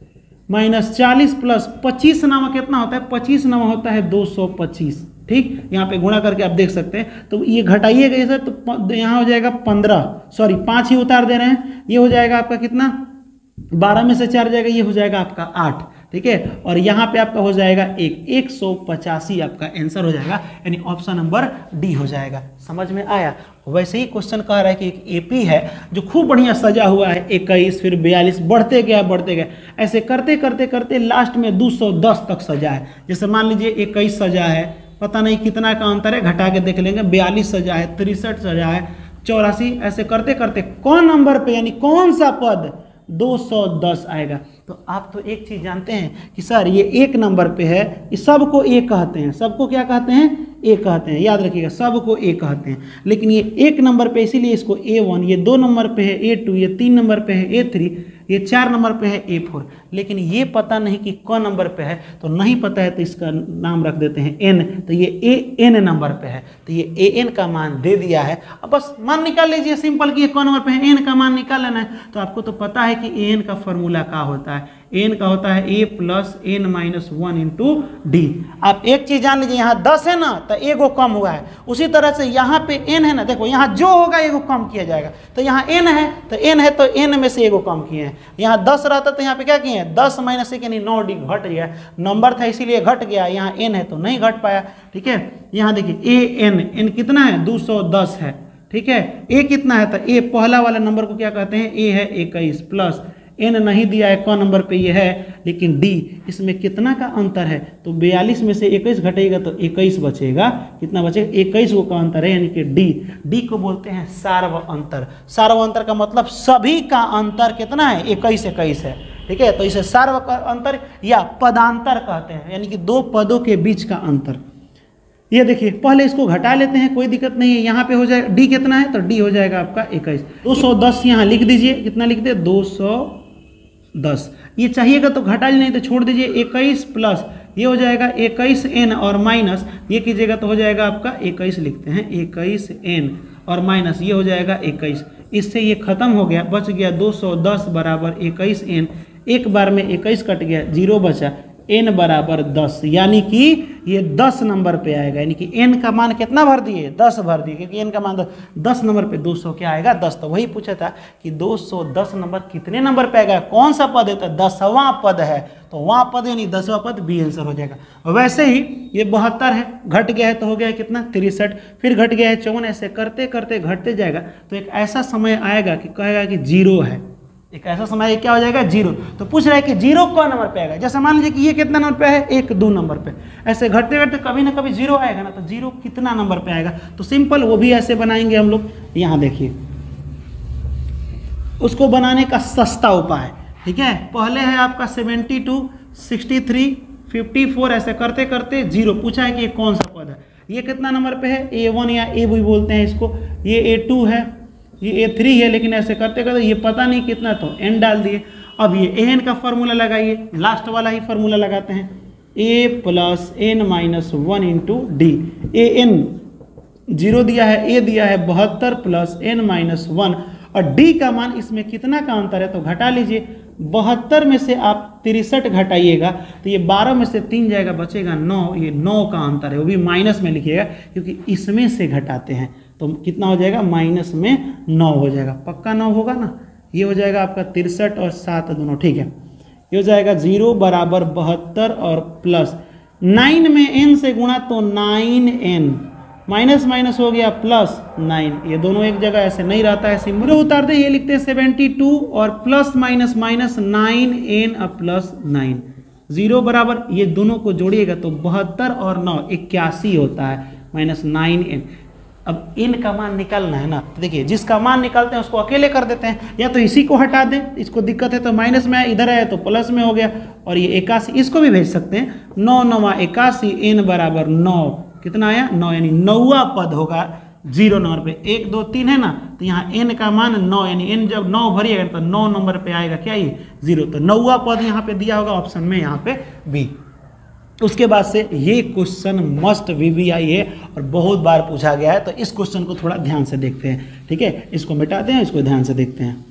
-40 + 25 नामा कितना होता है, 25 नामा होता है 225। ठीक, यहाँ पे गुणा करके आप देख सकते हैं, तो ये घटाइएगा इसे तो यहाँ हो जाएगा 5 ही उतार दे रहे हैं, ये हो जाएगा आपका कितना, 12 में से 4 जाएगा, ये हो जाएगा आपका 8। ठीक है, और यहाँ पे आपका हो जाएगा 185 आपका आंसर हो जाएगा, यानी ऑप्शन नंबर डी हो जाएगा। समझ में आया? वैसे ही क्वेश्चन कह रहा है कि एक एपी है जो खूब बढ़िया सजा हुआ है, 21 फिर 42 बढ़ते गया, ऐसे करते करते करते लास्ट में 210 तक सजा है। जैसे मान लीजिए 21 सजा है, पता नहीं कितना का अंतर है, घटा के देख लेंगे, 42 सजा है, 63 सजा है, 84, ऐसे करते करते कौन नंबर पे यानी कौन सा पद 210 आएगा। तो आप तो एक चीज जानते हैं कि सर ये 1 नंबर पे है, इस सबको A कहते हैं, सबको क्या कहते हैं, A कहते हैं, याद रखिएगा सबको A कहते हैं, लेकिन ये 1 नंबर पे इसीलिए इसको A1, ये 2 नंबर पे है A2, ये 3 नंबर पे है A3, ये 4 नंबर पे है A4, लेकिन ये पता नहीं कि कौन नंबर पे है, तो नहीं पता है तो इसका नाम रख देते हैं N, तो ये AN नंबर पे है, तो ये AN का मान दे दिया है। अब बस मान निकाल लीजिए सिंपल कि ये कौन नंबर पे है, N का मान निकाल लेना है। तो आपको तो पता है कि AN का फॉर्मूला क्या होता है, एन का होता है a plus n minus 1 into d. आप एक चीज जान लीजिए, यहाँ 10 है ना तो एगो कम हुआ है, उसी तरह से यहाँ पे n है ना, देखो यहाँ जो होगा एगो कम किया जाएगा, तो यहाँ n है तो n में से एगो कम किए हैं। यहाँ 10 रहता तो यहाँ पे क्या किए हैं, 10 माइनस 1 यानी 9 डी घट गया, नंबर था इसीलिए घट गया, यहाँ n है तो नहीं घट पाया। ठीक है, यहाँ देखिए n कितना है 210 है। ठीक है, a कितना है, तो a पहला वाला नंबर को क्या कहते हैं, a है 21 प्लस n नहीं दिया है कौन नंबर पे ये है, लेकिन d इसमें कितना का अंतर है, तो 42 में से 21 घटेगा तो 21 बचेगा, कितना बचेगा 21 को का अंतर है, यानी कि d को बोलते हैं सार्व अंतर। सार्व अंतर का मतलब सभी का अंतर कितना है, 21 है। ठीक है, तो इसे सार्व अंतर या पदांतर कहते हैं, यानी कि दो पदों के बीच का अंतर। ये देखिए पहले इसको घटा लेते हैं, कोई दिक्कत नहीं है, यहाँ पे हो जाएगा d कितना है, तो d हो जाएगा आपका 21। 210 यहाँ लिख दीजिए, कितना लिख दे 210, ये चाहिएगा तो घटा लीजिए, नहीं तो छोड़ दीजिए। 21 प्लस ये हो जाएगा 21n और माइनस ये कीजिएगा तो हो जाएगा आपका 21 लिखते हैं, 21n और माइनस ये हो जाएगा 21। इससे ये खत्म हो गया, बच गया 210 बराबर 21n, एक बार में 21 कट गया, 0 बचा, n बराबर 10, यानी कि ये 10 नंबर पे आएगा, यानी कि n का मान कितना भर दिए, 10 भर दिए, क्योंकि n का मान 10 नंबर पे 200 क्या आएगा 10। तो वही पूछा था कि 210 नंबर कितने नंबर पे आएगा, कौन सा पद है, तो 10वां पद है, तो वहाँ पद यानी 10वां पद बी आंसर हो जाएगा। वैसे ही ये 72 है, घट गया है तो हो गया कितना 63, फिर घट गया है 54, ऐसे करते करते घटते जाएगा, तो एक ऐसा समय आएगा कि कहेगा कि 0 है, एक ऐसा समय क्या हो जाएगा 0। तो पूछ रहा है कि 0 कौन नंबर पे आएगा, जैसे मान लीजिए कि ये कितना नंबर पे है, 1 2 नंबर पे, ऐसे घटते घटते कभी ना कभी 0 आएगा ना, तो 0 कितना नंबर पे आएगा, तो सिंपल वो भी ऐसे बनाएंगे हम लोग। यहाँ देखिए उसको बनाने का सस्ता उपाय, ठीक है, पहले है आपका 72 63 54, ऐसे करते करते 0, पूछा है कि ये कौन सा पद है, ये कितना नंबर पे है, A1 या A भी बोलते हैं इसको, ये A2 है, ये A3 है, लेकिन ऐसे करते करते ये पता नहीं कितना, तो n डाल दिए। अब ये an का फॉर्मूला लगाइए, लास्ट वाला ही फॉर्मूला लगाते हैं, a plus n minus 1 into d. an 0 दिया है, a दिया है 72 प्लस n माइनस 1, और d का मान इसमें कितना का अंतर है, तो घटा लीजिए। 72 में से आप 63 घटाइएगा तो ये 12 में से 3 जाएगा, बचेगा 9, ये 9 का अंतर है, वो भी माइनस में लिखिएगा क्योंकि इसमें से घटाते हैं, तो कितना हो जाएगा माइनस में 9 हो जाएगा, पक्का 9 होगा ना। ये हो जाएगा आपका 63 और 7 दोनों, ठीक है, ये हो जाएगा 0 बराबर 72 और प्लस 9 में n से गुणा तो 9n, माइनस माइनस हो गया प्लस 9, ये दोनों एक जगह ऐसे नहीं रहता है, सिंबल उतार दे, ये लिखते हैं 72 और प्लस माइनस माइनस 9n और प्लस 9, 0 बराबर ये दोनों को जोड़िएगा तो 72 और 9 81 होता है, माइनस 9n। अब इन का मान निकालना है ना, तो देखिए जिसका मान निकालते हैं उसको अकेले कर देते हैं, या तो इसी को हटा दें, इसको दिक्कत है तो माइनस में, इधर है तो प्लस में हो गया, और ये 81 इसको भी भेज सकते हैं, 9 9 81, n बराबर 9, कितना आया 9, यानी 9वां पद होगा 0 नंबर पे। 1 2 3 है ना, तो यहाँ n का मान 9, यानी n जब 9 भरिएगा तो 9 नंबर पे आएगा क्या, ये 0, तो 9वां पद यहाँ पे दिया होगा ऑप्शन में, यहाँ पे बी। उसके बाद से ये क्वेश्चन मस्ट VVI है और बहुत बार पूछा गया है, तो इस क्वेश्चन को थोड़ा ध्यान से देखते हैं, ठीक है, इसको मिटाते हैं, इसको ध्यान से देखते हैं।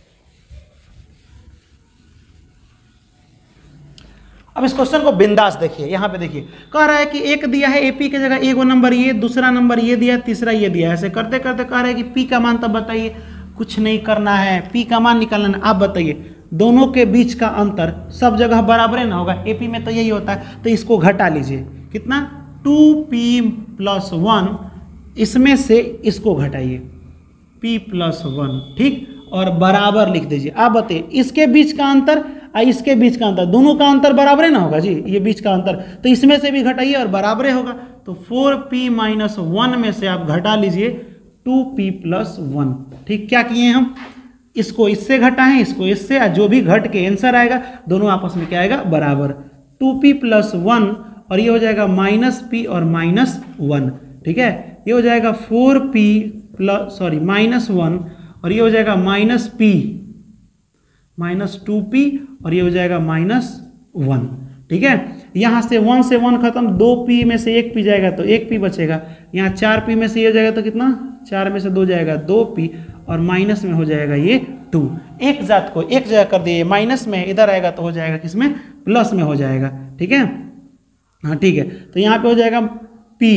अब इस क्वेश्चन को बिंदास देखिए, यहाँ पे देखिए कह रहा है कि एक दिया है AP की जगह एगो नंबर ये, दूसरा नंबर ये दिया, तीसरा ये दिया, ऐसे करते करते कह रहा है कि P का मान तब बताइए, कुछ नहीं करना है, P का मान निकालना है। आप बताइए दोनों के बीच का अंतर सब जगह बराबर ना होगा, AP में तो यही होता है, तो इसको घटा लीजिए, कितना 2P प्लस 1, इसमें से इसको घटाइए P प्लस 1, ठीक, और बराबर लिख दीजिए। आप बताइए इसके बीच का अंतर और इसके बीच का अंतर, दोनों का अंतर बराबर ना होगा जी, ये बीच का अंतर, तो इसमें से भी घटाइए और बराबर होगा, तो 4P माइनस 1 में से आप घटा लीजिए 2P प्लस 1, ठीक। क्या किए हम, इसको इससे घटाएं, इसको इससे, जो भी घट के आंसर आएगा दोनों आपस में क्या आएगा बराबर, 2P प्लस 1 और ये हो जाएगा माइनस P और माइनस 1, ठीक है, ये हो जाएगा 4P प्लस माइनस 1 और ये हो जाएगा माइनस P -2p और ये हो जाएगा -1। ठीक है, यहाँ से 1 से 1 खत्म, 2p में से 1p जाएगा तो 1p बचेगा। यहाँ 4p में से ये जाएगा तो कितना, 4 में से 2 जाएगा 2p और माइनस में हो जाएगा ये 2। एक जात को एक जगह कर दिए, माइनस में इधर आएगा तो हो जाएगा किसमें, प्लस में हो जाएगा। ठीक है, हाँ ठीक है, तो यहाँ पे हो जाएगा p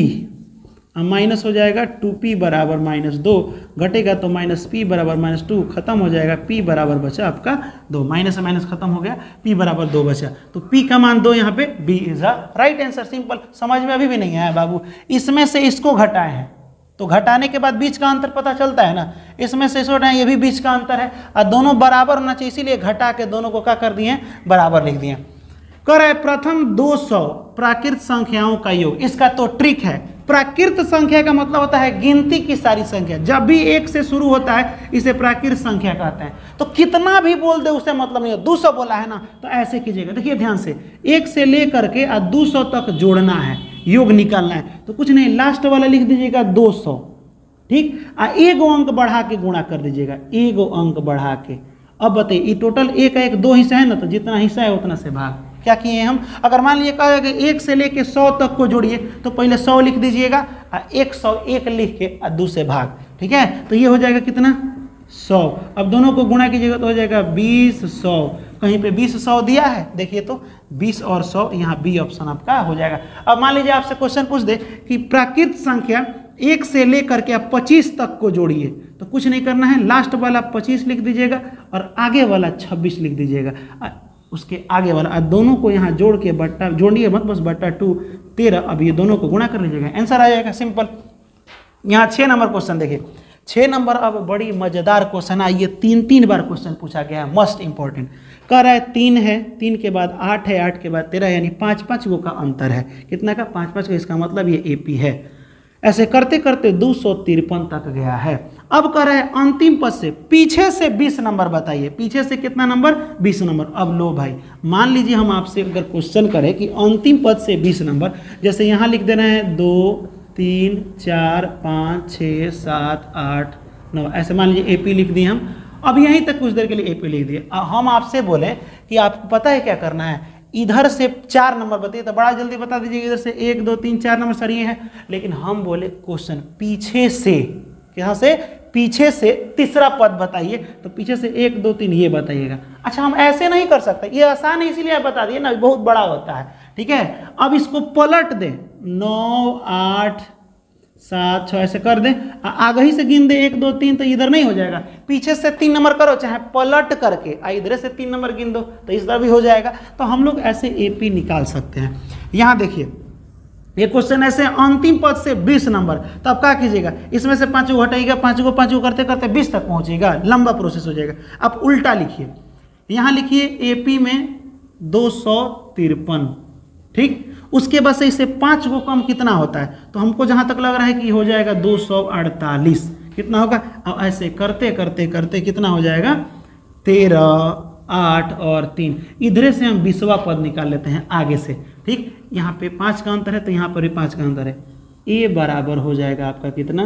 माइनस हो जाएगा 2p बराबर -2, घटेगा तो -p बराबर -2, खत्म हो जाएगा, p बराबर बचा आपका 2, माइनस से माइनस खत्म हो गया, p बराबर 2 बचा, तो p का मान 2 यहाँ पे b is a right answer. Simple, समझ में अभी भी नहीं आया बाबू? इसमें से इसको घटाए हैं तो घटाने के बाद बीच का अंतर पता चलता है ना, इसमें से इसको घटाएं, ये भी बीच का अंतर है और दोनों बराबर होना चाहिए, इसीलिए घटा के दोनों को क्या कर दिए, बराबर लिख दिए। कर है प्रथम 200 प्राकृत संख्याओं का योग। इसका तो ट्रिक है, प्राकृत संख्या का मतलब होता है गिनती की सारी संख्या, जब भी 1 से शुरू होता है इसे प्राकृत संख्या कहते हैं। तो कितना भी बोल दे उससे मतलब नहीं है, 200 बोला है ना तो ऐसे कीजिएगा, देखिए ध्यान से, 1 से लेकर के 200 तक जोड़ना है, योग निकालना है, तो कुछ नहीं, लास्ट वाला लिख दीजिएगा 200। ठीक, एगो अंक बढ़ा के गुणा कर दीजिएगा, एगो अंक बढ़ा के। अब बताइए, ये टोटल 1 का 2 हिस्सा है ना, तो जितना हिस्सा है उतना से भाग। क्या किए हम, अगर मान लीजिए कहा कि 1 से लेके 100 तक को जोड़िए तो पहले 100 लिख दीजिएगा और 101 लिख के 2 से भाग। ठीक है, तो ये हो जाएगा कितना, 100। अब दोनों को गुणा कीजिएगा तो हो जाएगा 20 100। कहीं पे 20 100 दिया है, देखिए तो 20 और 100, यहाँ बी ऑप्शन आपका हो जाएगा। अब मान लीजिए आपसे क्वेश्चन पूछ दे कि प्राकृत संख्या 1 से लेकर के आप 25 तक को जोड़िए, तो कुछ नहीं करना है, लास्ट वाला 25 लिख दीजिएगा और आगे वाला 26 लिख दीजिएगा, उसके आगे वाला, दोनों को यहाँ जोड़ के बट्टा जोड़िए मत, बस बट्टा 2 13। अब ये दोनों को गुणा कर लीजिएगा, आंसर आ जाएगा, सिंपल। यहाँ 6 नंबर क्वेश्चन देखिए, 6 नंबर अब बड़ी मजेदार क्वेश्चन है, ये 3 बार क्वेश्चन पूछा गया है, मस्ट इंपॉर्टेंट। कह रहा है 3 है, 3 के बाद 8 है, 8 के बाद 13, यानी 5 गो का अंतर है, कितना का, 5 का, इसका मतलब ये एपी है। ऐसे करते करते 253 तक गया है। अब कह रहा है अंतिम पद से पीछे से 20 नंबर बताइए, पीछे से कितना नंबर, 20 नंबर। अब लो भाई, मान लीजिए हम आपसे अगर क्वेश्चन करें कि अंतिम पद से 20 नंबर, जैसे यहाँ लिख देना है 2 3 4 5 6 7 8 9, ऐसे मान लीजिए एपी लिख दिए हम। अब यहीं तक कुछ देर के लिए एपी लिख दिए। हम आपसे बोले कि आपको पता है क्या करना है, इधर से 4 नंबर बताइए, तो बड़ा जल्दी बता दीजिए, इधर से 1 2 3 4 नंबर सर ये है, लेकिन हम बोले क्वेश्चन पीछे से, यहाँ से पीछे से तीसरा पद बताइए, तो पीछे से 1 2 3 ये बताइएगा। अच्छा, हम ऐसे नहीं कर सकते, ये आसान है इसीलिए आप बता दिए ना, बहुत बड़ा होता है। ठीक है, अब इसको पलट दें, 9 8 7 6 ऐसे कर दें, आगे ही से गिन दे 1 2 3, तो इधर नहीं हो जाएगा, पीछे से 3 नंबर करो, चाहे पलट करके इधर से 3 नंबर गिन दो तो इस तरह भी हो जाएगा। तो हम लोग ऐसे एपी निकाल सकते हैं। यहाँ देखिए ये क्वेश्चन ऐसे अंतिम पद से 20 नंबर, तो आप क्या कीजिएगा, इसमें से 5 को हटाइएगा, 5 को करते करते 20 तक पहुँचेगा, लंबा प्रोसेस हो जाएगा। आप उल्टा लिखिए, यहाँ लिखिए एपी में 253, ठीक, उसके बाद से इससे 5 को कम कितना होता है, तो हमको जहाँ तक लग रहा है कि हो जाएगा 248, कितना होगा। अब ऐसे करते करते करते कितना हो जाएगा, 13 8 और 3, इधर से हम 20वां पद निकाल लेते हैं आगे से। ठीक, यहाँ पे 5 का अंतर है तो यहाँ पर भी 5 का अंतर है, ए बराबर हो जाएगा आपका कितना,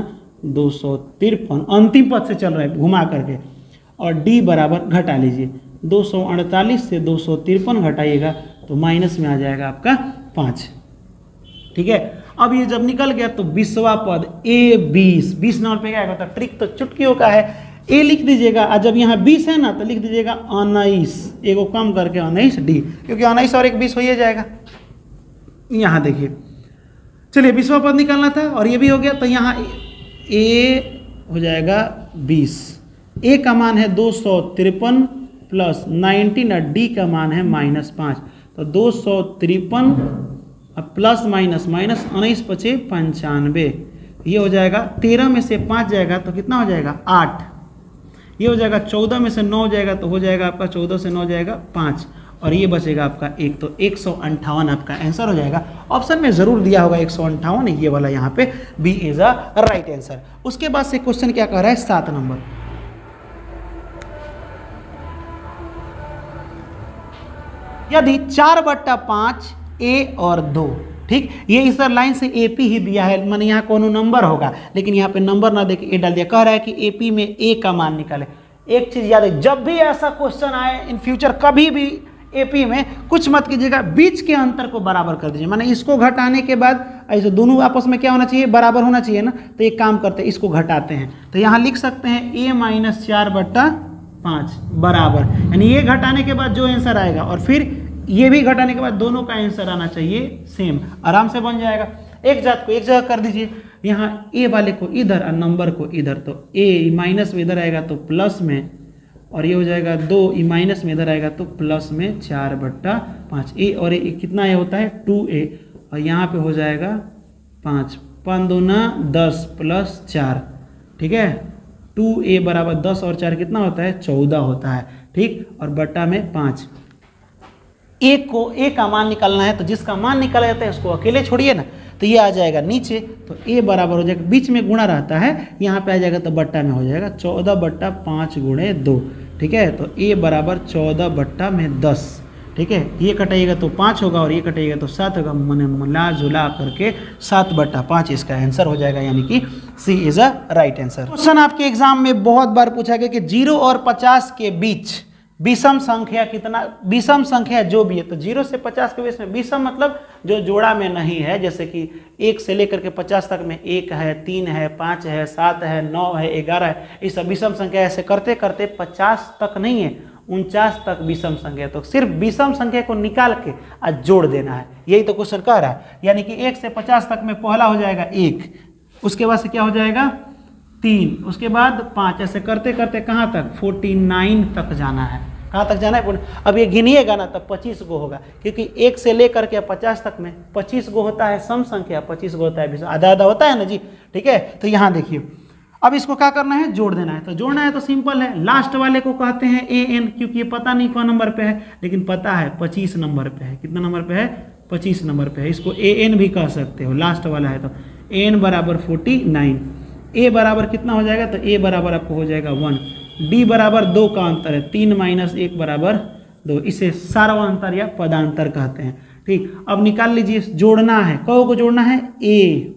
253, अंतिम पद से चल रहा है घुमा करके, और डी बराबर घटा लीजिए, 248 से 253 घटाइएगा तो माइनस में आ जाएगा आपका 5। ठीक है, अब ये जब निकल गया तो 20वां पद ए 20 नंबर पे क्या आएगा, तो ट्रिक तो चुटकियों का है, ए लिख दीजिएगा, और जब यहाँ 20 है ना तो लिख दीजिएगा 19, एगो कम करके 19 डी, क्योंकि 19 और 1 20 हो ही जाएगा। यहाँ देखिए, चलिए 20वां पद निकालना था और ये भी हो गया, तो यहाँ ए हो जाएगा 20, ए का मान है 253 प्लस 19 और डी का मान है -5, तो 253 प्लस माइनस 19 पचे 95, ये हो जाएगा। 13 में से 5 जाएगा तो कितना हो जाएगा, 8, ये हो जाएगा। 14 में से 9 जाएगा तो हो जाएगा आपका 14 से 9 जाएगा 5, और ये बचेगा आपका 1, तो 158 आपका आंसर हो जाएगा। ऑप्शन में जरूर दिया होगा 158, ये वाला यहाँ पे B is a right answer. उसके बाद से क्वेश्चन क्या कह रहा है, 7 नंबर, यदि 4/5 a और 2, ठीक, ये इस लाइन से एपी ही दिया है, मैंने यहाँ कोनो नंबर होगा, लेकिन यहाँ पे नंबर ना देके ए डाल दिया। कह रहा है कि एपी में ए का मान निकाले। एक चीज याद है, जब भी ऐसा क्वेश्चन आए इन फ्यूचर कभी भी एपी में, कुछ मत कीजिएगा, बीच के अंतर को बराबर कर दीजिए। माने इसको घटाने के बाद ऐसे दोनों आपस में क्या होना चाहिए, बराबर होना चाहिए ना। तो एक काम करते हैं, इसको घटाते हैं, तो यहाँ लिख सकते हैं a-4/5 बराबर, यानी ये घटाने के बाद जो आंसर आएगा और फिर ये भी घटाने के बाद दोनों का आंसर आना चाहिए सेम, आराम से बन जाएगा। एक जात को एक जगह कर दीजिए, यहाँ ए वाले को इधर और नंबर को इधर, तो ए माइनस में इधर आएगा तो प्लस में, और ये हो जाएगा 2, ई माइनस में इधर आएगा तो प्लस में 4/5। ए और ए कितना ए होता है 2a, और यहाँ पे हो जाएगा 5, 5 दूना 10 प्लस 4, ठीक है। 2a बराबर 10 और 4 कितना होता है 14 होता है, ठीक, और बट्टा में 5। एक को ए का मान निकालना है, तो जिसका मान निकाला जाता है उसको अकेले छोड़िए ना, तो ये आ जाएगा नीचे, तो ए बराबर हो जाएगा, बीच में गुणा रहता है, यहाँ पे आ जाएगा तो बट्टा में हो जाएगा 14/5 गुणे 2, ठीक है। तो ए बराबर 14/10, ठीक है। ये कटाइएगा तो 5 होगा और ये कटाइएगा तो 7 होगा, मैंने मिला जुला करके 7/5 इसका आंसर हो जाएगा, यानी कि C is a right answer. Question आपके एग्जाम में बहुत बार पूछा गया कि 0 और 50 के बीच विषम संख्या कितना, विषम संख्या जो भी है, तो 0 से 50 के बीच में विषम मतलब जो जोड़ा में नहीं है, जैसे कि 1 से लेकर के 50 तक में 1 है, 3 है, 5 है, 7 है, 9 है, 11 है, ये सब विषम संख्या। ऐसे करते करते 50 तक नहीं है, 49 तक विषम संख्या, तो सिर्फ विषम संख्या को निकाल के आज जोड़ देना है, यही तो क्वेश्चन कह रहा है। यानी कि 1 से 50 तक में पहला हो जाएगा 1, उसके बाद से क्या हो जाएगा 3, उसके बाद 5, ऐसे करते करते कहाँ तक 49 तक जाना है। कहाँ तक जाना है, अब ये गिनिएगा ना तब 25 गो होगा, क्योंकि 1 से लेकर के 50 तक में 25 गो होता है सम संख्या, 25 गो होता है विषम, आधा आधा होता है ना जी, ठीक है। तो यहाँ देखिए, अब इसको क्या करना है, जोड़ देना है। तो जोड़ना है तो सिंपल है, लास्ट वाले को कहते हैं an, क्योंकि ये पता नहीं कौन नंबर पे है, लेकिन पता है 25 नंबर पे है। कितना नंबर पे है 25 नंबर पे है, इसको an भी कह सकते हो, लास्ट वाला है। तो n बराबर 49, a बराबर कितना हो जाएगा, तो a बराबर आपको हो जाएगा 1, d बराबर 2 का अंतर है, 3 - 1 बराबर 2, इसे सार्वंतर या पदांतर कहते हैं, ठीक। अब निकाल लीजिए, जोड़ना है, कौ को जोड़ना है a,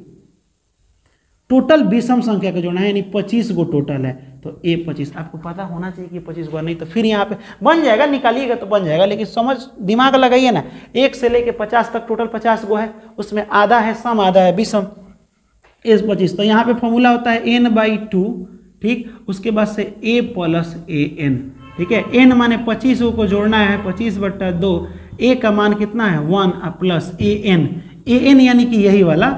टोटल विषम संख्या को जोड़ना है, यानी 25 गो टोटल है, तो a 25, आपको पता होना चाहिए कि 25 गो, नहीं तो फिर यहाँ पे बन जाएगा, निकालिएगा तो बन जाएगा, लेकिन समझ दिमाग लगाइए ना। 1 से लेके 50 तक टोटल 50 गो है, उसमें आधा है सम, आधा है विषम, a 25। तो यहाँ पे फॉर्मूला होता है n/2, ठीक, उसके बाद से a + an, ठीक है। n माने 25 को जोड़ना है, 25/2, a का मान कितना है 1 प्लस an यानी कि यही वाला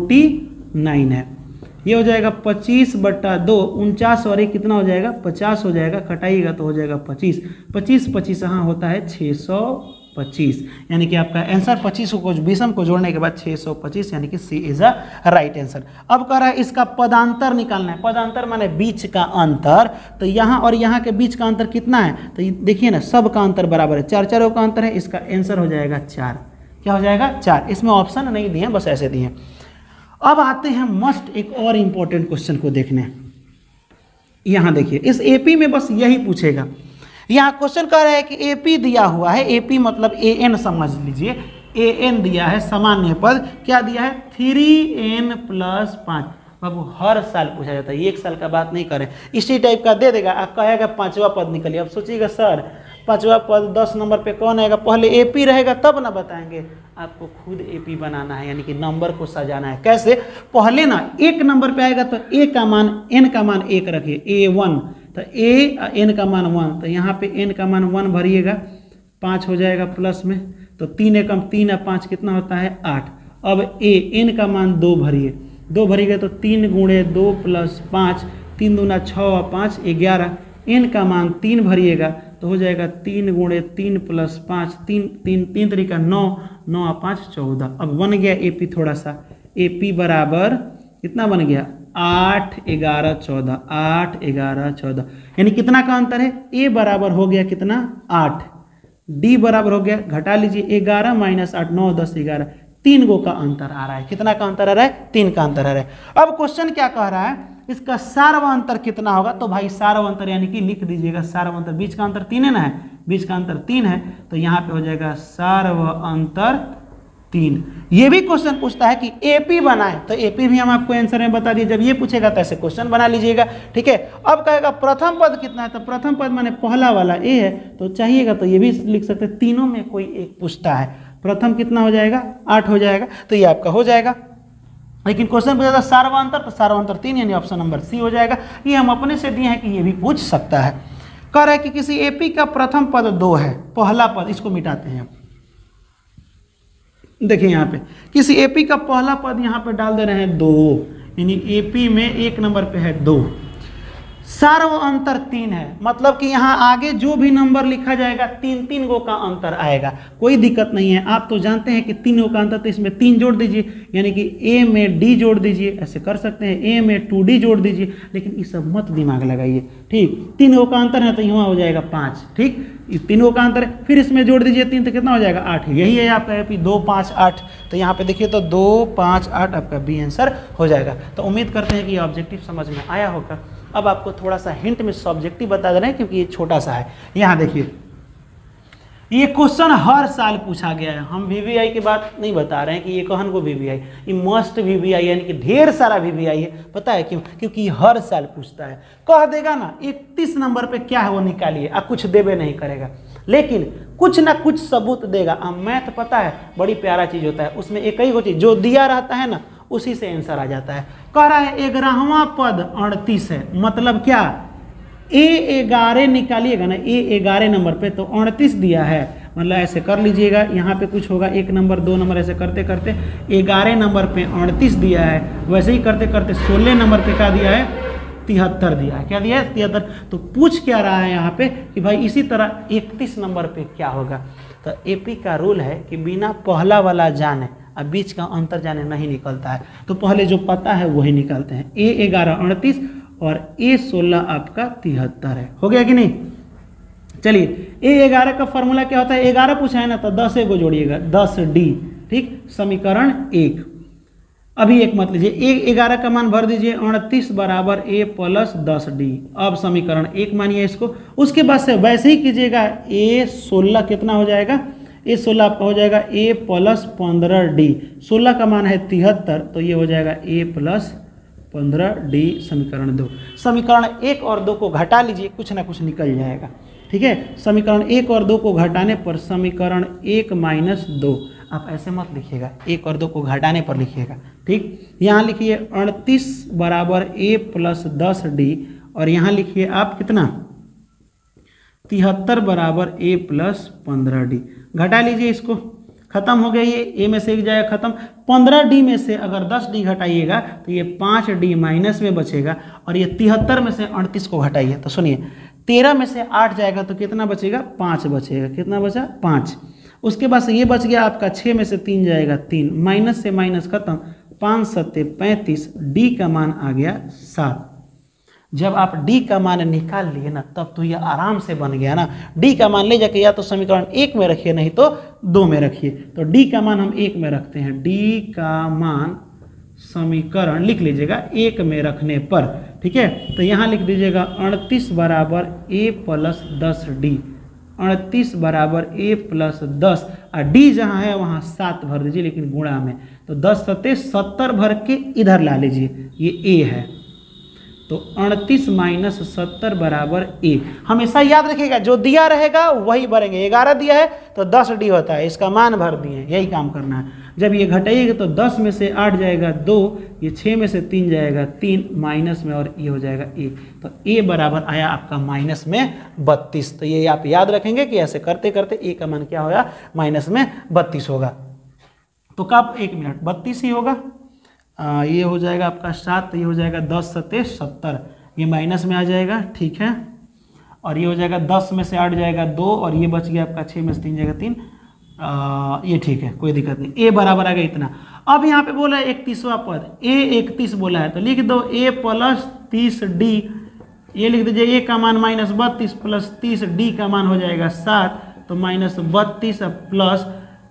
49 है। ये हो जाएगा 25/2, 49 और ये कितना हो जाएगा 50 हो जाएगा, कटाइएगा तो हो जाएगा 25, 25 यहाँ होता है 625, यानी कि आपका आंसर 25 को विषम को जोड़ने के बाद 625, यानी कि C is a right answer. अब कह रहा है इसका पदांतर निकालना है, पदांतर माने बीच का अंतर, तो यहाँ और यहाँ के बीच का अंतर कितना है, तो देखिए ना, सब का अंतर बराबर है, 4 का अंतर है, इसका आंसर हो जाएगा 4। क्या हो जाएगा 4, इसमें ऑप्शन नहीं दिए, बस ऐसे दिए। अब आते हैं मस्ट एक और इंपॉर्टेंट क्वेश्चन को देखने। यहाँ देखिए, इस एपी में बस यही पूछेगा। यहाँ क्वेश्चन कह रहा है कि एपी दिया हुआ है, एपी मतलब an समझ लीजिए, an दिया है, सामान्य पद क्या दिया है 3n + 5। बाबू हर साल पूछा जाता है, एक साल का बात नहीं करें, इसी टाइप का दे देगा, आप कहेगा 5वां पद निकलिए। अब सोचिएगा सर 5वां पद 10 नंबर पे कौन आएगा, पहले एपी रहेगा तब ना बताएंगे, आपको खुद एपी बनाना है, यानी कि नंबर को सजाना है। कैसे, पहले ना 1 नंबर पे आएगा तो a का मान n का मान 1 रखिए, a1, तो a n का मान 1, तो यहाँ पे n का मान 1 भरिएगा, 5 हो जाएगा प्लस में, तो 3 एकम 3 और 5 कितना होता है 8। अब a n का मान 2 भरिए, 2 भरिएगा तो 3 × 2 + 5, 3 दूना 6 और 5 11, n का मान 3 भरिएगा तो हो जाएगा 3 × 3 + 5, 3 तरीका 9, 9 और 5 14। अब बन गया एपी, थोड़ा सा एपी बराबर कितना बन गया 8 11 14, 8 11 14, यानी कितना का अंतर है, a बराबर हो गया कितना 8, d बराबर हो गया, घटा लीजिए 11 - 8 9 10 11, 3 गो का अंतर आ रहा है। कितना का अंतर आ रहा है, 3 का अंतर आ रहा है। अब क्वेश्चन क्या कह रहा है, इसका सार्वअंतर कितना होगा, तो भाई सार्वअंतर यानी कि लिख दीजिएगा सार्वअंतर, बीच का अंतर 3 है ना, है बीच का अंतर 3 है, तो यहाँ पे हो जाएगा सार्वअंतर 3। ये भी क्वेश्चन पूछता है कि एपी बनाए, तो एपी भी हम आपको आंसर में बता दिए। जब ये पूछेगा तो ऐसे क्वेश्चन बना लीजिएगा, ठीक है। अब कहेगा प्रथम पद कितना है, तो प्रथम पद माने पहला वाला ए है, तो चाहिएगा तो ये भी लिख सकते हैं। तीनों में कोई एक पूछता है, प्रथम कितना हो जाएगा, 8 हो जाएगा, तो ये आपका हो जाएगा। लेकिन क्वेश्चन पूछा था सार्वंतर, तो सार्वंतर 3 यानी ऑप्शन नंबर सी हो जाएगा। ये हम अपने से दिए हैं कि ये भी पूछ सकता है। कह रहा है कि किसी एपी का प्रथम पद 2 है, पहला पद, इसको मिटाते हैं। देखिए यहाँ पे किसी एपी का पहला पद यहाँ पे डाल दे रहे हैं 2, यानी एपी में 1 नंबर पे है 2। सार्वअंतर 3 है, मतलब कि यहाँ आगे जो भी नंबर लिखा जाएगा 3-3 गो का अंतर आएगा, कोई दिक्कत नहीं है। आप तो जानते हैं कि 3 गो का अंतर, तो इसमें 3 जोड़ दीजिए, यानी कि ए में डी जोड़ दीजिए, ऐसे कर सकते हैं, ए में 2d जोड़ दीजिए, लेकिन ये सब मत दिमाग लगाइए, ठीक। 3 गो का अंतर है तो यहाँ हो जाएगा 5, ठीक। 3 गो का अंतर है, फिर इसमें जोड़ दीजिए 3, तो कितना हो जाएगा 8। यही है आपका एपी 2, 5, 8। तो यहाँ पे देखिए तो 2, 5, 8 आपका बी आंसर हो जाएगा। तो उम्मीद करते हैं कि ये ऑब्जेक्टिव समझ में आया होगा। अब आपको थोड़ा सा हिंट में सब्जेक्टिव बता दे रहे हैं, क्योंकि ये छोटा सा है। यहाँ देखिए ये क्वेश्चन हर साल पूछा गया है। हम वीवीआई की बात नहीं बता रहे हैं कि ये कहन को वीवीआई, ये मस्ट वीवीआई, यानी कि ढेर सारा वीवीआई है। पता है क्यों? क्योंकि हर साल पूछता है। कह देगा ना 31 नंबर पे क्या है वो निकालिए, आप कुछ देवे नहीं करेगा, लेकिन कुछ ना कुछ सबूत देगा। अब मैथ पता है बड़ी प्यारा चीज होता है, उसमें एक ही चीज जो दिया रहता है ना उसी से आंसर आ जाता है। कह रहा है 11वां पद 38 है, मतलब क्या, A11 निकालिएगा ना, A11 नंबर पे, तो 38 दिया है, मतलब ऐसे कर लीजिएगा। यहाँ पे कुछ होगा 1 नंबर 2 नंबर ऐसे करते करते 11 नंबर पे 38 दिया है, वैसे ही करते करते 16 नंबर पे क्या दिया है, 73 दिया है। क्या दिया है? 73। तो पूछ क्या रहा है यहाँ पे कि भाई इसी तरह 31 नंबर पे क्या होगा। तो एपी का रूल है कि बिना पहला वाला जाने अब बीच का अंतर जाने नहीं निकलता है, तो पहले जो पता है वही निकालते हैं। A11 38 और A16 आपका 73 है। हो गया कि नहीं? चलिए A11 का फॉर्मूला क्या होता है, 11 पूछा है ना, तो 10 को जोड़िएगा, 10D, ठीक, समीकरण 1। अभी एक मत लीजिए, A11 का मान भर दीजिए, 38 बराबर A प्लस 10D। अब समीकरण 1 मानिए इसको, उसके बाद से वैसे ही कीजिएगा। A16 कितना हो जाएगा, A16 आपका हो जाएगा A प्लस 15D। 16 का मान है 73, तो ये हो जाएगा A प्लस 15D, समीकरण 2। समीकरण 1 और 2 को घटा लीजिए, कुछ ना कुछ निकल जाएगा, ठीक है। समीकरण 1 और 2 को घटाने पर समीकरण 1 माइनस 2, आप ऐसे मत लिखिएगा, 1 और 2 को घटाने पर लिखिएगा, ठीक। यहाँ लिखिए 38 बराबर A प्लस 10D, और यहाँ लिखिए आप कितना, 73 बराबर A प्लस 15D। घटा लीजिए इसको, खत्म हो गया, ये ए में से एक जाएगा खत्म। 15D में से अगर 10D घटाइएगा तो ये 5D माइनस में बचेगा, और ये 73 में से 38 को घटाइए तो सुनिए 13 में से 8 जाएगा तो कितना बचेगा, 5 बचेगा। कितना बचा, 5। उसके बाद से ये बच गया आपका 6 में से 3 जाएगा 3, माइनस से माइनस खत्म, 5 सत्ते 35, डी का मान आ गया 7। जब आप डी का मान निकाल लिए ना तब तो ये आराम से बन गया ना। डी का मान ले जाके या तो समीकरण 1 में रखिए, नहीं तो 2 में रखिए। तो डी का मान हम 1 में रखते हैं, डी का मान समीकरण लिख लीजिएगा 1 में रखने पर, ठीक है। तो यहाँ लिख दीजिएगा 38 बराबर A प्लस 10D, 38 बराबर A प्लस 10, और डी जहाँ है वहाँ 7 भर दीजिए, लेकिन गुणा में, तो 10 सत्ते 70 भर के इधर ला लीजिए, ये A है, तो 38 माइनस 70 बराबर A। हमेशा याद रखिएगा जो दिया रहेगा वही भरेंगे। 11 दिया है तो 10D होता है, इसका मान भर दिए, यही काम करना है। जब ये घटाइएगा तो 10 में से 8 जाएगा 2, ये 6 में से 3 जाएगा 3, माइनस में, और ये हो जाएगा A। तो A बराबर आया आपका माइनस में 32। तो ये आप याद रखेंगे कि ऐसे करते करते A का मान क्या होगा, माइनस में 32 होगा। तो कब, 1 मिनट, 32 ही होगा। ये हो जाएगा आपका 7, तो ये हो जाएगा 10 सत्ते 70, ये माइनस में आ जाएगा, ठीक है। और ये हो जाएगा 10 में से 8 जाएगा 2, और ये बच गया आपका 6 में से 3 जाएगा 3, ये ठीक है, कोई दिक्कत नहीं। A बराबर आ गया इतना। अब यहाँ पे बोला है 31वां पद, A 31 बोला है, तो लिख दो A प्लस 30D, ये लिख दीजिए A का मान माइनस 32 प्लस 30D का मान हो जाएगा 7, तो माइनस 32 प्लस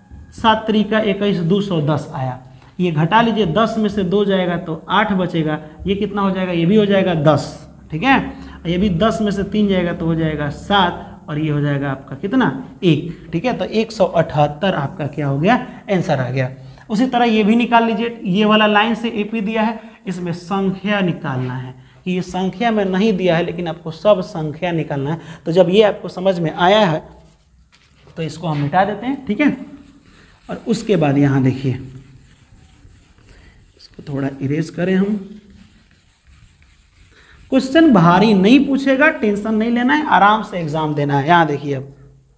7 त्रिका 21, 210 आया। ये घटा लीजिए, 10 में से 2 जाएगा तो 8 बचेगा, ये कितना हो जाएगा, ये भी हो जाएगा 10, ठीक है। ये भी 10 में से 3 जाएगा तो हो जाएगा 7, और ये हो जाएगा आपका कितना 1, ठीक है। तो 178 आपका क्या हो गया, आंसर आ गया। उसी तरह ये भी निकाल लीजिए, ये वाला लाइन से एपी दिया है, इसमें संख्या निकालना है कि ये संख्या में नहीं दिया है लेकिन आपको सब संख्या निकालना है। तो जब ये आपको समझ में आया है तो इसको हम मिटा देते हैं, ठीक है। और उसके बाद यहाँ देखिए, इसको थोड़ा इरेज करें हम। क्वेश्चन भारी नहीं पूछेगा, टेंशन नहीं लेना है, आराम से एग्जाम देना है। यहाँ देखिए अब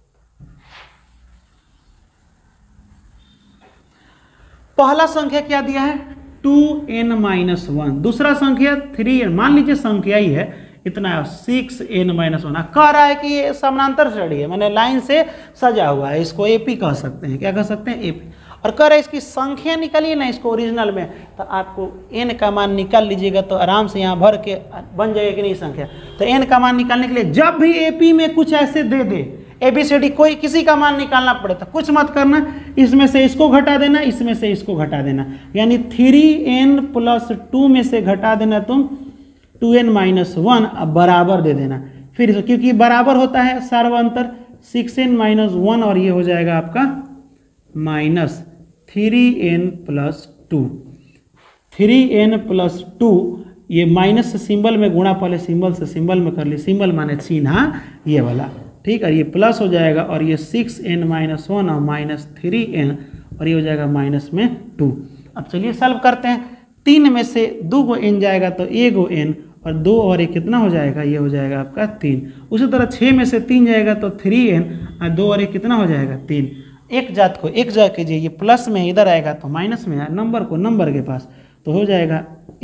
पहला संख्या क्या दिया है 2n-1, दूसरा संख्या 3n, मान लीजिए संख्या ही है इतना 6n-1, कह रहा है कि ये समानांतर श्रेणी है, मैंने लाइन से सजा हुआ है, इसको एपी कह सकते हैं। क्या कह सकते हैं, एपी। और कह रहे हैं इसकी संख्या निकालिए ना इसको ओरिजिनल में, तो आपको n का मान निकाल लीजिएगा तो आराम से यहाँ भर के बन जाएगा कि नहीं संख्या। तो n का मान निकालने के लिए जब भी एपी में कुछ ऐसे दे दे, ABCD कोई किसी का मान निकालना पड़े तो कुछ मत करना, इसमें से इसको घटा देना, इसमें से इसको घटा देना, यानी 3n+2 में से घटा देना तुम 2n-1, अब बराबर दे देना। फिर क्योंकि बराबर होता है सार्वअंतर 6n-1 और ये हो जाएगा आपका -3n+2। 3n+2 ये माइनस से सिंबल में गुणा, पहले सिंबल से सिंबल में कर ली, सिंबल माने चिन्ह ये वाला, ठीक। और ये प्लस हो जाएगा और ये 6n-1 और -3n और ये हो जाएगा -2। अब चलिए सॉल्व करते हैं। 3 में से 2 गो n जाएगा तो 1 गो n और 2 और 1 कितना हो जाएगा, ये हो जाएगा आपका 3। उसी तरह 6 में से 3 जाएगा तो 3n और 2 और 1 कितना हो जाएगा 3। एक जात को एक जा कीजिए, ये प्लस में इधर आएगा तो माइनस में, नंबर को नंबर के पास, तो हो जाएगा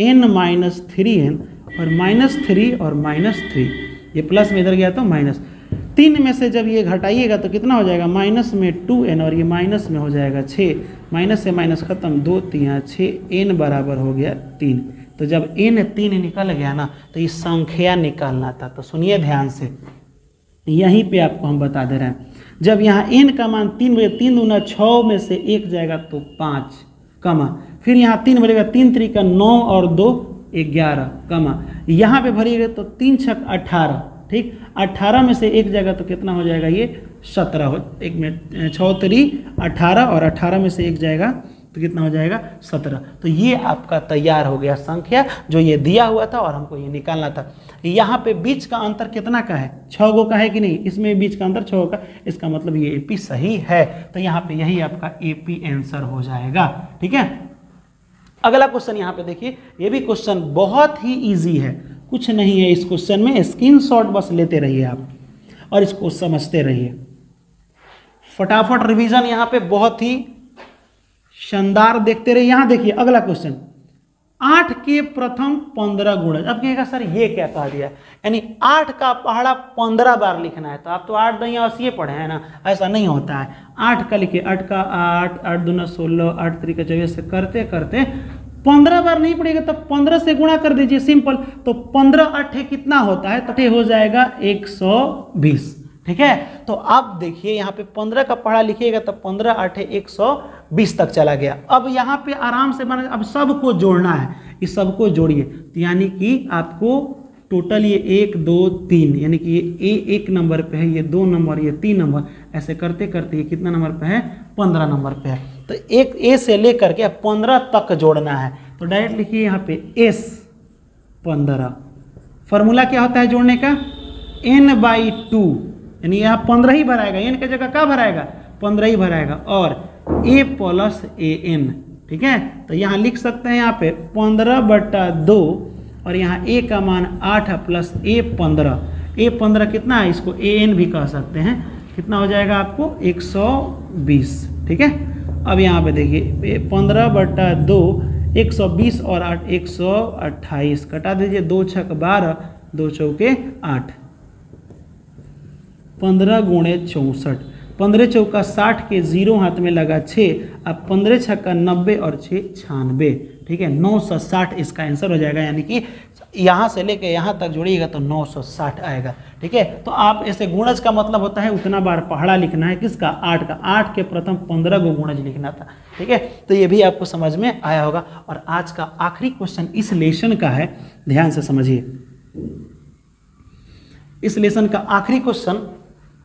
n-3n और -3 और -3, ये प्लस में इधर गया तो माइनस। 3 में से जब ये घटाइएगा तो कितना हो जाएगा, माइनस में 2n और ये माइनस में हो जाएगा 6, माइनस से माइनस खत्म, 2 3 6, n बराबर हो गया 3। तो जब n 3 निकल गया ना तो ये संख्या निकालना था। तो सुनिए ध्यान से, यहीं पे आपको हम बता दे रहे हैं, जब यहाँ n का मान 3 बजे 3 दूना 6 में से 1 जाएगा तो 5, कमा, फिर यहाँ 3 बजेगा 3 3 का 9 और 2 11, कमा, यहाँ पे भरिएगा तो 3 6 18, ठीक। 18 में से 1 जाएगा तो कितना हो जाएगा, ये 17 हो, 1 मिनट 6 3 18 और 18 में से 1 जाएगा तो कितना हो जाएगा 17। तो ये आपका तैयार हो गया संख्या जो ये दिया हुआ था और हमको ये निकालना था। यहाँ पे बीच का अंतर कितना का है, 6 गो का है कि नहीं, इसमें बीच का अंतर 6 गो का, इसका मतलब ये एपी सही है। तो यहाँ पे यही आपका एपी आंसर हो जाएगा, ठीक है। अगला क्वेश्चन यहाँ पे देखिए, ये भी क्वेश्चन बहुत ही ईजी है, कुछ नहीं है इस क्वेश्चन में, स्क्रीनशॉट बस लेते रहिए आप और इसको समझते रहिए। फटाफट रिवीजन यहाँ पे बहुत ही शानदार देखते रहिए। यहाँ देखिए अगला क्वेश्चन, 8 के प्रथम 15 गुणज। अब कहेगा सर ये क्या कह दिया, यानी 8 का पहाड़ा 15 बार लिखना है। तो आप तो 8 नहीं 80 पढ़े हैं ना, ऐसा नहीं होता है। 8 का लिखिए, 8 का 8, 8 दूना 16, 8 3 का 24 से करते करते 15 बार नहीं पड़ेगा तो 15 से गुणा कर दीजिए, सिंपल। तो 15 8 कितना होता है, तो हो जाएगा 120, ठीक है। तो आप देखिए यहाँ पे 15 का पहाड़ा लिखिएगा तो 15 8 120 तक चला गया। अब यहाँ पे आराम से बना, अब सबको जोड़ना है, इस सबको जोड़िए, तो यानी कि आपको टोटल ये 1 2 3, यानी कि ये एक नंबर पे है, ये 2 नंबर, ये 3 नंबर, ऐसे करते करते ये कितना नंबर पे है, 15 नंबर पे है। तो एक ए से लेकर के 15 तक जोड़ना है। तो डायरेक्ट लिखिए यहाँ पे S 15। फॉर्मूला क्या होता है जोड़ने का, n/2, यानी यहाँ 15 ही भराएगा, n की जगह क्या भराएगा, 15 ही भराएगा, और a + an, ठीक है। तो यहाँ लिख सकते हैं यहाँ पे 15/2 और यहाँ a का मान 8 + a15, a15 कितना है, इसको an भी कह सकते हैं, कितना हो जाएगा आपको 120, ठीक है। अब यहाँ पे देखिए 15/2, 120 और 8 128, कटा दीजिए, 2 6 12, 2 चौके 8, 15 गुणे 64, 15 चौका 60 के 0 हाथ में लगा 6, अब 15 छक्का 90 और 6 96, ठीक है। 960 इसका आंसर हो जाएगा, यानी कि यहाँ से लेके यहाँ तक जोड़िएगा तो 960 आएगा, ठीक है। तो आप ऐसे गुणज का मतलब होता है उतना बार पहाड़ा लिखना है, किसका, 8 का, 8 के प्रथम 15 को गुणज लिखना था, ठीक है। तो ये भी आपको समझ में आया होगा। और आज का आखिरी क्वेश्चन इस लेसन का है, ध्यान से समझिए। इस लेसन का आखिरी क्वेश्चन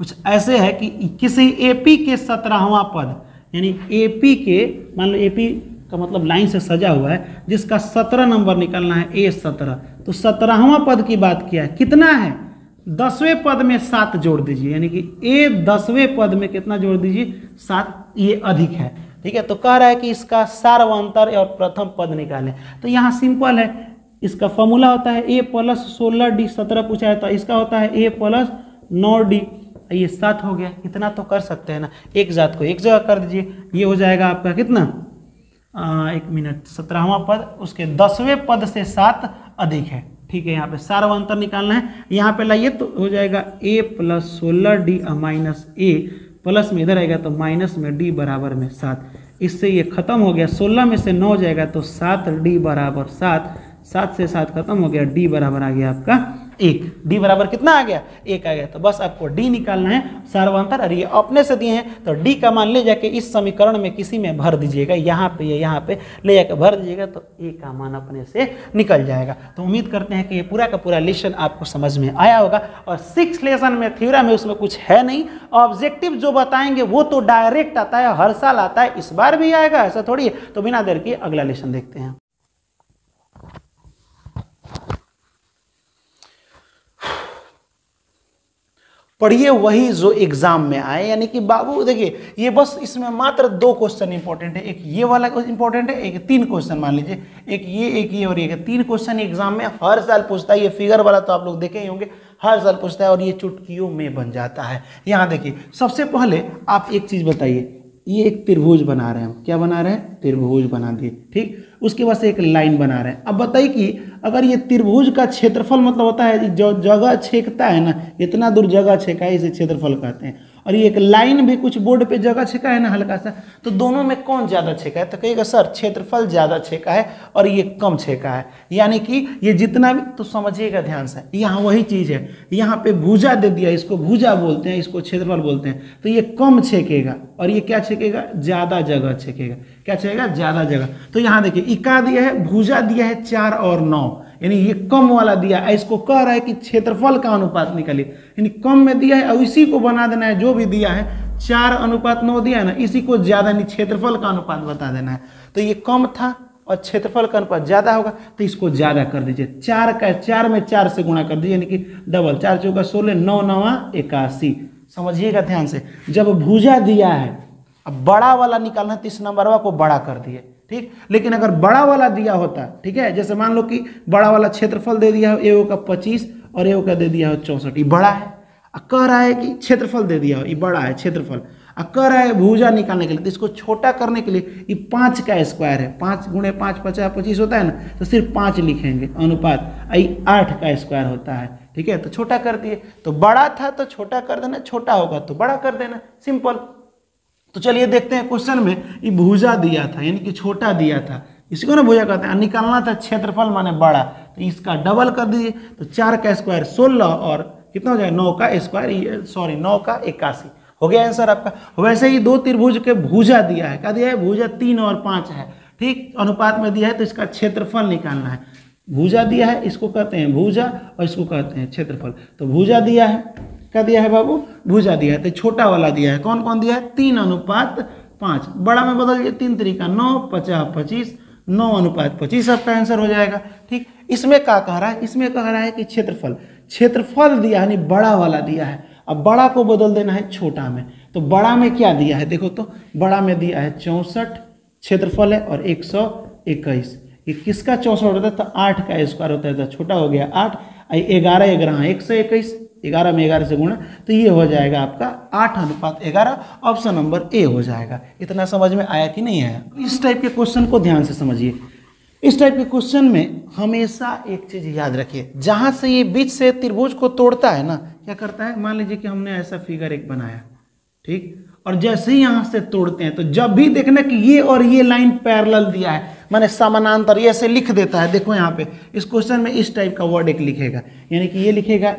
कुछ ऐसे है कि किसी एपी के 17वां पद, यानी एपी के, मान लो एपी का मतलब लाइन से सजा हुआ है, जिसका 17 नंबर निकलना है, A17, तो 17वां पद की बात किया है, कितना है 10वें पद में 7 जोड़ दीजिए, यानी कि A 10वें पद में कितना जोड़ दीजिए 7, ये अधिक है। ठीक है, तो कह रहा है कि इसका सार्वंतर और प्रथम पद निकालें। तो यहाँ सिंपल है, इसका फॉर्मूला होता है A + 16D, 17 पूछा है तो इसका होता है A + 9D, ये 7 हो गया। इतना तो कर सकते हैं ना, एक जात को एक जगह कर दीजिए, ये हो जाएगा आपका कितना, 1 मिनट, 17वां पद उसके 10वें पद से 7 अधिक है। ठीक है, यहाँ पे सार्वंतर निकालना है, यहाँ पे लाइए तो हो जाएगा A + 16D - A, प्लस में इधर आएगा तो माइनस में D बराबर में 7, इससे ये खत्म हो गया, 16 में से 9 जाएगा तो 7D बराबर 7, 7 से 7 खत्म हो गया, D बराबर आ गया आपका 1। D बराबर कितना आ गया, 1 आ गया। तो बस आपको D निकालना है सार्वंतर, और ये अपने से दिए हैं तो D का मान ले जाके इस समीकरण में किसी में भर दीजिएगा, यहाँ पे या यहाँ पे ले जाकर भर दीजिएगा तो A का मान अपने से निकल जाएगा। तो उम्मीद करते हैं कि ये पूरा का पूरा लेसन आपको समझ में आया होगा। और 6 लेसन में थ्योरम में उसमें कुछ है नहीं, ऑब्जेक्टिव जो बताएंगे वो तो डायरेक्ट आता है, हर साल आता है, इस बार भी आएगा, ऐसा थोड़ी है। तो बिना देर के अगला लेसन देखते हैं। पढ़िए वही जो एग्जाम में आए, यानी कि बाबू देखिए ये बस इसमें मात्र 2 क्वेश्चन इंपॉर्टेंट है, एक ये वाला इंपॉर्टेंट है, एक 3 क्वेश्चन मान लीजिए, एक ये और एक 3 क्वेश्चन एग्जाम में हर साल पूछता है। ये फिगर वाला तो आप लोग देखे ही होंगे, हर साल पूछता है और ये चुटकियों में बन जाता है। यहाँ देखिए सबसे पहले आप एक चीज बताइए, ये एक त्रिभुज बना रहे हैं हम, क्या बना रहे हैं, त्रिभुज बना दिए, ठीक। उसके बाद से एक लाइन बना रहे हैं। अब बताइए कि अगर ये त्रिभुज का क्षेत्रफल मतलब होता है जो जगह छेकता है ना, इतना दूर जगह छेका है, इसे क्षेत्रफल कहते हैं। और ये एक लाइन भी कुछ बोर्ड पे जगह छेका है ना हल्का सा, तो दोनों में कौन ज़्यादा छेका है, तो कहिएगा सर क्षेत्रफल ज़्यादा छेका है और ये कम छेका है। यानी कि ये जितना भी, तो समझिएगा ध्यान से, यहाँ वही चीज़ है, यहाँ पे भुजा दे दिया, इसको भुजा बोलते हैं, इसको क्षेत्रफल बोलते हैं। तो ये कम छेकेगा और ये क्या छेकेगा, ज़्यादा जगह छेकेगा। क्या छेकेगा, ज़्यादा जगह। तो यहाँ देखिए इका दिया है, भुजा दिया है 4 और 9, यानी ये कम वाला दिया है। इसको कह रहा है कि क्षेत्रफल का अनुपात निकालिए, यानी कम में दिया है और इसी को बना देना है, जो भी दिया है 4:9 दिया है ना, इसी को ज्यादा नहीं क्षेत्रफल का अनुपात बता देना है। तो ये कम था और क्षेत्रफल का अनुपात ज्यादा होगा, तो इसको ज्यादा कर दीजिए। 4 में 4 से गुणा कर दीजिए, यानी कि डबल, 4 चौका 16, 9 9 81। समझिएगा ध्यान से, जब भुजा दिया है, अब बड़ा वाला निकालना, 30 नंबर को बड़ा कर दिए, ठीक। लेकिन अगर बड़ा वाला दिया होता, ठीक है, जैसे मान लो कि बड़ा वाला क्षेत्रफल दे दिया हो ए का 25 और ए का दे दिया हो 64, ये बड़ा है। कह रहा है कि क्षेत्रफल दे दिया हो, ये बड़ा है क्षेत्रफल, कह रहा है भुजा निकालने के लिए, तो इसको छोटा करने के लिए ये 5 का स्क्वायर है, 5 × 5 = 25 होता है ना, तो सिर्फ 5 लिखेंगे अनुपात, 8 का स्क्वायर होता है, ठीक है। तो छोटा कर दिए, तो बड़ा था तो छोटा कर देना, छोटा होगा तो बड़ा कर देना, सिंपल। तो चलिए देखते हैं क्वेश्चन में, ये भुजा दिया था यानी कि छोटा दिया था, इसी को ना भुजा कहते हैं। निकालना था क्षेत्रफल माने बड़ा, तो इसका डबल कर दीजिए, तो 4 का स्क्वायर 16 और कितना हो जाएगा 9 का स्क्वायर, सॉरी 9 का 81 हो गया आंसर आपका। वैसे ही 2 त्रिभुज के भुजा दिया है, क्या दिया है, भुजा 3 और 5 है, ठीक, अनुपात में दिया है, तो इसका क्षेत्रफल निकालना है। भुजा दिया है, इसको कहते हैं भुजा और इसको कहते हैं क्षेत्रफल। तो भुजा दिया है, क्या दिया है बाबू, भुजा दिया है, तो छोटा वाला दिया है, कौन कौन दिया है, 3:5, बड़ा में बदल दिए, 3 3 9 50 25, 9:25 आपका आंसर हो जाएगा, ठीक। इसमें क्या कह रहा है, इसमें कह रहा है कि क्षेत्रफल दिया है, यानी बड़ा वाला दिया है। अब बड़ा को बदल देना है छोटा में, तो बड़ा में क्या दिया है, देखो तो बड़ा में दिया है 64 क्षेत्रफल है और 121। ये किसका 64 होता है, तो 8 का स्क्वायर होता है, तो छोटा हो गया 8, 11 11 121, 11 में 11 से गुणा, तो ये हो जाएगा आपका 8:11, ऑप्शन नंबर ए हो जाएगा। इतना समझ में आया कि नहीं आया। इस टाइप के क्वेश्चन को ध्यान से समझिए। इस टाइप के क्वेश्चन में हमेशा एक चीज याद रखिए, जहां से ये बीच से त्रिभुज को तोड़ता है ना, क्या करता है, मान लीजिए कि हमने ऐसा फिगर एक बनाया, ठीक, और जैसे ही यहाँ से तोड़ते हैं, तो जब भी देखना कि ये और ये लाइन पैरेलल दिया है, माने समानांतर, ये ऐसे लिख देता है। देखो यहाँ पे इस क्वेश्चन में इस टाइप का वर्ड एक लिखेगा, यानी कि ये लिखेगा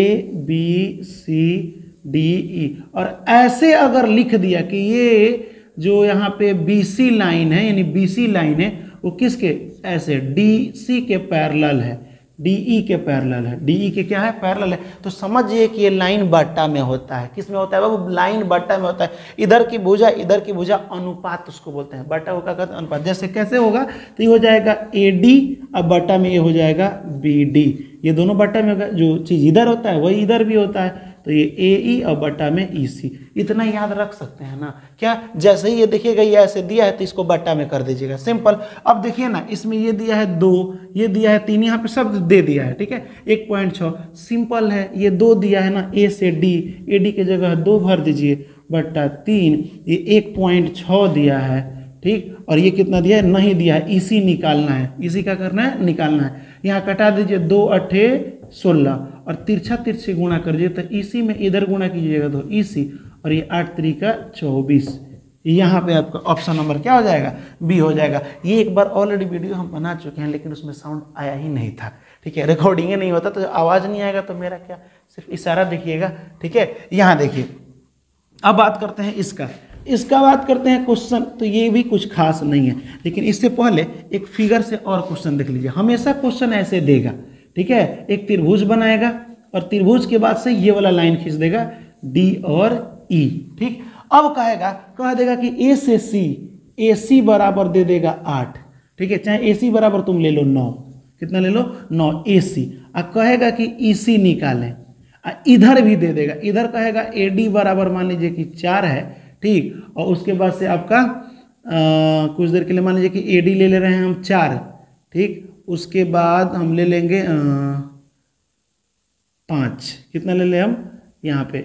ABCDE, और ऐसे अगर लिख दिया कि ये जो यहाँ पे BC लाइन है, यानी BC लाइन है, वो किसके, ऐसे DC के पैरेलल है, DE के पैरेलल है, DE के क्या है, पैरेलल है। तो समझिए कि ये लाइन बट्टा में होता है। किस में होता है बाबू, लाइन बट्टा में होता है। इधर की भुजा अनुपात उसको बोलते हैं, बट्टा को क्या कहते हैं, अनुपात। जैसे कैसे होगा, तो ये हो जाएगा AD, अब बट्टा में ये हो जाएगा BD, ये दोनों बट्टा में होगा। जो चीज़ इधर होता है वही इधर भी होता है, तो ये AE और बट्टा में EC, इतना याद रख सकते हैं ना। क्या, जैसे ही ये देखिएगा ये ऐसे दिया है तो इसको बट्टा में कर दीजिएगा, सिंपल। अब देखिए ना, इसमें ये दिया है 2, ये दिया है 3, यहाँ पे सब दे दिया है, ठीक है। 1.6 सिंपल है, ये 2 दिया है ना, A से D, AD की जगह 2 भर दीजिए बट्टा 3, ये 1.6 दिया है, ठीक। और ये कितना दिया है, नहीं दिया है, EC निकालना है, EC क्या करना है, निकालना है। यहाँ कटा दीजिए, 2 8 16 और तिरछा तिरछे गुणा कर दीजिए, तो EC में इधर गुणा कीजिएगा तो EC, और ये 8 3 24, यहाँ पे आपका ऑप्शन नंबर क्या हो जाएगा, B हो जाएगा। ये एक बार ऑलरेडी वीडियो हम बना चुके हैं, लेकिन उसमें साउंड आया ही नहीं था, ठीक है। रिकॉर्डिंग नहीं होता तो आवाज़ नहीं आएगा, तो मेरा क्या, सिर्फ इशारा देखिएगा, ठीक है। यहाँ देखिए, अब बात करते हैं इसका बात करते हैं क्वेश्चन। तो ये भी कुछ खास नहीं है, लेकिन इससे पहले एक फिगर से और क्वेश्चन देख लीजिए। हमेशा क्वेश्चन ऐसे देगा, ठीक है। एक त्रिभुज बनाएगा और त्रिभुज के बाद से ये वाला लाइन खींच देगा, D और E, ठीक। अब कह देगा कि A से C, AC बराबर दे देगा 8, ठीक है। चाहे AC बराबर तुम ले लो 9, कितना ले लो, 9 AC। अब कहेगा कि EC निकालें, इधर भी दे देगा, इधर कहेगा AD बराबर मान लीजिए कि 4 है, ठीक। और उसके बाद से आपका कुछ देर के लिए मान लीजिए कि AD ले रहे हैं हम 4, ठीक। उसके बाद हम ले लेंगे 5, कितना ले लें हम, यहाँ पे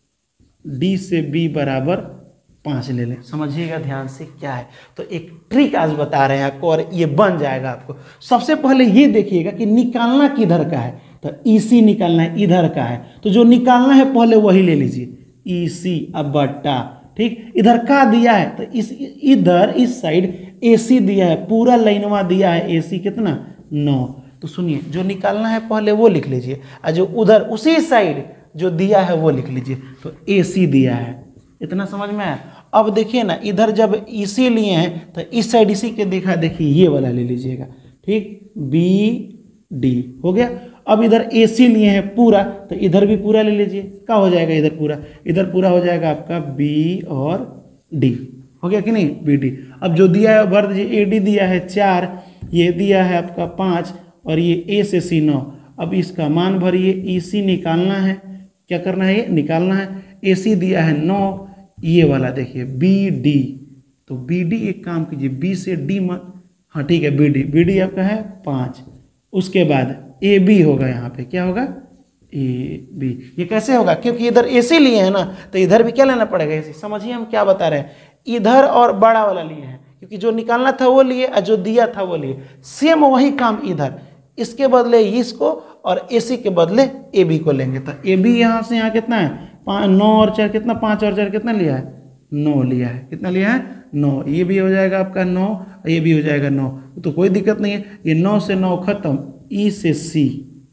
D से B बराबर 5 ले लें। समझिएगा ध्यान से क्या है, तो एक ट्रिक आज बता रहे हैं आपको और ये बन जाएगा आपको। सबसे पहले ये देखिएगा कि निकालना किधर का है, तो EC निकालना है, इधर का है, तो जो निकालना है पहले वही ले लीजिए, EC अब बट्टा, ठीक। इधर का दिया है तो इधर इस साइड AC दिया है, पूरा लाइनवा दिया है AC कितना, 9। तो सुनिए, जो निकालना है पहले वो लिख लीजिए, और जो उधर उसी साइड जो दिया है वो लिख लीजिए, तो AC दिया है। इतना समझ में आया। अब देखिए ना, इधर जब EC लिए हैं तो इस साइड इसी के देखा देखिए ये वाला ले लीजिएगा, ठीक। BD हो गया। अब इधर AC लिए हैं पूरा, तो इधर भी पूरा ले लीजिए, क्या हो जाएगा, इधर पूरा हो जाएगा आपका B और D, हो गया कि नहीं, BD। अब जो दिया है भर दीजिए, AD दिया है 4, ये दिया है आपका 5, और ये A से C 9। अब इसका मान भरिए, EC निकालना है, क्या करना है, ये निकालना है। AC दिया है 9, ये वाला देखिए BD, तो BD एक काम कीजिए, B से D मत, हाँ ठीक है, BD आपका है 5। उसके बाद AB होगा, यहाँ पे क्या होगा, AB। ये कैसे होगा, क्योंकि इधर AC लिए हैं ना, तो इधर भी क्या लेना पड़ेगा, AC। समझिए हम क्या बता रहे हैं, इधर और बड़ा वाला लिए हैं, क्योंकि जो निकालना था वो लिए और जो दिया था वो लिए। सेम वही काम इधर, इसके बदले इसको और AC के बदले AB को लेंगे। तो AB यहाँ से यहाँ कितना है, 9 और 4 कितना, 5 और 4 कितना लिया है, 9 लिया है। कितना लिया है, 9। ये भी हो जाएगा आपका 9, ये भी हो जाएगा 9, तो कोई दिक्कत नहीं है। ये 9 से 9 खत्म, E से C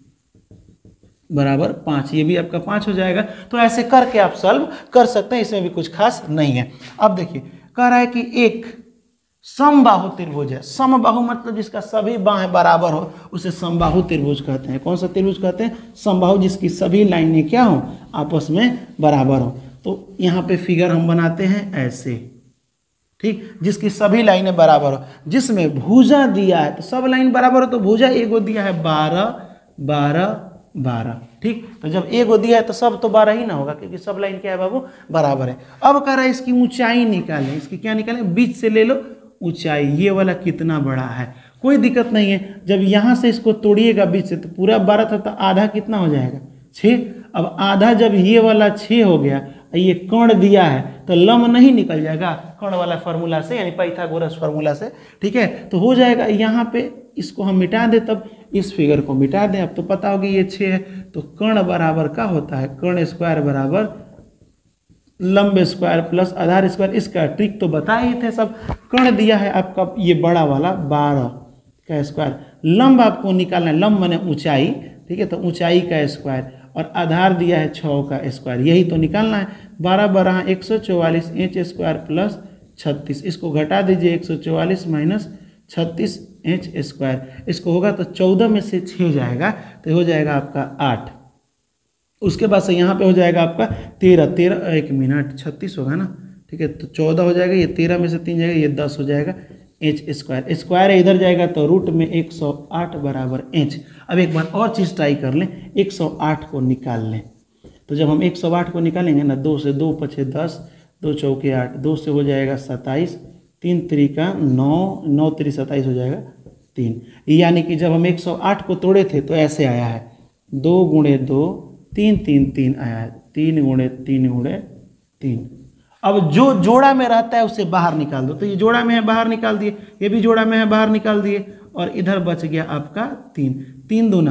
बराबर 5, ये भी आपका 5 हो जाएगा। तो ऐसे करके आप सॉल्व कर सकते हैं, इसमें भी कुछ खास नहीं है। अब देखिए, कह रहा है कि एक समबाहु त्रिभुज है। समबाहु मतलब जिसका सभी बाहें बराबर हो, उसे समबाहु त्रिभुज कहते हैं। कौन सा त्रिभुज कहते हैं, समबाहु, जिसकी सभी लाइनें क्या हो, आपस में बराबर हो। तो यहाँ पे फिगर हम बनाते हैं ऐसे, ठीक, जिसकी सभी लाइनें बराबर हो, जिसमें भुजा दिया है तो सब लाइन बराबर हो, तो भुजा एगो दिया है 12 12 12, ठीक। तो जब एगो दिया है तो सब तो 12 ही ना होगा, क्योंकि सब लाइन क्या है बाबू, बराबर है। अब कह रहा है इसकी ऊंचाई निकालें, इसकी क्या निकालें, बीच से ले लो ऊंचाई, ये वाला कितना बड़ा है, कोई दिक्कत नहीं है। जब यहाँ से इसको तोड़िएगा बीच से, तो पूरा 12 था, तो आधा कितना हो जाएगा, 6। अब आधा जब ये वाला 6 हो गया, ये कर्ण दिया है, तो लंब नहीं निकल जाएगा कर्ण वाला फार्मूला से, यानी पाइथागोरस फार्मूला से, ठीक है। तो हो जाएगा, यहाँ पे इसको हम मिटा दें, तब इस फिगर को मिटा दें। अब तो पता होगी ये 6 है, तो कर्ण बराबर क्या होता है, कर्ण स्क्वायर बराबर लंब स्क्वायर प्लस आधार स्क्वायर। इसका ट्रिक तो बताए ही थे सब। कर्ण दिया है आपका ये बड़ा वाला 12 का स्क्वायर, लंब आपको निकालना है, लंब माने ऊंचाई, ठीक है, तो ऊंचाई का स्क्वायर, और आधार दिया है 6 का स्क्वायर, यही तो निकालना है। 12 12 144 इंच स्क्वायर प्लस 36, इसको घटा दीजिए, 144 माइनस 36 एच स्क्वायर, इसको होगा तो 14 में से 6 जाएगा तो हो जाएगा आपका 8। उसके बाद से यहाँ पे हो जाएगा आपका 13, 1 मिनट 36 होगा ना, ठीक है, तो 14 हो जाएगा, ये 13 में से 3 जाएगा, ये 10 हो जाएगा एच स्क्वायर। स्क्वायर इधर जाएगा तो रूट में 108 बराबर एच। अब एक बार और चीज़ ट्राई कर लें, 108 को निकाल लें। तो जब हम 108 को निकालेंगे ना, 2 से 2 पछे 10, 2 चौके 8, 2 से हो जाएगा 27, 3 त्रिका 9, 9 त्रि 27 हो जाएगा 3। यानी कि जब हम 108 को तोड़े थे तो ऐसे आया है 2 गुणे 2 3 3 3 आया है, 3 गुणे 3 गुणे 3। अब जो जोड़ा में रहता है उसे बाहर निकाल दो, तो ये जोड़ा में है बाहर निकाल दिए, ये भी जोड़ा में है बाहर निकाल दिए, और इधर बच गया आपका 3, 3 दूना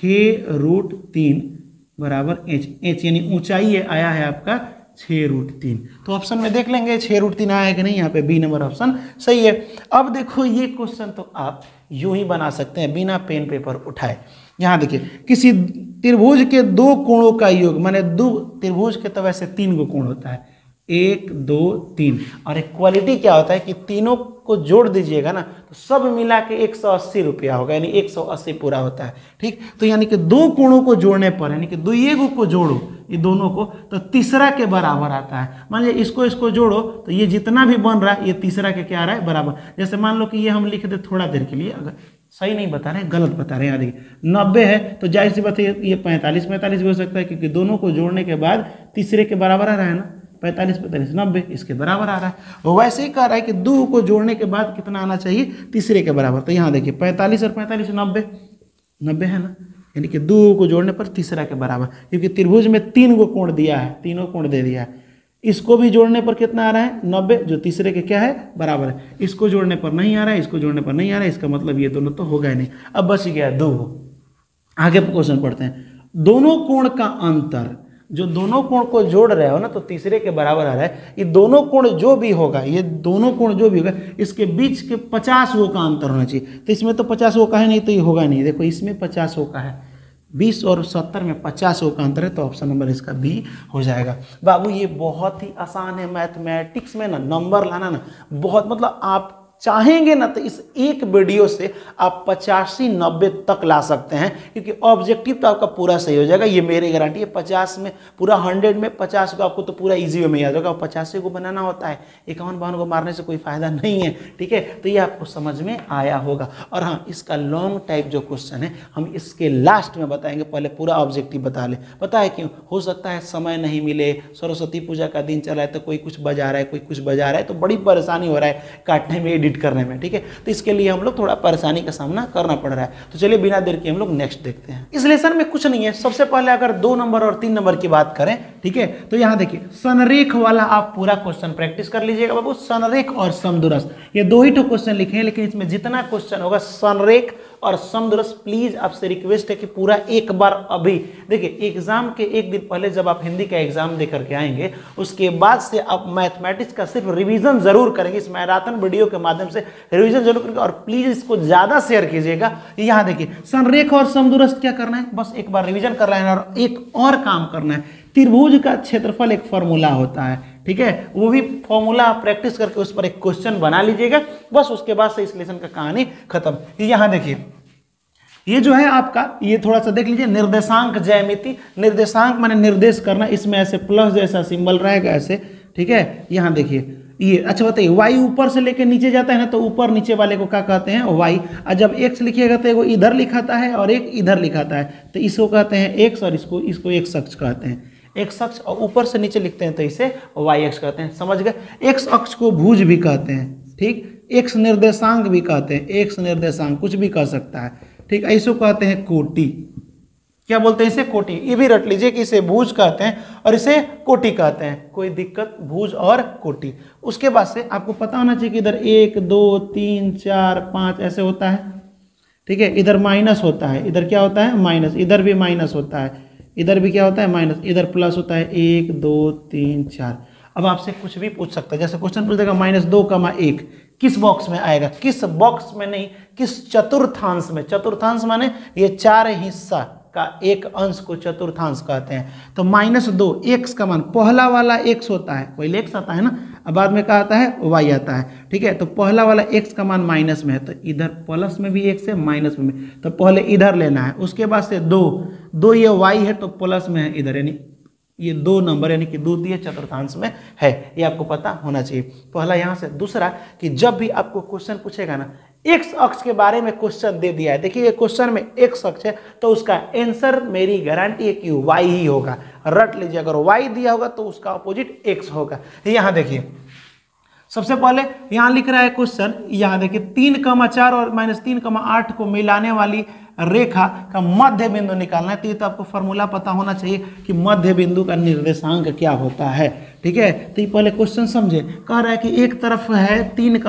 6 रूट 3 बराबर एच। एच यानी ऊंचाई आया है आपका 6 रूट 3। तो ऑप्शन में देख लेंगे 6 रूट 3 आया है कि नहीं, यहाँ पे बी नंबर ऑप्शन सही है। अब देखो ये क्वेश्चन तो आप यूं ही बना सकते हैं बिना पेन पेपर उठाए। यहाँ देखिए, किसी त्रिभुज के 2 कोणों का योग, माने दो त्रिभुज के तो वैसे 3 गो कोण होता है, 1 2 3, और इक्वालिटी क्या होता है कि तीनों को जोड़ दीजिएगा ना तो सब मिला के 180 रुपया होगा, यानी 180 पूरा होता है, ठीक। तो यानी कि 2 कोणों को जोड़ने पर, यानी कि 2 को जोड़ो ये दोनों को, तो तीसरा के बराबर आता है। मान लीजिए इसको जोड़ो तो ये जितना भी बन रहा है ये तीसरा के क्या आ रहा है, बराबर। जैसे मान लो कि ये हम लिख दे थोड़ा देर के लिए, अगर सही नहीं बता रहे, गलत बता रहे हैं, यहाँ देखिए 90 है तो जाहिर सी बात है ये 45 भी हो सकता है, क्योंकि दोनों को जोड़ने के बाद तीसरे के बराबर आ रहा है ना, 45 45 90 इसके बराबर आ रहा है। वैसे ही कह रहा है कि 2 को जोड़ने के बाद कितना आना चाहिए, तीसरे के बराबर। तो यहाँ देखिए 45 और 45 90 है ना, यानी कि 2 को जोड़ने पर तीसरा के बराबर, क्योंकि त्रिभुज में 3 गो कोण दिया है, तीनों कोण दे दिया है। इसको भी जोड़ने पर कितना आ रहा है 90, जो तीसरे के क्या है बराबर है। इसको जोड़ने पर नहीं आ रहा है, इसको जोड़ने पर नहीं आ रहा है, इसका मतलब ये दोनों तो होगा ही नहीं। अब बच गया 2। आगे क्वेश्चन पढ़ते हैं। दोनों कोण का अंतर, जो दोनों कोण को जोड़ रहे हो ना तो तीसरे के बराबर आ रहा है। ये दोनों कोण जो भी होगा, ये दोनों कोण जो भी होगा, इसके बीच के 50 गो का अंतर होना चाहिए। तो इसमें तो 50 गो का है नहीं, तो ये होगा नहीं। देखो इसमें 50 गो का है, 20 और 70 में 50 गो का अंतर है, तो ऑप्शन नंबर इसका बी हो जाएगा। बाबू ये बहुत ही आसान है, मैथमेटिक्स में ना नंबर लाना ना बहुत, मतलब आप चाहेंगे ना तो इस एक वीडियो से आप 85 90 तक ला सकते हैं, क्योंकि ऑब्जेक्टिव तो आपका पूरा सही हो जाएगा, ये मेरी गारंटी है। 50 में पूरा 100 में 50 को आपको तो पूरा इजी वे में याद होगा। 85 को बनाना होता है, 51 को मारने से कोई फायदा नहीं है, ठीक है। तो ये आपको समझ में आया होगा। और हाँ, इसका लॉन्ग टाइप जो क्वेश्चन है हम इसके लास्ट में बताएंगे, पहले पूरा ऑब्जेक्टिव बता ले। पता है क्यों? हो सकता है समय नहीं मिले, सरस्वती पूजा का दिन चल रहा है तो कोई कुछ बजा रहा है, कोई कुछ बजा रहा है, तो बड़ी परेशानी हो रहा है काटने में, एडिट करने में, ठीक है। तो इसके लिए हम लोग थोड़ा परेशानी का सामना करना पड़ रहा है। तो चलिए बिना देर के हम लोग नेक्स्ट देखते हैं। इस लेसन में कुछ नहीं है। सबसे पहले अगर 2 नंबर और 3 नंबर की बात करें, ठीक है, तो यहां देखिए संरेख वाला आप पूरा क्वेश्चन प्रैक्टिस कर लीजिएगा बाबू। संरेख और समदूरस्थ, ये 2 ही क्वेश्चन लिखे हैं, लेकिन इसमें जितना क्वेश्चन होगा संरेख और समदूरस्थ, प्लीज आपसे रिक्वेस्ट है कि पूरा एक बार अभी देखिए। एग्जाम के एक दिन पहले जब आप हिंदी का एग्जाम दे करके आएंगे, उसके बाद से आप मैथमेटिक्स का सिर्फ रिवीजन जरूर करेंगे। इस मैराथन वीडियो के माध्यम से रिवीजन जरूर करेंगे, और प्लीज इसको ज्यादा शेयर कीजिएगा। यहाँ देखिए संरेख और समदूरस्थ क्या करना है, बस एक बार रिवीजन कर लेना है, और एक और काम करना है। त्रिभुज का क्षेत्रफल एक फॉर्मूला होता है, ठीक है, वो भी फॉर्मूला प्रैक्टिस करके उस पर एक क्वेश्चन बना लीजिएगा, बस उसके बाद से इस लेसन का कहानी खत्म। यहाँ देखिए ये जो है आपका, ये थोड़ा सा देख लीजिए, निर्देशांक ज्यामिति। निर्देशांक माने निर्देश करना, इसमें ऐसे प्लस जैसा सिंबल रहेगा ऐसे, ठीक है। यहाँ देखिए ये, अच्छा बताइए, y ऊपर से लेके नीचे जाता है ना, तो ऊपर नीचे वाले को क्या कहते हैं, y। और जब x लिखिएगा तो एक इधर लिखाता है और एक इधर लिखाता है, तो इसको कहते हैं x, और इसको x अक्ष कहते हैं, x अक्ष। और ऊपर से नीचे लिखते हैं तो इसे y अक्ष कहते हैं, समझ गए। x अक्ष को भुज भी कहते हैं, ठीक, x निर्देशांक भी कहते हैं, x निर्देशांक कुछ भी कह सकता है, ठीक। ऐसे कहते हैं कोटि, क्या बोलते हैं इसे, कोटि। ये भी रट लीजिए कि इसे भुज कहते हैं और इसे कोटि कहते हैं, कोई दिक्कत, भुज और कोटि। उसके बाद से आपको पता होना चाहिए कि इधर 1 2 3 4 5 ऐसे होता है, ठीक है। इधर माइनस होता है, इधर क्या होता है माइनस, इधर भी माइनस होता है, इधर भी क्या होता है माइनस, इधर प्लस होता है 1 2 3 4। अब आपसे कुछ भी पूछ सकता है, जैसे क्वेश्चन पूछ देगा -2,1 किस बॉक्स में आएगा, किस बॉक्स में नहीं, किस चतुर्थांश में। चतुर्थांश माने ये 4 हिस्सा का एक अंश को चतुर्थांश कहते हैं। तो -2 x का मान, पहला वाला x होता है, कोई x आता है ना, अब बाद में क्या आता है, y आता है। ठीक है, तो पहला वाला x का मान माइनस में है तो इधर प्लस में भी x है माइनस में भी, तो पहले इधर लेना है। उसके बाद से 2 ये y है तो प्लस में है इधर, यानी ये 2 नंबर यानी कि द्वितीय चतुर्थांश में है, ये आपको पता होना चाहिए। पहला यहाँ से। दूसरा कि जब भी आपको क्वेश्चन पूछेगा ना, एक्स अक्ष के बारे में क्वेश्चन दे दिया है, देखिए ये क्वेश्चन में एक्स अक्ष है तो उसका आंसर मेरी गारंटी है कि y ही होगा। रट लीजिए, अगर y दिया होगा तो उसका अपोजिट x होगा। यहाँ देखिए सबसे पहले यहाँ लिख रहा है क्वेश्चन, यहाँ देखिए 3,4 और -3,8 को मिलाने वाली रेखा का मध्य बिंदु निकालना है। तो ये तो आपको फॉर्मूला पता होना चाहिए कि मध्य बिंदु का निर्देशांक क्या होता है। ठीक है, तो ये पहले क्वेश्चन समझे। कह रहा है कि एक तरफ है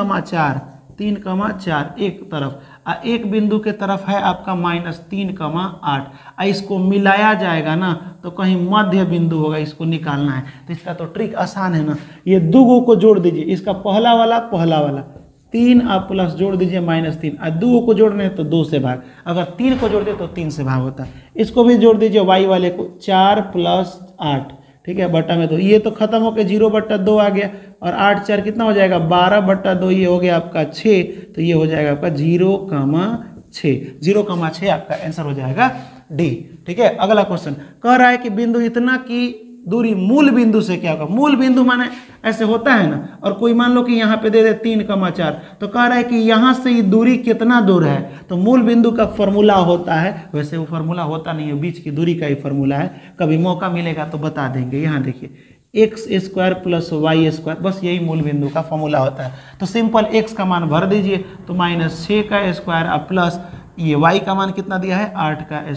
3,4 एक तरफ, एक बिंदु के तरफ है आपका -3,8। इसको मिलाया जाएगा ना तो कहीं मध्य बिंदु होगा, इसको निकालना है। तो इसका तो ट्रिक आसान है ना, ये दो को जोड़ दीजिए, इसका पहला वाला 3 आप प्लस जोड़ दीजिए -3, और 2 को जोड़ने हैं तो 2 से भाग, अगर 3 को जोड़ते तो 3 से भाग होता है। इसको भी जोड़ दीजिए y वाले को, 4 + 8, ठीक है, बटा में 2, ये तो खत्म होकर 0/2 आ गया, और 8 4 कितना हो जाएगा 12/2, ये हो गया आपका 6, तो ये हो जाएगा आपका 0,6 आपका आंसर हो जाएगा डी। ठीक है, अगला क्वेश्चन कह रहा है कि बिंदु इतना की दूरी मूल बिंदु से क्या होगा। मूल बिंदु माने ऐसे होता है ना, और कोई मान लो कि यहाँ पे दे दे 3,4, तो कह रहा है कि यहाँ से ये दूरी कितना दूर है। तो मूल बिंदु का फॉर्मूला होता है, वैसे वो फॉर्मूला होता नहीं है, बीच की दूरी का ही फॉर्मूला है, कभी मौका मिलेगा तो बता देंगे। यहाँ देखिए x² + y², बस यही मूल बिंदु का फॉर्मूला होता है। तो सिंपल x का मान भर दीजिए, तो -6² प्लस ये y का मान कितना दिया है 8²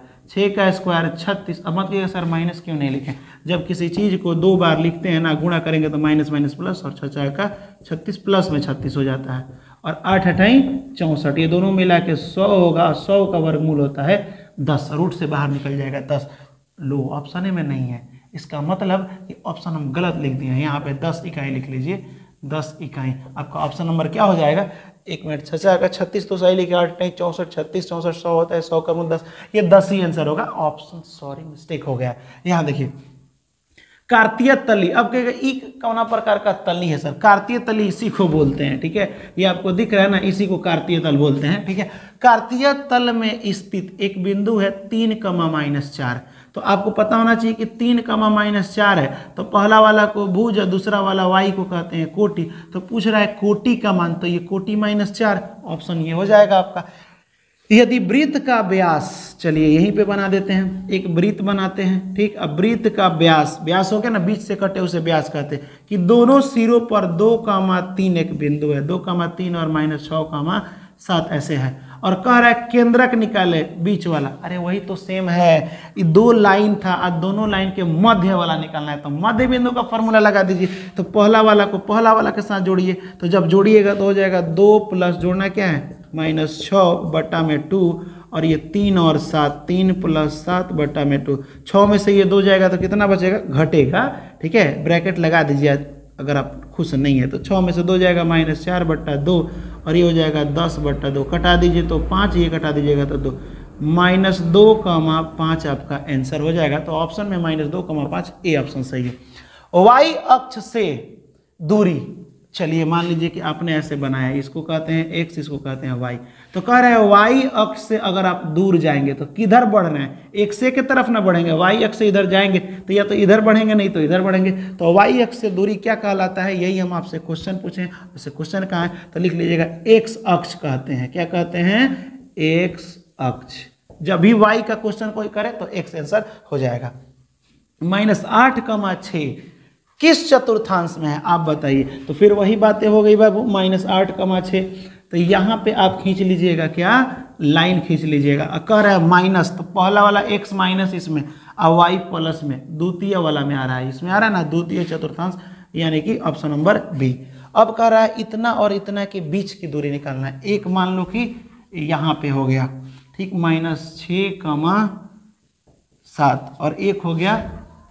6² 36। अब मत कहिएगा सर माइनस क्यों नहीं लिखें, जब किसी चीज़ को 2 बार लिखते हैं ना, गुणा करेंगे तो माइनस प्लस, और 6 का 36 प्लस में 36 हो जाता है, और 8 8 64, ये दोनों मिला के 100 होगा। 100 का वर्गमूल होता है 10, रूट से बाहर निकल जाएगा 10। लो ऑप्शन में नहीं है, इसका मतलब कि ऑप्शन हम गलत लिख दिए हैं। यहाँ पे 10 इकाई लिख लीजिए, 10 इकाई आपका ऑप्शन नंबर क्या हो जाएगा। 1 मिनट, 6 का 36 तो सही लिखे, 8 64 36 64 100 होता है, 100 का 10, ये 10 ही आंसर होगा। ऑप्शन सॉरी मिस्टेक हो गया। यहाँ देखिए कार्तीय तली, अब कहेगा ई कौना प्रकार का तली है सर, कार्तीय तली इसी को बोलते हैं। ठीक है, ये आपको दिख रहा है ना, इसी को कार्तीय तल बोलते हैं। ठीक है, कार्तीय तल में स्थित एक बिंदु है 3,-4, तो आपको पता होना चाहिए कि 3,-4 है, तो पहला वाला को भुज, दूसरा वाला y को कहते हैं कोटि। तो पूछ रहा है कोटि का मान, तो ये कोटि -4, ऑप्शन ये हो जाएगा आपका। यदि वृत्त का व्यास, चलिए यहीं पे बना देते हैं, एक वृत्त बनाते हैं। ठीक, अब वृत्त का व्यास हो गया ना, बीच से कटे उसे व्यास कहते हैं, कि दोनों सिरों पर 2,3 एक बिंदु है, 2,3 और -6,7 ऐसे है, और कह रहा है केंद्रक निकाले बीच वाला। अरे वही तो सेम है, ये 2 लाइन था और दोनों लाइन के मध्य वाला निकालना है, तो मध्य बिंदु का फॉर्मूला लगा दीजिए। तो पहला वाला को पहला वाला के साथ जोड़िए, तो जब जोड़िएगा तो हो जाएगा 2 प्लस जोड़ना क्या है -6/2, और ये 3 और 7, 3 + 7/2, 6 में से ये 2 जाएगा तो कितना बचेगा, घटेगा। ठीक है, ब्रैकेट लगा दीजिए अगर आप खुश नहीं है तो। 6 में से 2 जाएगा -4/2, और ये हो जाएगा 10/2, कटा दीजिए तो 5, ये कटा दीजिएगा तो 2, -2,5 आपका आंसर हो जाएगा। तो ऑप्शन में -2,5 ए ऑप्शन सही है। y अक्ष से दूरी, चलिए मान लीजिए कि आपने ऐसे बनाया, इसको कहते हैं x, इसको कहते हैं y। तो कह रहे हैं y अक्ष से अगर आप दूर जाएंगे तो किधर बढ़ रहे हैं, x की तरफ ना बढ़ेंगे, y अक्ष से इधर जाएंगे तो या तो इधर बढ़ेंगे नहीं तो इधर बढ़ेंगे। तो y अक्ष से दूरी क्या कहलाता है, यही हम आपसे क्वेश्चन पूछे। वैसे क्वेश्चन कहाँ है तो लिख लीजिएगा, x अक्ष कहते हैं। क्या कहते हैं, x अक्ष। जब भी y का क्वेश्चन कोई करे तो x आंसर हो जाएगा। -8,6 किस चतुर्थांश में है आप बताइए। तो फिर वही बातें हो गई बाबू, -8,6, तो यहाँ पे आप खींच लीजिएगा, क्या लाइन खींच लीजिएगा। कह रहा है माइनस, तो पहला वाला x माइनस इसमें और y प्लस में, द्वितीय वाला में आ रहा है, इसमें आ रहा है ना द्वितीय चतुर्थांश, यानी कि ऑप्शन नंबर बी। अब कह रहा है इतना और इतना के बीच की दूरी निकालना है। एक मान लो कि यहाँ पे हो गया, ठीक, -6,7, और एक हो गया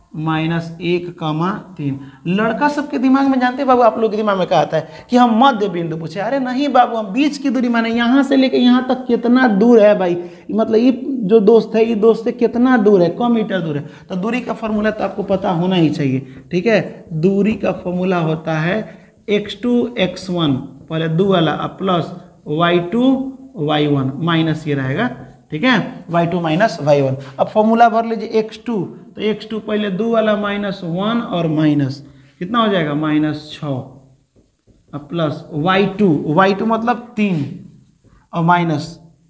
-1,3। लड़का सबके दिमाग में जानते हैं बाबू, आप लोग के दिमाग में क्या आता है कि हम मध्य बिंदु पूछे। अरे नहीं बाबू, हम बीच की दूरी माने यहाँ से लेकर यहाँ तक कितना दूर है भाई, मतलब ये जो दोस्त है ये दोस्त से कितना दूर है, कम मीटर दूर है। तो दूरी का फॉर्मूला तो आपको पता होना ही चाहिए, ठीक है। दूरी का फॉर्मूला होता है x2 x1 पहले 2 वाला प्लस y2 y1 माइनस ये रहेगा, ठीक है, y2 माइनस y1। अब फॉर्मूला भर लीजिए x2, तो x2 पहले 2 वाला -1 और माइनस कितना हो जाएगा -6 प्लस y2 मतलब 3 और माइनस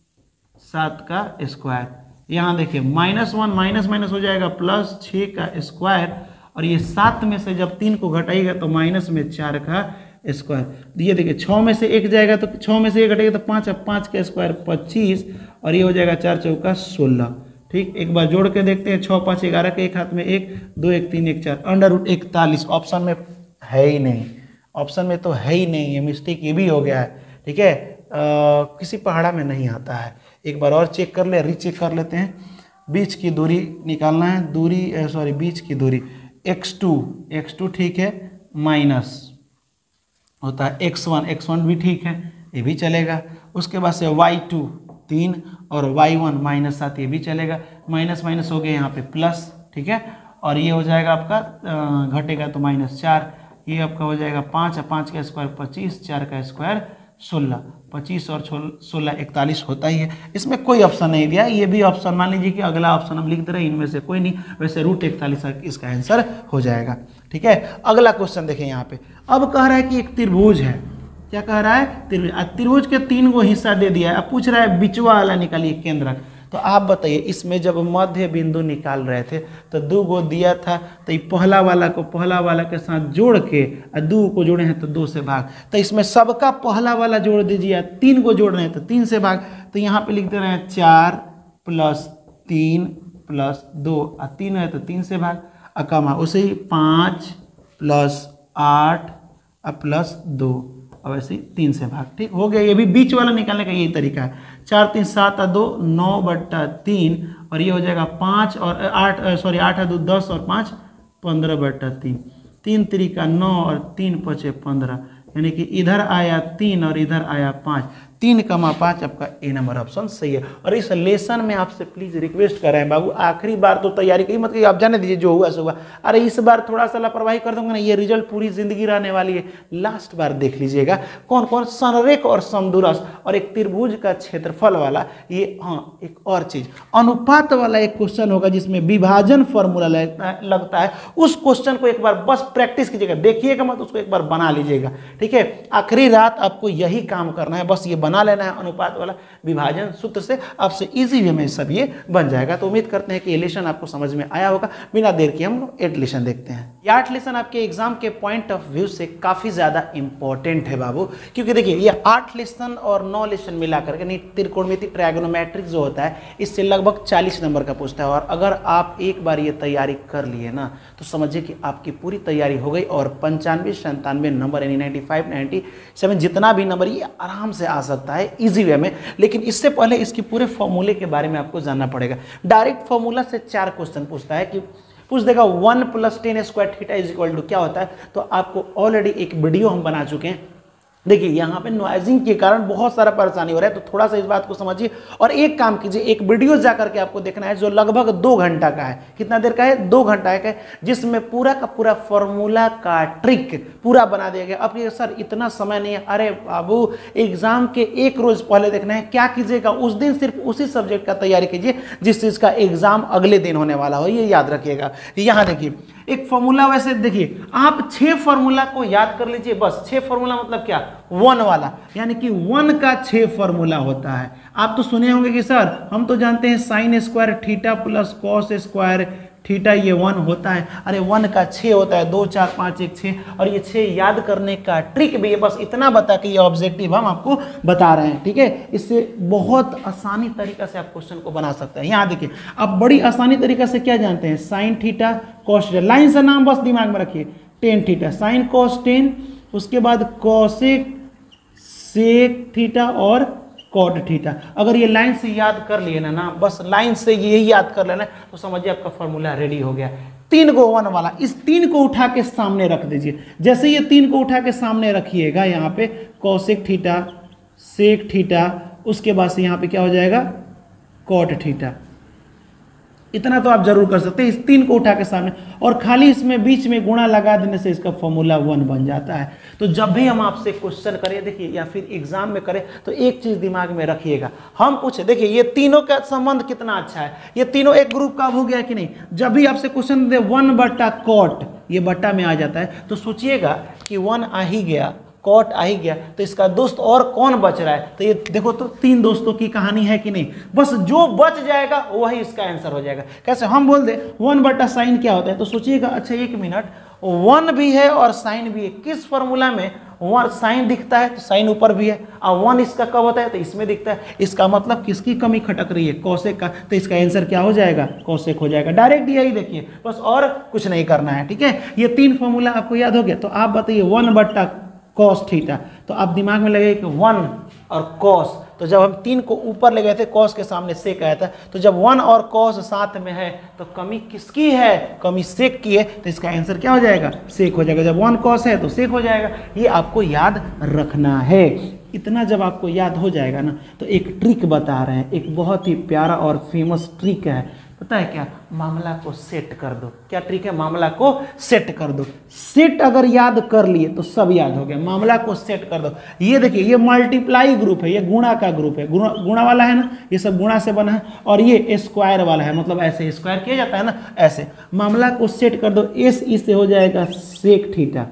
7 का स्क्वायर। यहाँ देखिए -1 माइनस हो जाएगा प्लस 6 का स्क्वायर, और ये 7 में से जब 3 को घटाइएगा तो माइनस में 4 का स्क्वायर। ये देखिए 6 में से 1 जाएगा तो 6 में से 1 घटेगा तो 5, 5 का स्क्वायर 25, और ये हो जाएगा 4 चौका 16। ठीक, एक बार जोड़ के देखते हैं, 6 5 11 के एक हाथ में 1 2 1 3 1 4 √41। ऑप्शन में है ही नहीं, ऑप्शन में तो है ही नहीं, ये मिस्टेक ये भी हो गया है, ठीक है। किसी पहाड़ा में नहीं आता है। एक बार और चेक कर ले, रीचेक कर लेते हैं। बीच की दूरी निकालना है, बीच की दूरी x2 ठीक है, माइनस होता है x1 भी ठीक है, ये भी चलेगा। उसके बाद से y2 3 और y1 -7 ये भी चलेगा। माइनस हो गया यहाँ पे प्लस, ठीक है, और ये हो जाएगा आपका घटेगा तो -4, ये आपका हो जाएगा 5 और 5 का स्क्वायर 25, 4 का स्क्वायर 16, 25 और 16 41 होता ही है। इसमें कोई ऑप्शन नहीं दिया, ये भी ऑप्शन मान लीजिए कि अगला ऑप्शन हम लिख दे रहे हैं, इनमें से कोई नहीं, वैसे √41 इसका आंसर हो जाएगा, ठीक है। अगला क्वेश्चन देखें यहाँ पे, अब कह रहा है कि एक त्रिभुज है, क्या कह रहा है, त्रिभुज के 3 गो हिस्सा दे दिया है। अब पूछ रहा है बिचवा वाला निकालिए केंद्रक। तो आप बताइए, इसमें जब मध्य बिंदु निकाल रहे थे तो 2 गो दिया था, तो पहला वाला के साथ जोड़ के 2 को जोड़े हैं तो 2 से भाग, तो इसमें सबका पहला वाला जोड़ दीजिए, 3 को जोड़ रहे हैं तो 3 से भाग, तो यहाँ पे लिख दे रहे हैं 4 + 3 + 2, 3 है तो 3 से भाग, अकामा उसे ही 5 + 8 + 2, और ऐसे 3 से भाग, ठीक हो गया। ये भी बीच वाला निकालने का यही तरीका है। 4 3 7 2 9/3, और ये हो जाएगा 5 और 8 8 2 10 और 5 15/3, 3 3 का 9 और 3 5 15, यानी कि इधर आया 3 और इधर आया 5, 3,5 आपका ए नंबर ऑप्शन सही है। और इस लेसन में आपसे प्लीज रिक्वेस्ट कर रहे हैं बाबू, आखिरी बार तो तैयारी की, मतलब आप जाने दीजिए जो हुआ सो हुआ। अरे इस बार थोड़ा सा लापरवाही कर दूंगा ना, ये रिजल्ट पूरी जिंदगी रहने वाली है। लास्ट बार देख लीजिएगा कौन कौन संरेख और समदूरस और एक त्रिभुज का क्षेत्रफल वाला, ये हाँ एक और चीज अनुपात वाला एक क्वेश्चन होगा जिसमें विभाजन फॉर्मूला लगता है। उस क्वेश्चन को एक बार बस प्रैक्टिस कीजिएगा, देखिएगा मत, उसको एक बार बना लीजिएगा, ठीक है। आखिरी रात आपको यही काम करना है, बस ये बना लेना है अनुपात वाला विभाजन सूत्र से, आपसे इजी वे में सब ये बन जाएगा। तो उम्मीद करते हैं कि ये लेसन आपको समझ में आया होगा। बिना देर के हम 8 लेसन देखते हैं। ये 8 लेसन आपके एग्जाम के पॉइंट ऑफ व्यू से काफी ज्यादा इंपॉर्टेंट है बाबू, क्योंकि देखिए ये 8 लेसन और 9 लेसन मिलाकर के त्रिकोणमिति ट्रायगोनोमेट्रिक जो होता है इससे लगभग 40 नंबर का पूछता है। और अगर आप एक बार ये तैयारी कर लिए ना तो समझिए कि आपकी पूरी तैयारी हो गई, और 95 97 नंबर यानी 95 97 जितना भी नंबर ये आराम से आ सकता है इजी वे में। लेकिन इससे पहले इसकी पूरे फॉर्मूले के बारे में आपको जानना पड़ेगा। डायरेक्ट फॉर्मूला से 4 क्वेश्चन पूछता है, कि पूछ देगा 1 + tan² θ क्या होता है। तो आपको ऑलरेडी एक वीडियो हम बना चुके हैं। देखिए यहाँ पे नॉइजिंग के कारण बहुत सारा परेशानी हो रहा है, तो थोड़ा सा इस बात को समझिए। और एक काम कीजिए, एक वीडियो जाकर के आपको देखना है जो लगभग 2 घंटा का है। कितना देर का है? 2 घंटा का है, जिसमें पूरा का पूरा फॉर्मूला का ट्रिक पूरा बना दिया गया। अब ये सर इतना समय नहीं है, अरे बाबू एग्जाम के 1 रोज पहले देखना है। क्या कीजिएगा, उस दिन सिर्फ उसी सब्जेक्ट का तैयारी कीजिए जिस चीज का एग्जाम अगले दिन होने वाला हो, ये याद रखिएगा। यहाँ देखिए एक फॉर्मूला, वैसे देखिए आप 6 फॉर्मूला को याद कर लीजिए बस। 6 फॉर्मूला मतलब क्या? 1 वाला, यानी कि 1 का 6 फॉर्मूला होता है। आप तो सुने होंगे कि सर हम तो जानते हैं sin² θ + cos² θ ये 1 होता है। अरे 1 का 6 होता है, 2 4 5 1 6। और ये 6 याद करने का ट्रिक भी है, बस इतना बता के ये ऑब्जेक्टिव हम आपको बता रहे हैं, ठीक है। इससे बहुत आसानी तरीका से आप क्वेश्चन को बना सकते हैं। यहाँ देखिए आप बड़ी आसानी तरीका से क्या जानते हैं, sin θ cos θ, लाइन से नाम बस दिमाग में रखिए, tan θ sin cos tan, उसके बाद cosec sec θ और cot θ। अगर ये लाइन से याद कर लिए ना बस लाइन से यही याद कर लेना, तो समझिए आपका फॉर्मूला रेडी हो गया। 3 गो 1 वाला, इस 3 को उठा के सामने रख दीजिए। जैसे ये 3 को उठा के सामने रखिएगा, यहाँ पे cosec θ sec θ, उसके बाद से यहाँ पे क्या हो जाएगा कॉट थीटा। इतना तो आप जरूर कर सकते हैं इस 3 को उठा के सामने, और खाली इसमें बीच में गुणा लगा देने से इसका फॉर्मूला 1 बन जाता है। तो जब भी हम आपसे क्वेश्चन करें देखिए या फिर एग्जाम में करें तो एक चीज दिमाग में रखिएगा, हम पूछे देखिए ये तीनों का संबंध कितना अच्छा है, ये तीनों एक ग्रुप का हो गया कि नहीं। जब भी आपसे क्वेश्चन दे 1 कॉट, ये बट्टा में आ जाता है, तो सोचिएगा कि 1 आ ही गया, कॉट आ ही गया, तो इसका दोस्त और कौन बच रहा है। तो ये देखो तो 3 दोस्तों की कहानी है कि नहीं, बस जो बच जाएगा वही इसका आंसर हो जाएगा। कैसे हम बोल दे 1 साइन क्या होता है, तो सोचिएगा अच्छा 1 मिनट, 1 भी है और साइन भी है। किस फॉर्मूला में 1 साइन दिखता है तो साइन ऊपर भी है, और 1 इसका कब होता है तो इसमें दिखता है। इसका मतलब किसकी कमी खटक रही है, कोसेक का, तो इसका आंसर क्या हो जाएगा, कोसेक हो जाएगा। डायरेक्ट यही देखिए, बस और कुछ नहीं करना है। ठीक है, ये 3 फॉर्मूला आपको याद हो गया। तो आप बताइए 1 कॉस थीटा, तो आप दिमाग में लगे कि 1 और कॉस, तो जब हम 3 को ऊपर ले गए थे कॉस के सामने सेक आया था, तो जब 1 और कॉस साथ में है तो कमी किसकी है, कमी सेक की है, तो इसका आंसर क्या हो जाएगा, सेक हो जाएगा। जब 1 कॉस है तो सेक हो जाएगा। ये आपको याद रखना है। इतना जब आपको याद हो जाएगा ना, तो एक ट्रिक बता रहे हैं, एक बहुत ही प्यारा और फेमस ट्रिक है, पता है क्या, मामला को सेट कर दो। क्या ट्रिक है, मामला को सेट कर दो। सेट अगर याद कर लिए तो सब याद हो गया। मामला को सेट कर दो। ये देखिए ये मल्टीप्लाई ग्रुप है, ये गुणा का ग्रुप है, गुणा वाला है ना, ये सब गुणा से बना है, और ये स्क्वायर वाला है, मतलब ऐसे स्क्वायर किया जाता है ना, ऐसे। मामला को सेट कर दो, एस इससे हो जाएगा सेक थीटा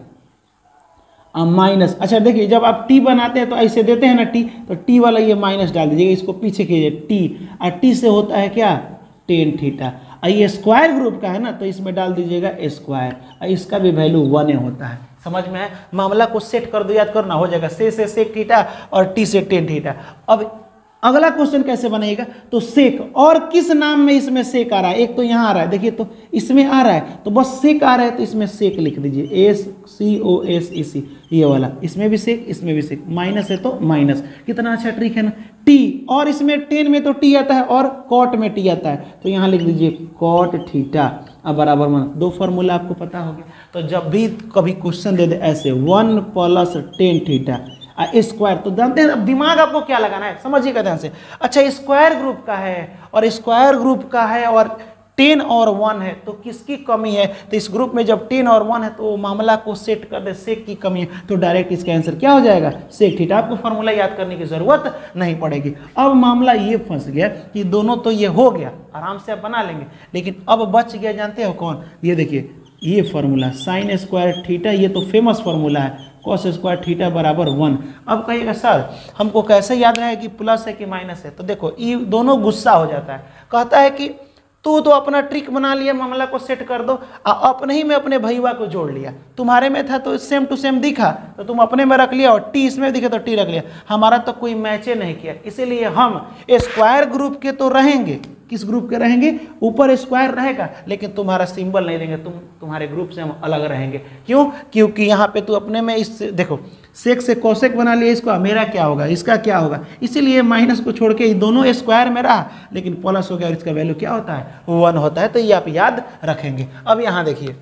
माइनस, अच्छा देखिए जब आप टी बनाते हैं तो ऐसे देते हैं ना टी, तो टी वाला ये माइनस डाल दीजिएगा, इसको पीछे कीजिए टी, और टी से होता है क्या, टेन थीटा। ये स्क्वायर ग्रुप का है ना, तो इसमें डाल दीजिएगा स्क्वायर, इसका भी वैल्यू 1 होता है। समझ में है, मामला को सेट कर दो, याद करना हो जाएगा, से सेक थीटा और टी से टेन थीटा। अब अगला क्वेश्चन कैसे बनेगा, तो सेक, और किस नाम में इसमें सेक आ रहा है, एक तो यहाँ आ रहा है देखिए, तो इसमें आ रहा है तो बस सेक आ रहा है, तो इसमें सेक लिख दीजिए, SCOSEC, ये वाला, इसमें भी सेक इसमें भी सेक, माइनस है तो माइनस। कितना अच्छा ट्रिक है ना, टी, और इसमें 10 में तो टी आता है और कॉट में टी आता है, तो यहाँ लिख दीजिए कॉट थीटा बराबर 1। 2 फॉर्मूला आपको पता हो गया। तो जब भी कभी क्वेश्चन दे दे ऐसे 1 + 10 थीटा स्क्वायर, तो जानते हैं अब दिमाग आपको क्या लगाना है, समझिएगा ध्यान से। अच्छा स्क्वायर ग्रुप का है और स्क्वायर ग्रुप का है और 10 और 1 है, तो किसकी कमी है, तो इस ग्रुप में जब 10 और 1 है तो मामला को सेट कर दे, सेक की कमी है, तो डायरेक्ट इसका आंसर क्या हो जाएगा, सेक थीटा। आपको फॉर्मूला याद करने की जरूरत नहीं पड़ेगी। अब मामला ये फंस गया कि दोनों तो ये हो गया, आराम से आप बना लेंगे, लेकिन अब बच गया जानते हो कौन, ये देखिए ये फॉर्मूला साइन स्क्वायर थीटा, ये तो फेमस फॉर्मूला है, कॉस स्क्वायर थीटा बराबर 1। अब कहिएगा सर हमको कैसे याद रहे कि प्लस है कि माइनस है, तो देखो ये दोनों गुस्सा हो जाता है, कहता है कि तू तो अपना ट्रिक बना लिया, मामला को सेट कर दो, अपने ही में अपने भैया को जोड़ लिया, तुम्हारे में था तो सेम टू सेम दिखा तो तुम अपने में रख लिया, और टी इसमें दिखे तो टी रख लिया, हमारा तो कोई मैचे नहीं किया। इसीलिए हम स्क्वायर ग्रुप के तो रहेंगे, किस ग्रुप के रहेंगे, ऊपर स्क्वायर रहेगा, लेकिन तुम्हारा सिंबल नहीं देंगे, तुम्हारे ग्रुप से हम अलग रहेंगे। क्यों, क्योंकि यहाँ पे तू अपने में इस देखो सेक से कोसेक बना लिया, इसको मेरा क्या होगा, इसका क्या होगा, इसीलिए माइनस को छोड़ के दोनों स्क्वायर में रहा, लेकिन प्लस हो गया और इसका वैल्यू क्या होता है, 1 होता है। तो ये आप याद रखेंगे। अब यहाँ देखिए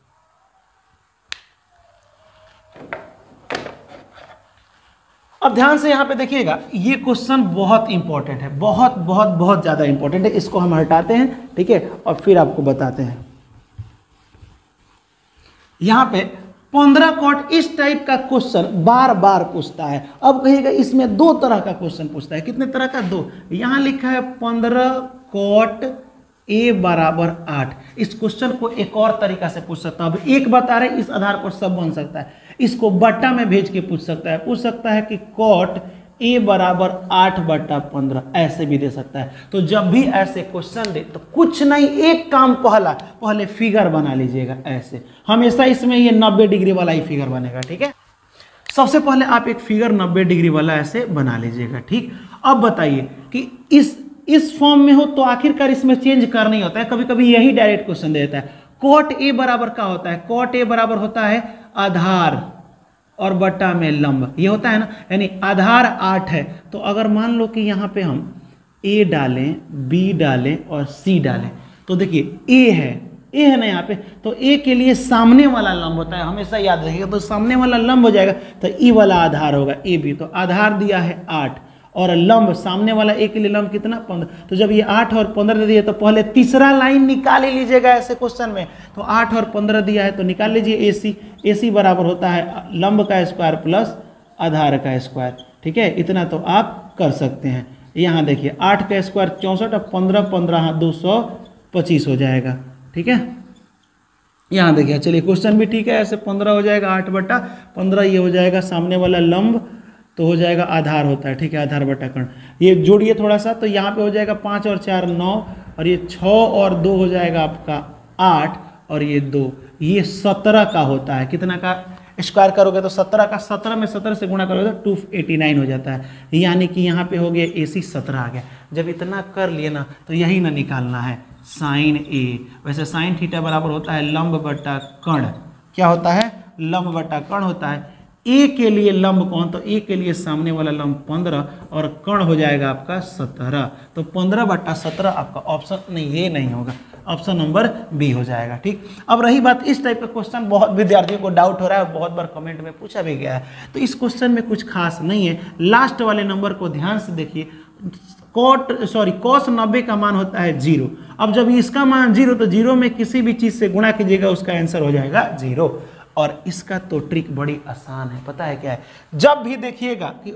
अब ध्यान से यहाँ पे देखिएगा, ये क्वेश्चन बहुत इंपॉर्टेंट है, बहुत बहुत बहुत ज्यादा इंपॉर्टेंट है। इसको हम हटाते हैं, ठीक है, और फिर आपको बताते हैं। यहाँ पे 15 कॉट इस टाइप का क्वेश्चन बार बार पूछता है। अब कहिएगा इसमें 2 तरह का क्वेश्चन पूछता है, कितने तरह का, 2। यहाँ लिखा है 15 कॉट A बराबर 8। इस क्वेश्चन को एक और तरीका से पूछ सकता है। अब एक बता रहे, इस आधार पर सब बन सकता है। इसको बट्टा में भेज के पूछ सकता है कि कॉट A बराबर 8/15, ऐसे भी दे सकता है। तो जब भी ऐसे क्वेश्चन दे तो कुछ नहीं, एक काम पहले फिगर बना लीजिएगा ऐसे, हमेशा इसमें ये 90 डिग्री वाला ही फिगर बनेगा, ठीक है। सबसे पहले आप एक फिगर 90 डिग्री वाला ऐसे बना लीजिएगा, ठीक। अब बताइए कि इस फॉर्म में हो तो आखिरकार इसमें चेंज करना ही होता है, कभी कभी यही डायरेक्ट क्वेश्चन दे देता है। कॉट A बराबर क्या होता है, कॉट A बराबर होता है आधार और बटा में लंब, ये होता है ना, यानी आधार 8 है। तो अगर मान लो कि यहाँ पे हम A डालें, B डालें और C डालें, तो देखिए A है ना यहाँ पे, तो A के लिए सामने वाला लंब होता है, हमेशा याद रखिएगा। तो सामने वाला लंब हो जाएगा तो E वाला आधार होगा AB। तो आधार दिया है 8 और लंब सामने वाला ए के लिए लंब कितना 15। तो जब ये 8 और 15 दे दिया तो पहले तीसरा लाइन निकाल ही लीजिएगा ऐसे क्वेश्चन में। तो 8 और 15 दिया है तो निकाल लीजिए AC। AC बराबर होता है लंब का स्क्वायर प्लस आधार का स्क्वायर, ठीक है। इतना तो आप कर सकते हैं। यहाँ देखिए 8 का स्क्वायर 64 और 15 15 225 हो जाएगा, ठीक है। यहाँ देखिए चलिए क्वेश्चन भी ठीक है, ऐसे 15 हो जाएगा 8/15, ये हो जाएगा सामने वाला लंब तो हो जाएगा आधार होता है, ठीक है, आधार बटा कर्ण। ये जोड़िए थोड़ा सा तो यहाँ पे हो जाएगा 5 और 4 9 और ये 6 और 2 हो जाएगा आपका 8 और ये 2, ये 17 का होता है। कितना का स्क्वायर करोगे तो 17 का, 17 में 17 से गुणा करोगे तो 289 हो जाता है। यानी कि यहाँ पे हो गया AC 17 आ गया। जब इतना कर लिए ना तो यही ना निकालना है साइन A। वैसे साइन थीटा बराबर होता है लंब बटा कर्ण। क्या होता है? लंब बटा कर्ण होता है। A के लिए लंब कौन? तो A के लिए सामने वाला लंब 15 और कर्ण हो जाएगा आपका 17। तो 15/17 आपका ऑप्शन नहीं, ये नहीं होगा, ऑप्शन नंबर बी हो जाएगा, ठीक। अब रही बात इस टाइप का क्वेश्चन बहुत विद्यार्थियों को डाउट हो रहा है और बहुत बार कमेंट में पूछा भी गया है। तो इस क्वेश्चन में कुछ खास नहीं है। लास्ट वाले नंबर को ध्यान से देखिए। cos 90 का मान होता है 0। अब जब इसका मान 0 तो 0 में किसी भी चीज से गुणा कीजिएगा उसका आंसर हो जाएगा 0। और इसका तो ट्रिक बड़ी आसान है, पता है क्या है? जब भी देखिएगा कि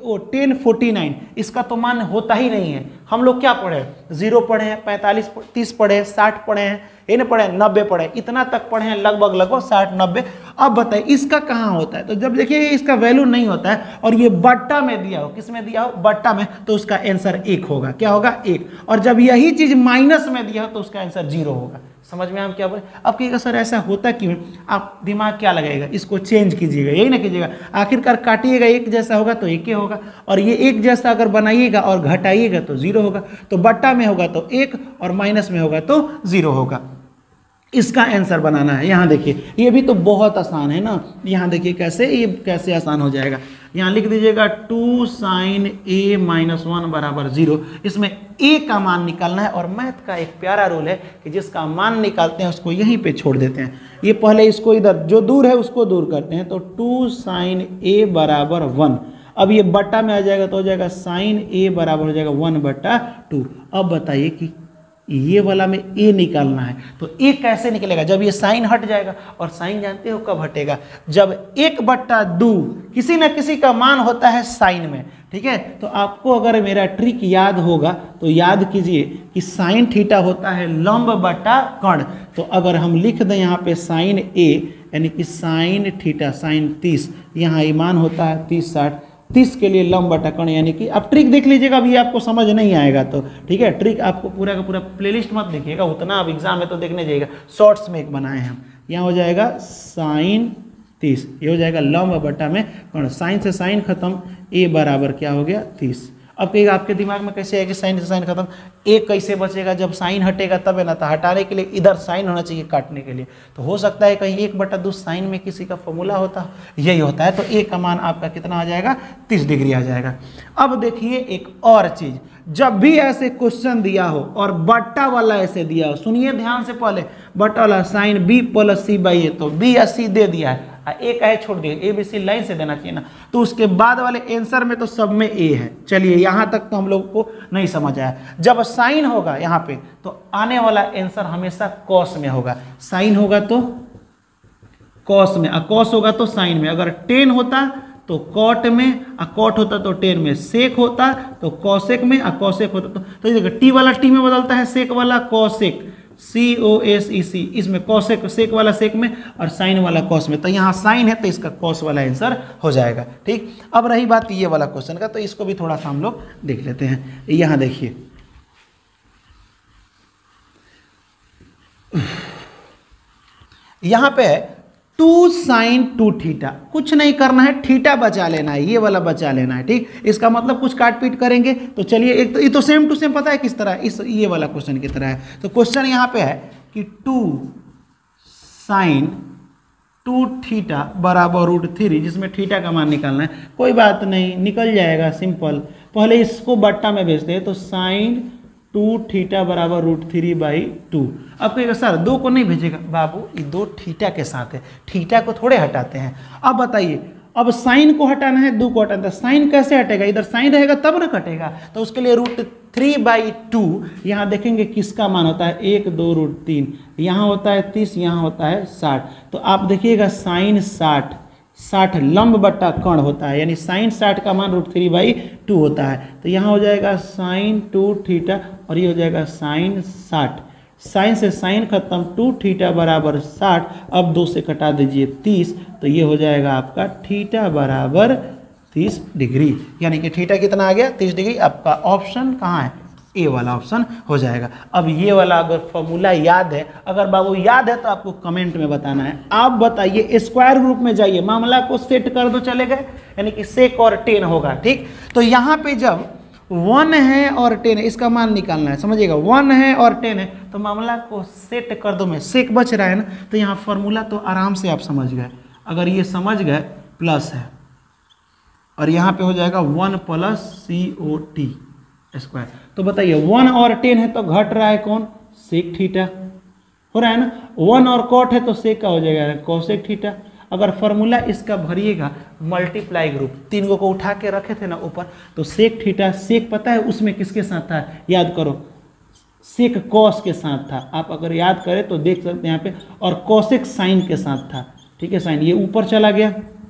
1049 इसका तो मान होता ही नहीं है। हम लोग क्या पढ़े? 0 पढ़े हैं, 45 30 पढ़े हैं, 60 पढ़े हैं, ये नहीं पढ़े 90 पढ़े, इतना तक पढ़े हैं, लगभग 60 90। अब बताइए इसका कहाँ होता है? तो जब देखिए इसका वैल्यू नहीं होता है और ये बट्टा में दिया हो, किस में दिया हो? बट्टा में, तो उसका आंसर 1 होगा। क्या होगा? 1। और जब यही चीज माइनस में दिया हो तो उसका आंसर 0 होगा। समझ में हम क्या बोले? अब कहिएगा सर ऐसा होता क्यों? आप दिमाग क्या लगाएगा? इसको चेंज कीजिएगा, यही ना कीजिएगा। आखिरकार काटिएगा, एक जैसा होगा तो 1 होगा, और ये एक जैसा अगर बनाइएगा और घटाइएगा तो 0 होगा। तो बट्टा में होगा तो 1 और माइनस में होगा तो 0 होगा। इसका आंसर बनाना है। यहाँ देखिए ये भी तो बहुत आसान है ना। यहाँ देखिए कैसे, ये कैसे आसान हो जाएगा। यहाँ लिख दीजिएगा 2 sin A - 1 बराबर 0। इसमें A का मान निकालना है और मैथ का एक प्यारा रूल है कि जिसका मान निकालते हैं उसको यहीं पे छोड़ देते हैं। ये पहले इसको इधर जो दूर है उसको दूर करते हैं। तो 2 sin A बराबर 1। अब ये बट्टा में आ जाएगा तो हो जाएगा sin A बराबर हो जाएगा 1/2। अब बताइए कि ये वाला में A निकालना है तो A कैसे निकलेगा? जब ये साइन हट जाएगा, और साइन जानते हो कब हटेगा? जब 1/2 किसी न किसी का मान होता है साइन में, ठीक है। तो आपको अगर मेरा ट्रिक याद होगा तो याद कीजिए कि साइन थीटा होता है लंब बटा कर्ण। तो अगर हम लिख दें यहाँ पे साइन A यानी कि साइन थीटा साइन 30, यहाँ ये मान होता है 30 60, 30 के लिए लंब बटा कर्ण, यानी कि आप ट्रिक देख लीजिएगा। अभी आपको समझ नहीं आएगा तो ठीक है, ट्रिक आपको पूरा का पूरा प्लेलिस्ट मत देखिएगा, उतना अब एग्जाम में तो देखने जाइएगा। शॉर्ट्स में एक बनाए हैं हम। यहाँ हो जाएगा साइन 30, ये हो जाएगा लंब बटा में कर्ण। साइन से साइन खत्म, A बराबर क्या हो गया 30। अब कहेगा आपके दिमाग में कैसे है कि साइन से साइन खत्म, A कैसे बचेगा? जब साइन हटेगा तब है ना। तो हटाने के लिए इधर साइन होना चाहिए, काटने के लिए तो हो सकता है कहीं 1/2 साइन में किसी का फॉर्मूला होता, यही होता है। तो A का मान आपका कितना आ जाएगा? 30 डिग्री आ जाएगा। अब देखिए एक और चीज, जब भी ऐसे क्वेश्चन दिया हो और बट्टा वाला ऐसे दिया हो, सुनिए ध्यान से, पहले बट्टा वाला साइन B + C/A, तो B या C दे दिया है, A कहे छोड़ दिए, ABC लाइन से देना चाहिए ना। तो उसके बाद वाले आंसर में तो सब में A है। चलिए यहाँ तक तो हम लोग को नहीं समझ आया। जब साइन होगा यहाँ पे तो आने वाला आंसर हमेशा कॉस में होगा। साइन होगा तो कॉस में, कॉस होगा तो साइन में। अगर टेन होता तो कॉट में, कॉट होता तो टेन में। सेक होता तो कॉसेक में, कॉसेक होता तो ये देखो टी वाला टी में बदलता है, सेक वाला कॉसेक, COSEC, इसमें कॉसेक, सेक वाला सेक में और साइन वाला कॉस में। तो यहाँ साइन है तो इसका कॉस वाला आंसर हो जाएगा, ठीक। अब रही बात ये वाला क्वेश्चन का, तो इसको भी थोड़ा सा हम लोग देख लेते हैं। यहाँ देखिए यहाँ पे 2 sin 2 थीटा, कुछ नहीं करना है, थीटा बचा लेना है, ये वाला बचा लेना है, ठीक। इसका मतलब कुछ काट पीट करेंगे तो चलिए, एक तो ये तो सेम टू सेम पता है किस तरह, इस ये वाला क्वेश्चन की तरह है। तो क्वेश्चन यहाँ पे है कि 2 sin 2 थीटा बराबर √3, जिसमें थीटा का मान निकालना है। कोई बात नहीं, निकल जाएगा, सिंपल। पहले इसको बट्टा में भेजते हैं तो sin 2 थीटा बराबर √3/2। अब कहेगा सर 2 को नहीं भेजेगा, बाबू ये 2 थीटा के साथ है, थीटा को थोड़े हटाते हैं। अब बताइए अब साइन को हटाना है, 2 को हटाना है। साइन कैसे हटेगा, इधर साइन रहेगा तब ना कटेगा, तो उसके लिए √3/2 यहाँ देखेंगे किसका मान होता है, 1 2 √3, यहाँ होता है 30, यहाँ होता है 60। तो आप देखिएगा साइन 60 लंब बट्टा कर्ण होता है, यानी साइन 60 का मान √3/2 होता है। तो यहाँ हो जाएगा साइन 2 थीटा और ये हो जाएगा साइन 60। साइन से साइन खत्म, 2 थीटा बराबर 60। अब 2 से कटा दीजिए 30, तो ये हो जाएगा आपका थीटा बराबर 30 डिग्री, यानी कि थीटा कितना आ गया, 30 डिग्री। आपका ऑप्शन कहाँ है, ए वाला ऑप्शन हो जाएगा। अब ये वाला अगर फॉर्मूला याद है, अगर बाबू याद है तो आपको कमेंट में बताना है। आप बताइए, स्क्वायर ग्रुप में जाइए, मामला को सेट कर दो, चले गए, यानी कि सेक और टेन होगा, ठीक। तो यहाँ पे जब 1 है और 10 है, इसका मान निकालना है, समझिएगा। 1 है और 10 है, तो मामला को सेट कर दो में सेक बच रहा है ना, तो यहाँ फॉर्मूला तो आराम से आप समझ गए। अगर ये समझ गए, प्लस है और यहाँ पे हो जाएगा 1 + COT स्क्वायर। तो बताइए 1 और 10 है तो घट रहा है कौन, सेक थीटा हो रहा है ना। 1 और कॉट है तो सेक का हो जाएगा कोसेक थीटा। अगर फॉर्मूला इसका भरिएगा मल्टीप्लाई ग्रुप, 3 को उठा के रखे थे ना ऊपर, तो सेक थीटा, सेक पता है उसमें किसके साथ था, याद करो, सेक कॉस के साथ था। आप अगर याद करें तो देख सकते हैं यहाँ पे, और कोसेक साइन के साथ था, ठीक है। साइन ये ऊपर चला गया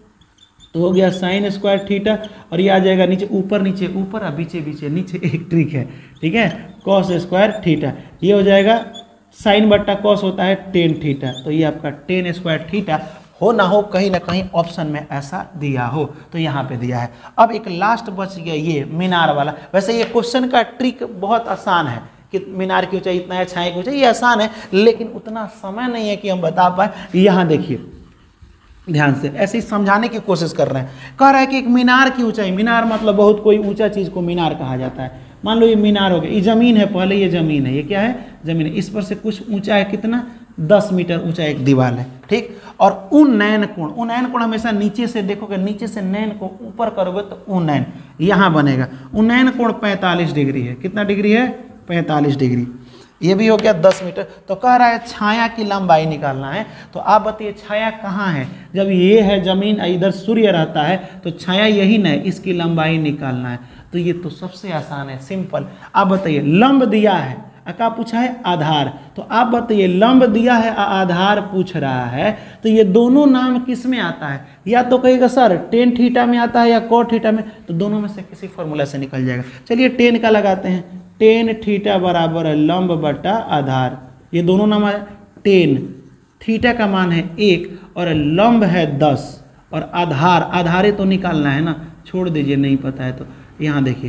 तो हो गया साइन स्क्वायर थीटा, और ये आ जाएगा नीचे, ऊपर नीचे ऊपर और बीचे बीचे नीचे, एक ट्रिक है, ठीक है। कॉस स्क्वायर थीटा, ये हो जाएगा साइन बट्टा कॉस होता है 10 थीटा, तो ये आपका 10 स्क्वायर थीटा हो ना हो, कहीं ना कहीं ऑप्शन में ऐसा दिया हो, तो यहाँ पे दिया है। अब एक लास्ट बच गया ये मीनार वाला। वैसे ये क्वेश्चन का ट्रिक बहुत आसान है कि मीनार की ऊंचाई इतना है, छाया की ऊंचाई, ये आसान है, लेकिन उतना समय नहीं है कि हम बता पाए। यहाँ देखिए ध्यान से, ऐसे ही समझाने की कोशिश कर रहे हैं। कह रहा है कि एक मीनार की ऊंचाई, मीनार मतलब बहुत कोई ऊंचा चीज को मीनार कहा जाता है। मान लो ये मीनार हो गया, ये जमीन है, पहले ये जमीन है, ये क्या है, जमीन है, इस पर से कुछ ऊंचा है, कितना, 10 मीटर ऊंचा एक दीवार है, ठीक। और उन्नयन कोण हमेशा नीचे से देखोगे, नीचे से नयन को ऊपर करोगे तो उन्नयन यहाँ बनेगा। उन्नयन कोण 45 डिग्री है, कितना डिग्री है, 45 डिग्री। ये भी हो गया 10 मीटर। तो कह रहा है छाया की लंबाई निकालना है, तो आप बताइए छाया कहाँ है, जब ये है जमीन, इधर सूर्य रहता है, तो छाया यही ना है, इसकी लंबाई निकालना है। तो ये तो सबसे आसान है, सिंपल। आप बताइए लंब दिया है, क्या पूछा है, आधार, तो आप बताइए लंब दिया है, आधार पूछ रहा है, तो ये दोनों नाम किस में आता है, या तो कहेगा सर टेन थीटा में आता है या कॉट थीटा में, तो दोनों में से किसी फॉर्मूला से निकल जाएगा। चलिए 10 का लगाते हैं, 10 थीटा बराबर है लंब बटा आधार, ये दोनों नाम है। 10 थीटा का मान है 1 और लंब है 10, और आधारे तो निकालना है ना, छोड़ दीजिए नहीं पता है तो। यहाँ देखिए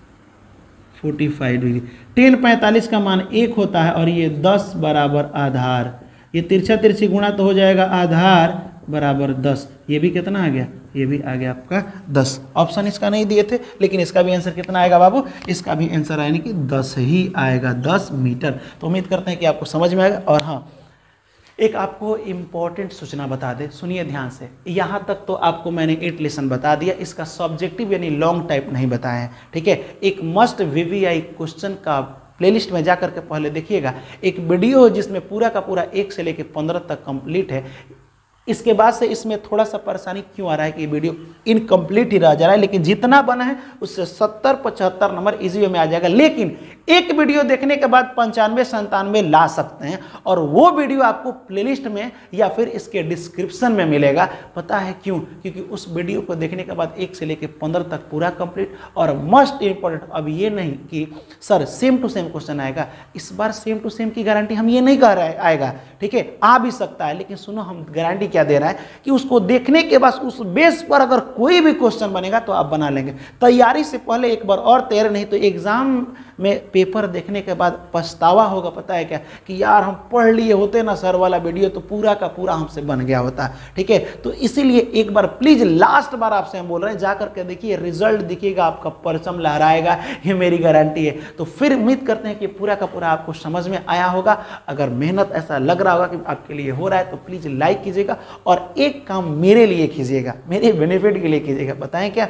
45 डिग्री, 10 45 का मान 1 होता है, और ये 10 बराबर आधार, ये तिरछा तिरछी गुणा तो हो जाएगा आधार बराबर 10। ये भी कितना आ गया, ये भी आ गया आपका 10। ऑप्शन इसका नहीं दिए थे, लेकिन इसका भी आंसर कितना आएगा बाबू, इसका भी आंसर आएगा कि 10 ही आएगा, 10 मीटर। तो उम्मीद करते हैं कि आपको समझ में आएगा। और हाँ, एक आपको इम्पॉर्टेंट सूचना बता दे, सुनिए ध्यान से। यहाँ तक तो आपको मैंने 8 लेसन बता दिया, इसका सब्जेक्टिव यानी लॉन्ग टाइप नहीं बताया है, ठीक है। एक मस्ट VVI क्वेश्चन का प्लेलिस्ट में जाकर के पहले देखिएगा, एक वीडियो जिसमें पूरा का पूरा 1 से लेकर 15 तक कंप्लीट है। इसके बाद से इसमें थोड़ा सा परेशानी क्यों आ रहा है कि वीडियो इनकम्प्लीट ही रह जा रहा है, लेकिन जितना बना है उससे 70-75 नंबर इजी वे में आ जाएगा। लेकिन एक वीडियो देखने के बाद 95-97 ला सकते हैं, और वो वीडियो आपको प्लेलिस्ट में या फिर इसके डिस्क्रिप्शन में मिलेगा। पता है क्यों, क्योंकि उस वीडियो को देखने के बाद 1 से लेकर 15 तक पूरा कंप्लीट। और मोस्ट इंपॉर्टेंट, अब ये नहीं कि sir same to same question आएगा, इस बार सेम टू सेम की गारंटी हम ये नहीं कह रहे आएगा, ठीक है, आ भी सकता है, लेकिन सुनो हम गारंटी क्या दे रहा है कि उसको देखने के बाद उस बेस पर अगर कोई भी क्वेश्चन बनेगा तो आप बना लेंगे। तैयारी से पहले एक बार और तैयार, नहीं तो एग्जाम में पेपर देखने के बाद पछतावा होगा। पता है क्या, कि यार हम पढ़ लिए होते ना सर वाला वीडियो, तो पूरा का पूरा हमसे बन गया होता, ठीक है। तो इसीलिए एक बार प्लीज लास्ट बार आपसे हम बोल रहे हैं, जाकर के देखिए, रिजल्ट दिखेगा, आपका परचम लहराएगा, ये मेरी गारंटी है। तो फिर उम्मीद करते हैं कि पूरा का पूरा आपको समझ में आया होगा। अगर मेहनत ऐसा लग रहा होगा कि आपके लिए हो रहा है, तो प्लीज लाइक कीजिएगा, और एक काम मेरे लिए कीजिएगा, मेरे बेनिफिट के लिए कीजिएगा। बताएं क्या,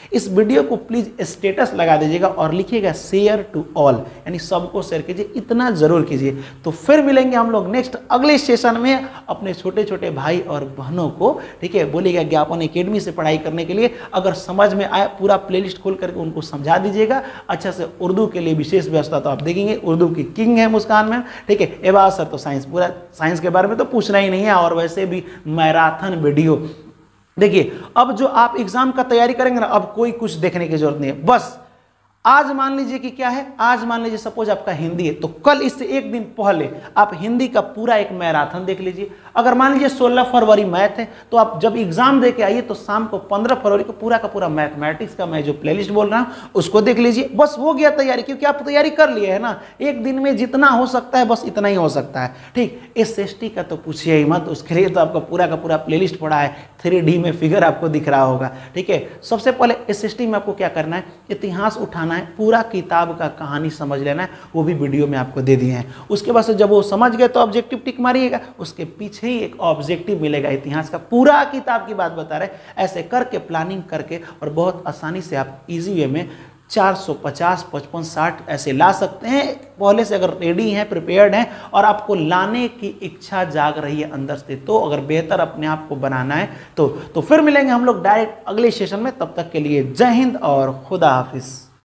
इस वीडियो को प्लीज़ स्टेटस लगा दीजिएगा और लिखिएगा शेयर टू ऑल, यानी सबको शेयर कीजिए, इतना ज़रूर कीजिए। तो फिर मिलेंगे हम लोग नेक्स्ट अगले सेशन में अपने छोटे छोटे भाई और बहनों को, ठीक है, बोलिएगा ज्ञापन एकेडमी से पढ़ाई करने के लिए। अगर समझ में आए पूरा प्लेलिस्ट खोल करके उनको समझा दीजिएगा अच्छा से। उर्दू के लिए विशेष व्यवस्था तो आप देखेंगे, उर्दू की किंग है मुस्कान मैम, ठीक है। एबाज सर तो साइंस, पूरा साइंस के बारे में तो पूछना ही नहीं है, और वैसे भी मैराथन वीडियो। देखिए अब जो आप एग्जाम का तैयारी करेंगे ना, अब कोई कुछ देखने की जरूरत नहीं है। बस आज मान लीजिए कि क्या है, आज मान लीजिए सपोज आपका हिंदी है, तो कल इससे एक दिन पहले आप हिंदी का पूरा एक मैराथन देख लीजिए। अगर मान लीजिए 16 फरवरी मैथ है, तो आप जब एग्जाम दे के आइए तो शाम को 15 फरवरी को पूरा का पूरा मैथमेटिक्स का मैं जो प्लेलिस्ट बोल रहा हूं उसको देख लीजिए। बस हो गया तैयारी, क्योंकि आप तैयारी कर लिए है ना। एक दिन में जितना हो सकता है बस इतना ही हो सकता है, ठीक। SST का तो पूछिए ही मत, उसके लिए तो आपका पूरा का पूरा प्लेलिस्ट पड़ा है, 3D में फिगर आपको दिख रहा होगा, ठीक है। सबसे पहले SST में आपको क्या करना है, इतिहास उठाना है, पूरा किताब का कहानी समझ लेना है, वो भी वीडियो में आपको दे दिए हैं। उसके बाद से जब वो समझ गए तो ऑब्जेक्टिव टिक मारिएगा, उसके पीछे ही एक ऑब्जेक्टिव मिलेगा इतिहास का, पूरा किताब की बात बता रहे। ऐसे करके प्लानिंग करके और बहुत आसानी से आप इजी वे में 450, 55, 60 ऐसे ला सकते हैं पहले से, अगर रेडी हैं, प्रिपेयर्ड हैं और आपको लाने की इच्छा जाग रही है अंदर से। तो अगर बेहतर अपने आप को बनाना है तो फिर मिलेंगे हम लोग डायरेक्ट अगले सेशन में। तब तक के लिए जय हिंद और खुदा हाफिज।